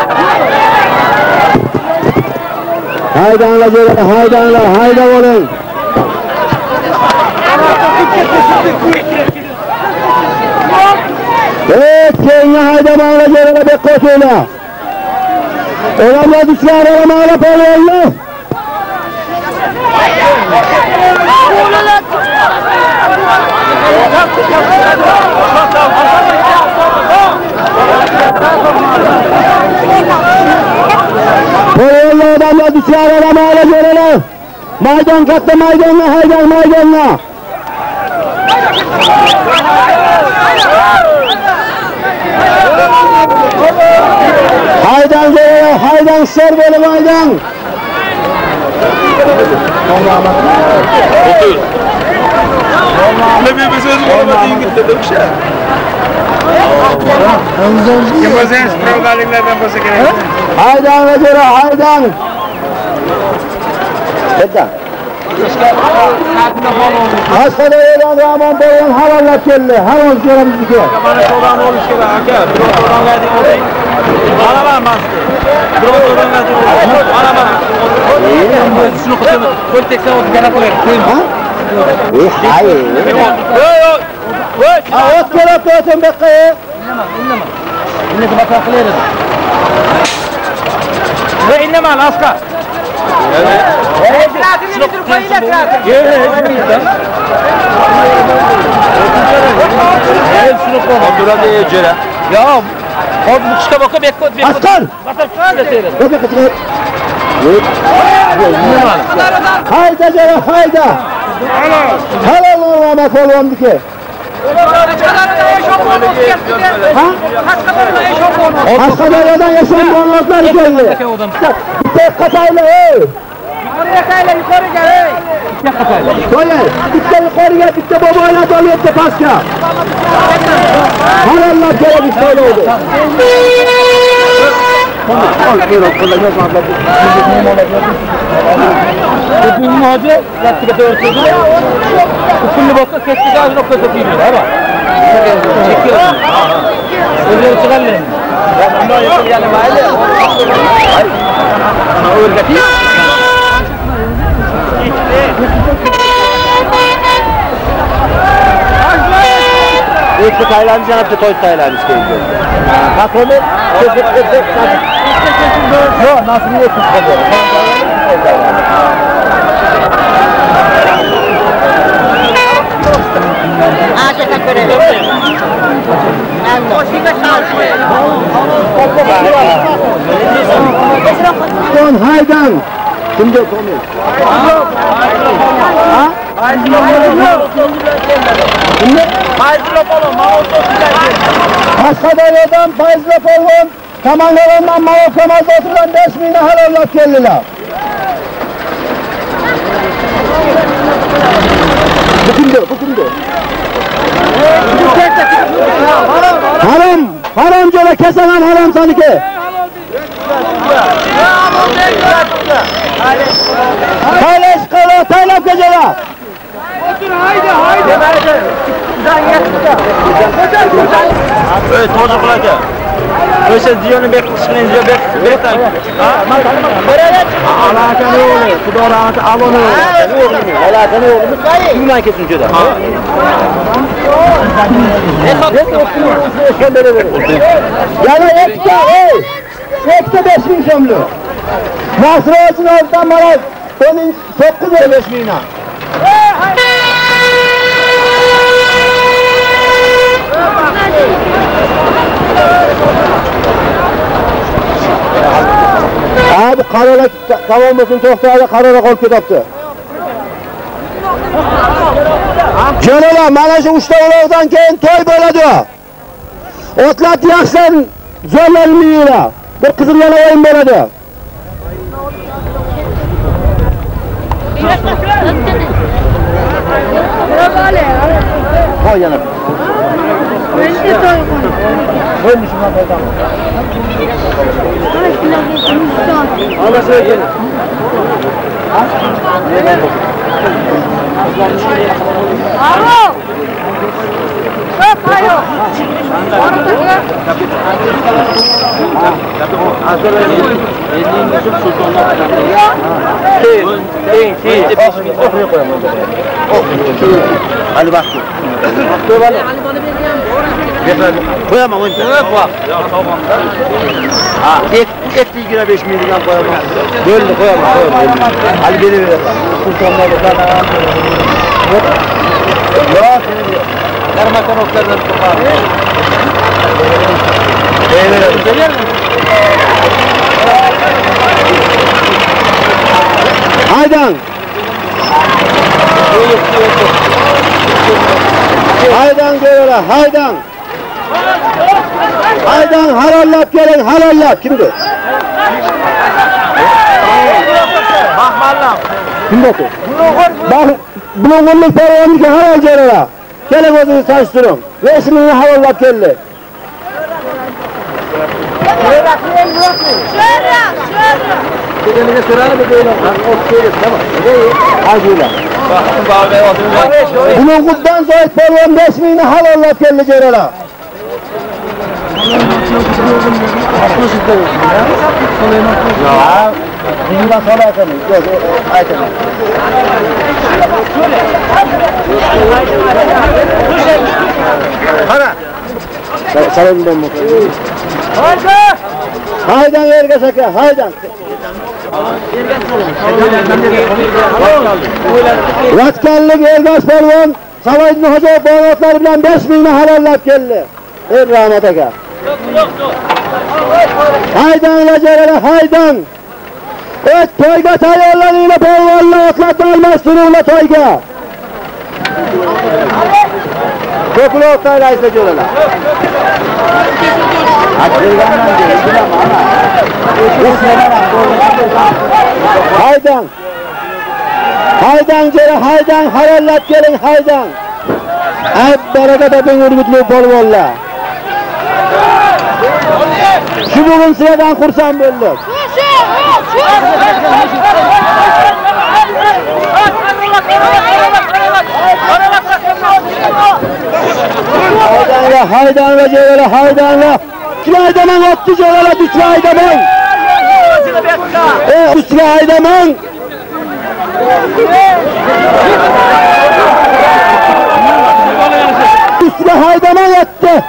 Haydanlar Celal'a, haydanlar, hayda olun. Evet, kendi haydamanla Celal'a bekkotuyla. Olamla düşler, olamla palonlu. Palonlu adamla düşler, olamla Celal'a. Maydan katta maydanla, haydan maydanla. Haydan Celal'a, haydan Serbeli haydan. Otur. Ne bir söz olmadı gitti de bir şey. Kim olsanız programlardan bolsa kerak. Haydan ve Celal'a, haydan. Hedda. Haskada elan Rahman Bey'in havallat geldi. Haval Celal'imizdeki. Bana soran oluş gibi aka. Bir soran geldi oldu. Bana var mı? Bir soran geldi oldu. Bana var. Şunu kutumu. Koy teksen oldu. Gene koyar. Ha? Hayır. Yok. Ha, ot gelip dötün bekkayı. İnnesi batak kılıyoruz. Ve inneme al aska. Evet. Şunu koyun ekran. Evet şunu koy. Abdurrahman Ecere. Ya. O bu kışta bakı bekot. Aslan. Batak da seyredin. Bakın kıçını. Hayda Celal, hayda. Helal Rahmet oğlum ki. Haskadara'dan yaşam bonlazlar geldi. Tek katayla hey. Yukarı gel hey. Tek katayla. Söyle. Bitti yukarı gel. Bitti babayla doluyetti paska. Harallah kere bir söyle oldu. Bu hoca yaktıkta örtüldü. Usulü bakka kestik ağzı noktası değil ama. Çekiyor. Öyle çıkarlar. Ya bundan yakın yani mahalle. Hayır. Ama öğreteyim. Tekli taylarımız yanıp da toy taylarımız geliyor. Hakkını yok, nasıl niye tutmadı? Ağaçtan görelim. Don haydan. Kimde konuş? Ha? Kaskadayı'dan Fayzlı Polvon, Kamangalan'dan Mavuk Kamaz'da oturan 5.000'e halallah geldiler. Bu kimdi? Haram göre kesenen haram sanki. Paylaş kala, taylap geceler. Evet, hoca kulaka. Böyle diyonu bekleşmeyin diyor, bekleyin. Alakalı oğlu, bu da rahatı abone oğlu. Alakalı oğlu, kimden kesin şöyle? Yani ekte 5.000 şömlü. Nasır olsun oradan bana, onun sokku ver 5.000'e. Abi karala kavulmasın tohtayla karala kol kitaptı. Şöyle mana şu uçta olardan keyin toy bo'ladi. Otlat yaxshilar zo'rlanmaylar. Bir qizillar o'yin bo'ladi. Qo'y yana. Qo'yni shundan qo'ydim. Allah söyle. Alo. Çok hayır. Ali bak. Koyamam onu. Ha, et ilgine 5.000 lira koyamam. Böyle koyamam. Ali beni ver. Sultanlar da yok. Karmakan oklardan kopar. Geliyor mu? Haydan. Haydan görüyorlar, haydan. Haydan harallap gelin, harallap. Kimdi? Bahmallam. Kimdi o? Bulungunluk pervanlık haral görüyorlar. Gelin özünü saçtırın. Resmini harallap geldi. Dedemine sorarım mı böyle? O söylüyor, tamam. Acıyla. Bulungundan zayıf pervan resmini harallap geldi görüyorlar. Ya, bundan sonra atamıyor. Yok, atamıyor. Hana. Salondan mı? Haydan erge şaka, haydan. Vatkanlık Elbas Pelvan, Savaydın Hoca bağlatları bilen 5.000'e harallap geldi. Ey rahmet aka. Haydan Lacerele, haydan. Evet, toyga tayarlarıyla Pelvan'la atlatma almazsınırla toyga. Köprü oktayla izlediyorlar. Haydan. Haydan geri, haydan harallat gelin, haydan. Hep berekete bin ürgütlü Pelvan'la. Şu bugün sıradan kursan böldük. Haydanla, haydanla Celal'e, haydanla. Haydaman attı Celal'e, düştü haydaman. Düştü haydaman. üstüne haydama yattı.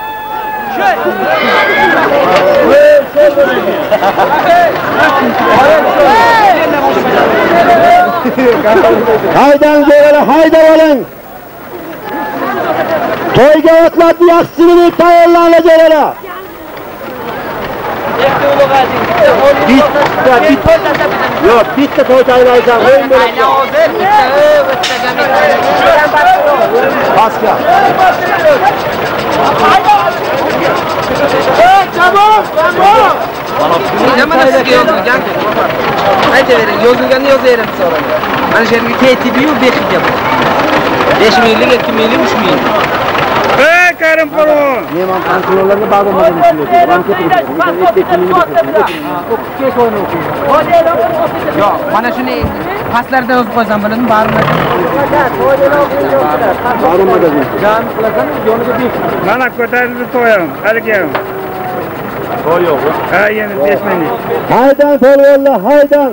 Haydan Celale, haydan olun. Toyga otlatdı yaksını tayarlarla Celale. Yok, bitti toy tayarlayacağım. Paska. Çabuk! Çabuk! Zaman da sizge yozulgan. Aytaverin, yozulganni yozaverim sonra. Mana shu yerga KTB-yu 5 yil. 5 minglik, 2 minglik, 3 minglik. Karim Polvon. Neman kontrollarını bağlamadan düşünüyorum. Yo'q, mana shuni pastlarda yozib qo'ysam bo'ladimi? Barini. Mana ko'tarildi to'yim. Haligi. To'y yo'q. Ha, yana 5 minglik. Haydan Polvonlar, haydan.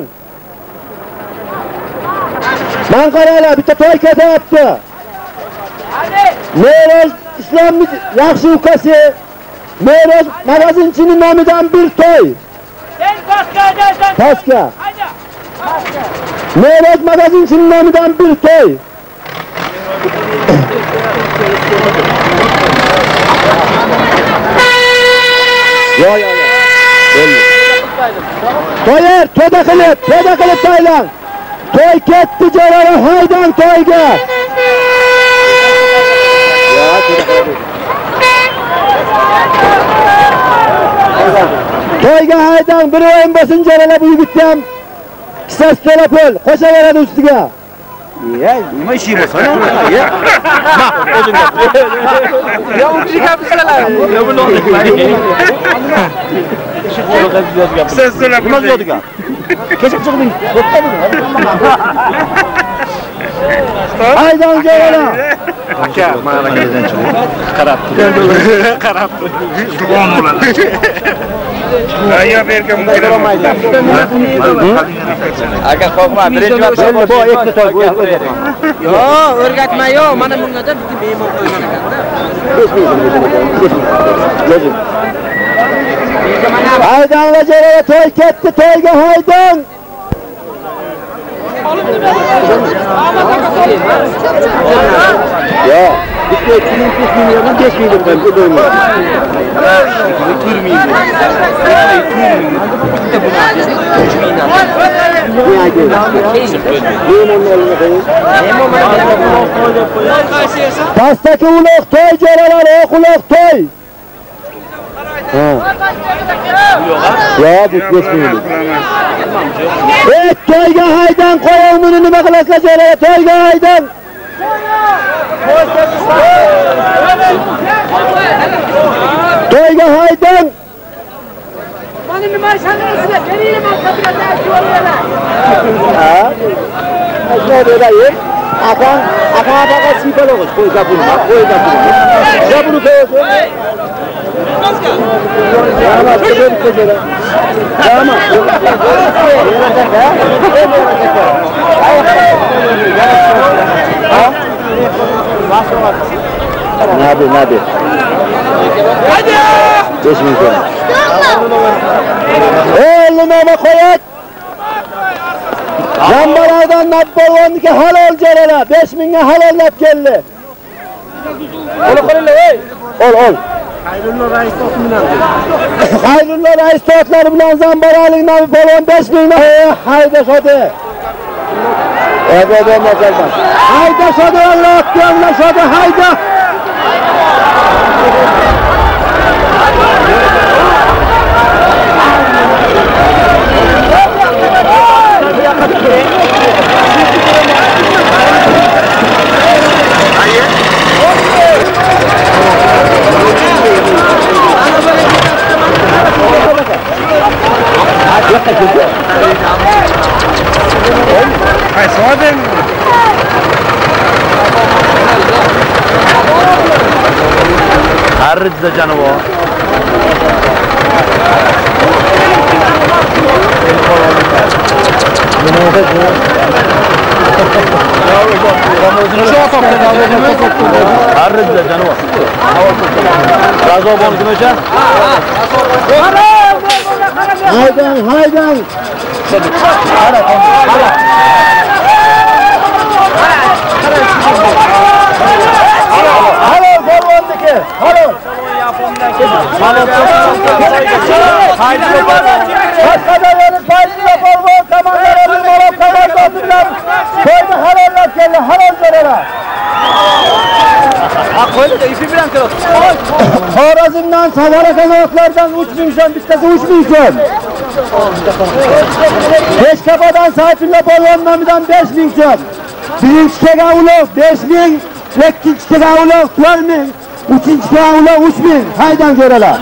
Ben qaranglar, bitta to'y ketyapti. Meros İslam'ın yaxshi ukasi. Meros magazinchining nomidan bir to'y. Sen Paska'dan. Paska. Meros magazinchining nomidan bir to'y. Yo. To'yar, to'da qilib to'ylan. To'y ketdi Celale, haydan to'yga. Toyga haydan bir o'yin bo'lsin Celale bu yigitdan. Qisas telefon qo'shaveradi ustiga. Nima ishi bo'lsa? Ma, o'zing gap. Ya u kishi gapirsalar. Ya buni Siz so'rab nima deyotgan? Kecha chiqding. Haydan Celale. Aka, mana akadan chiqdi. Qarab tur. Juvon bo'ladi. Ayo bergan bo'lmaydi. Aka, qo'rqma, birinchi marta Bu ikkita to'y, bu ikkita. Yo'q, o'rgatma yo'q. Mana bunga-da bizni bemor qo'ygan ekanda. Haydanla Celale to'y ketdi, to'yga haydan. Ya, bitta 2 milyondan 5 milyon ben bu doyma. Pastaki uloq to'y Celale, uloq to'y. Ya, bu 5 milyon. Toyga haydan qo'ying buni nima qilasizlar Celale, toyga haydan. Toyga haydan. Bana nima ishonarsizlar? Berayim orqasiga yo'llaylar. Ha? Aytmaydi. Akan sipaloq qo'y gapini, qo'y gapini. Gapini qo'y. Ama çekelim çekelim. Ama. Nabi. Hadi. 5 milyon. Oğlum ama koyat. Zambalardan Nabbolvonniki halol Celale. 5 mingga halollab keldi. Qo'li ey. Ol. Hayrullo rais to'tlari bilan Zambaralik Nabbolvon 5 mingni haydashadi. Haydashadi, Alloh ko'nglashadi, hayda. I saw them. Harrida canavar. Arrizlar canavar. Razo bol kimcha? Haydan. Halo polvonniki. Halo. Qashqadaryolik Fayzullo polvon komandalarning ma'lum komandasi bilan to'yni halollab keldi. Halol jo'ralar. Qo'ydi, ipi bilan kiradi. Xorazmdan Savara kanatlardan 3000 so'm, bittasi 3000 so'm. Beshkapadan Sayfulla polvon nomidan 5000 so'm. Birinchi kelgan ulug' 5000, ikkinchi kelgan ulug' 12000, uchinchi kelgan ulug' 3000. Haydan jo'ralar.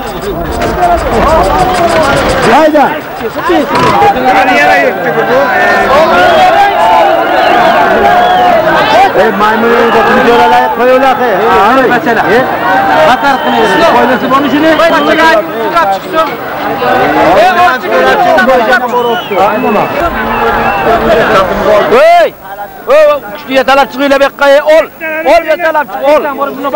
Haydan. Yana yetdi bu. Maymunlarni to'qib jo'ralar qo'yinglar. Masala. Xatar qilmaydi. Qo'ylasi bor shuni. Voy! Kuchli yetalab chiqinglar bu yoqqa. Ol yetalab chiq, ol. Buni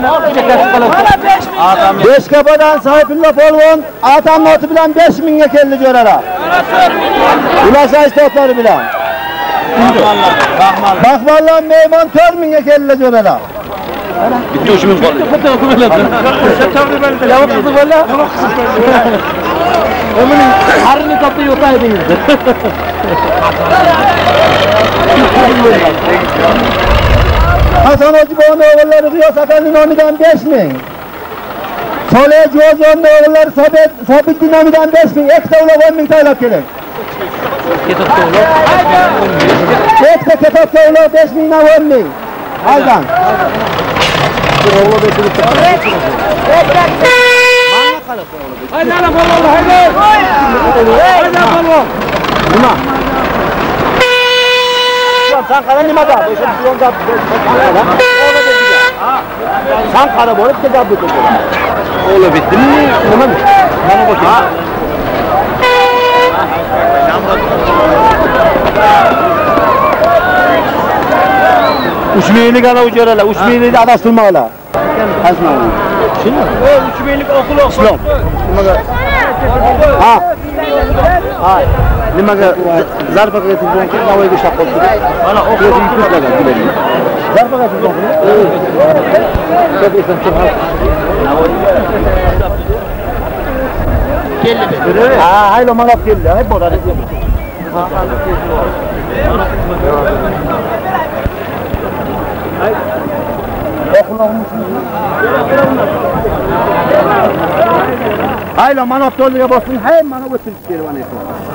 baqib Beshkapadan Sayfulla polvon atam noti bilan 5000 ga keldi jo'ralar. Ulashash to'plari bilan. Baxmallar mehmon 4000 ga keldi jo'ralar. Bitta 3000 qoldi. Javob qildi bola. O'mini harini topda yo'taydingiz. Hasan Ojibon o'g'illari G'iyos akaning nomidan 5000. Soleh Jozon o'g'illari Sobiddin nomidan 5000. Ikkita ular 10000 taylab keling. Ikkita ketobga ular 5000 dan 10000. Haydan. Hayda polvon, hayda. Hayda polvon. Nima? Sen qara nimada? O'sha yo'lda. Sen qara bo'lib ketib bitti. O'g'li bitdimi? Nima? Mana bu. Ushmeylik ana ujoralar, ushmeylik adashtirmoqlar. Azmani. Shuni? 3000lik o'qul Islom. Nimaga? Ha. Ha. Nimaga zarba qilgan keyin Navoiyga ishlab qoldi. Mana o'qib yutlagan bilan. Zarba qilgan. Ko'p ekan chiqib. Keldi. Ha, haylo manab keldi. Hay bo'ladi. Haylo manab to'liga bosing. Hay mana o'tib kelgan ekan.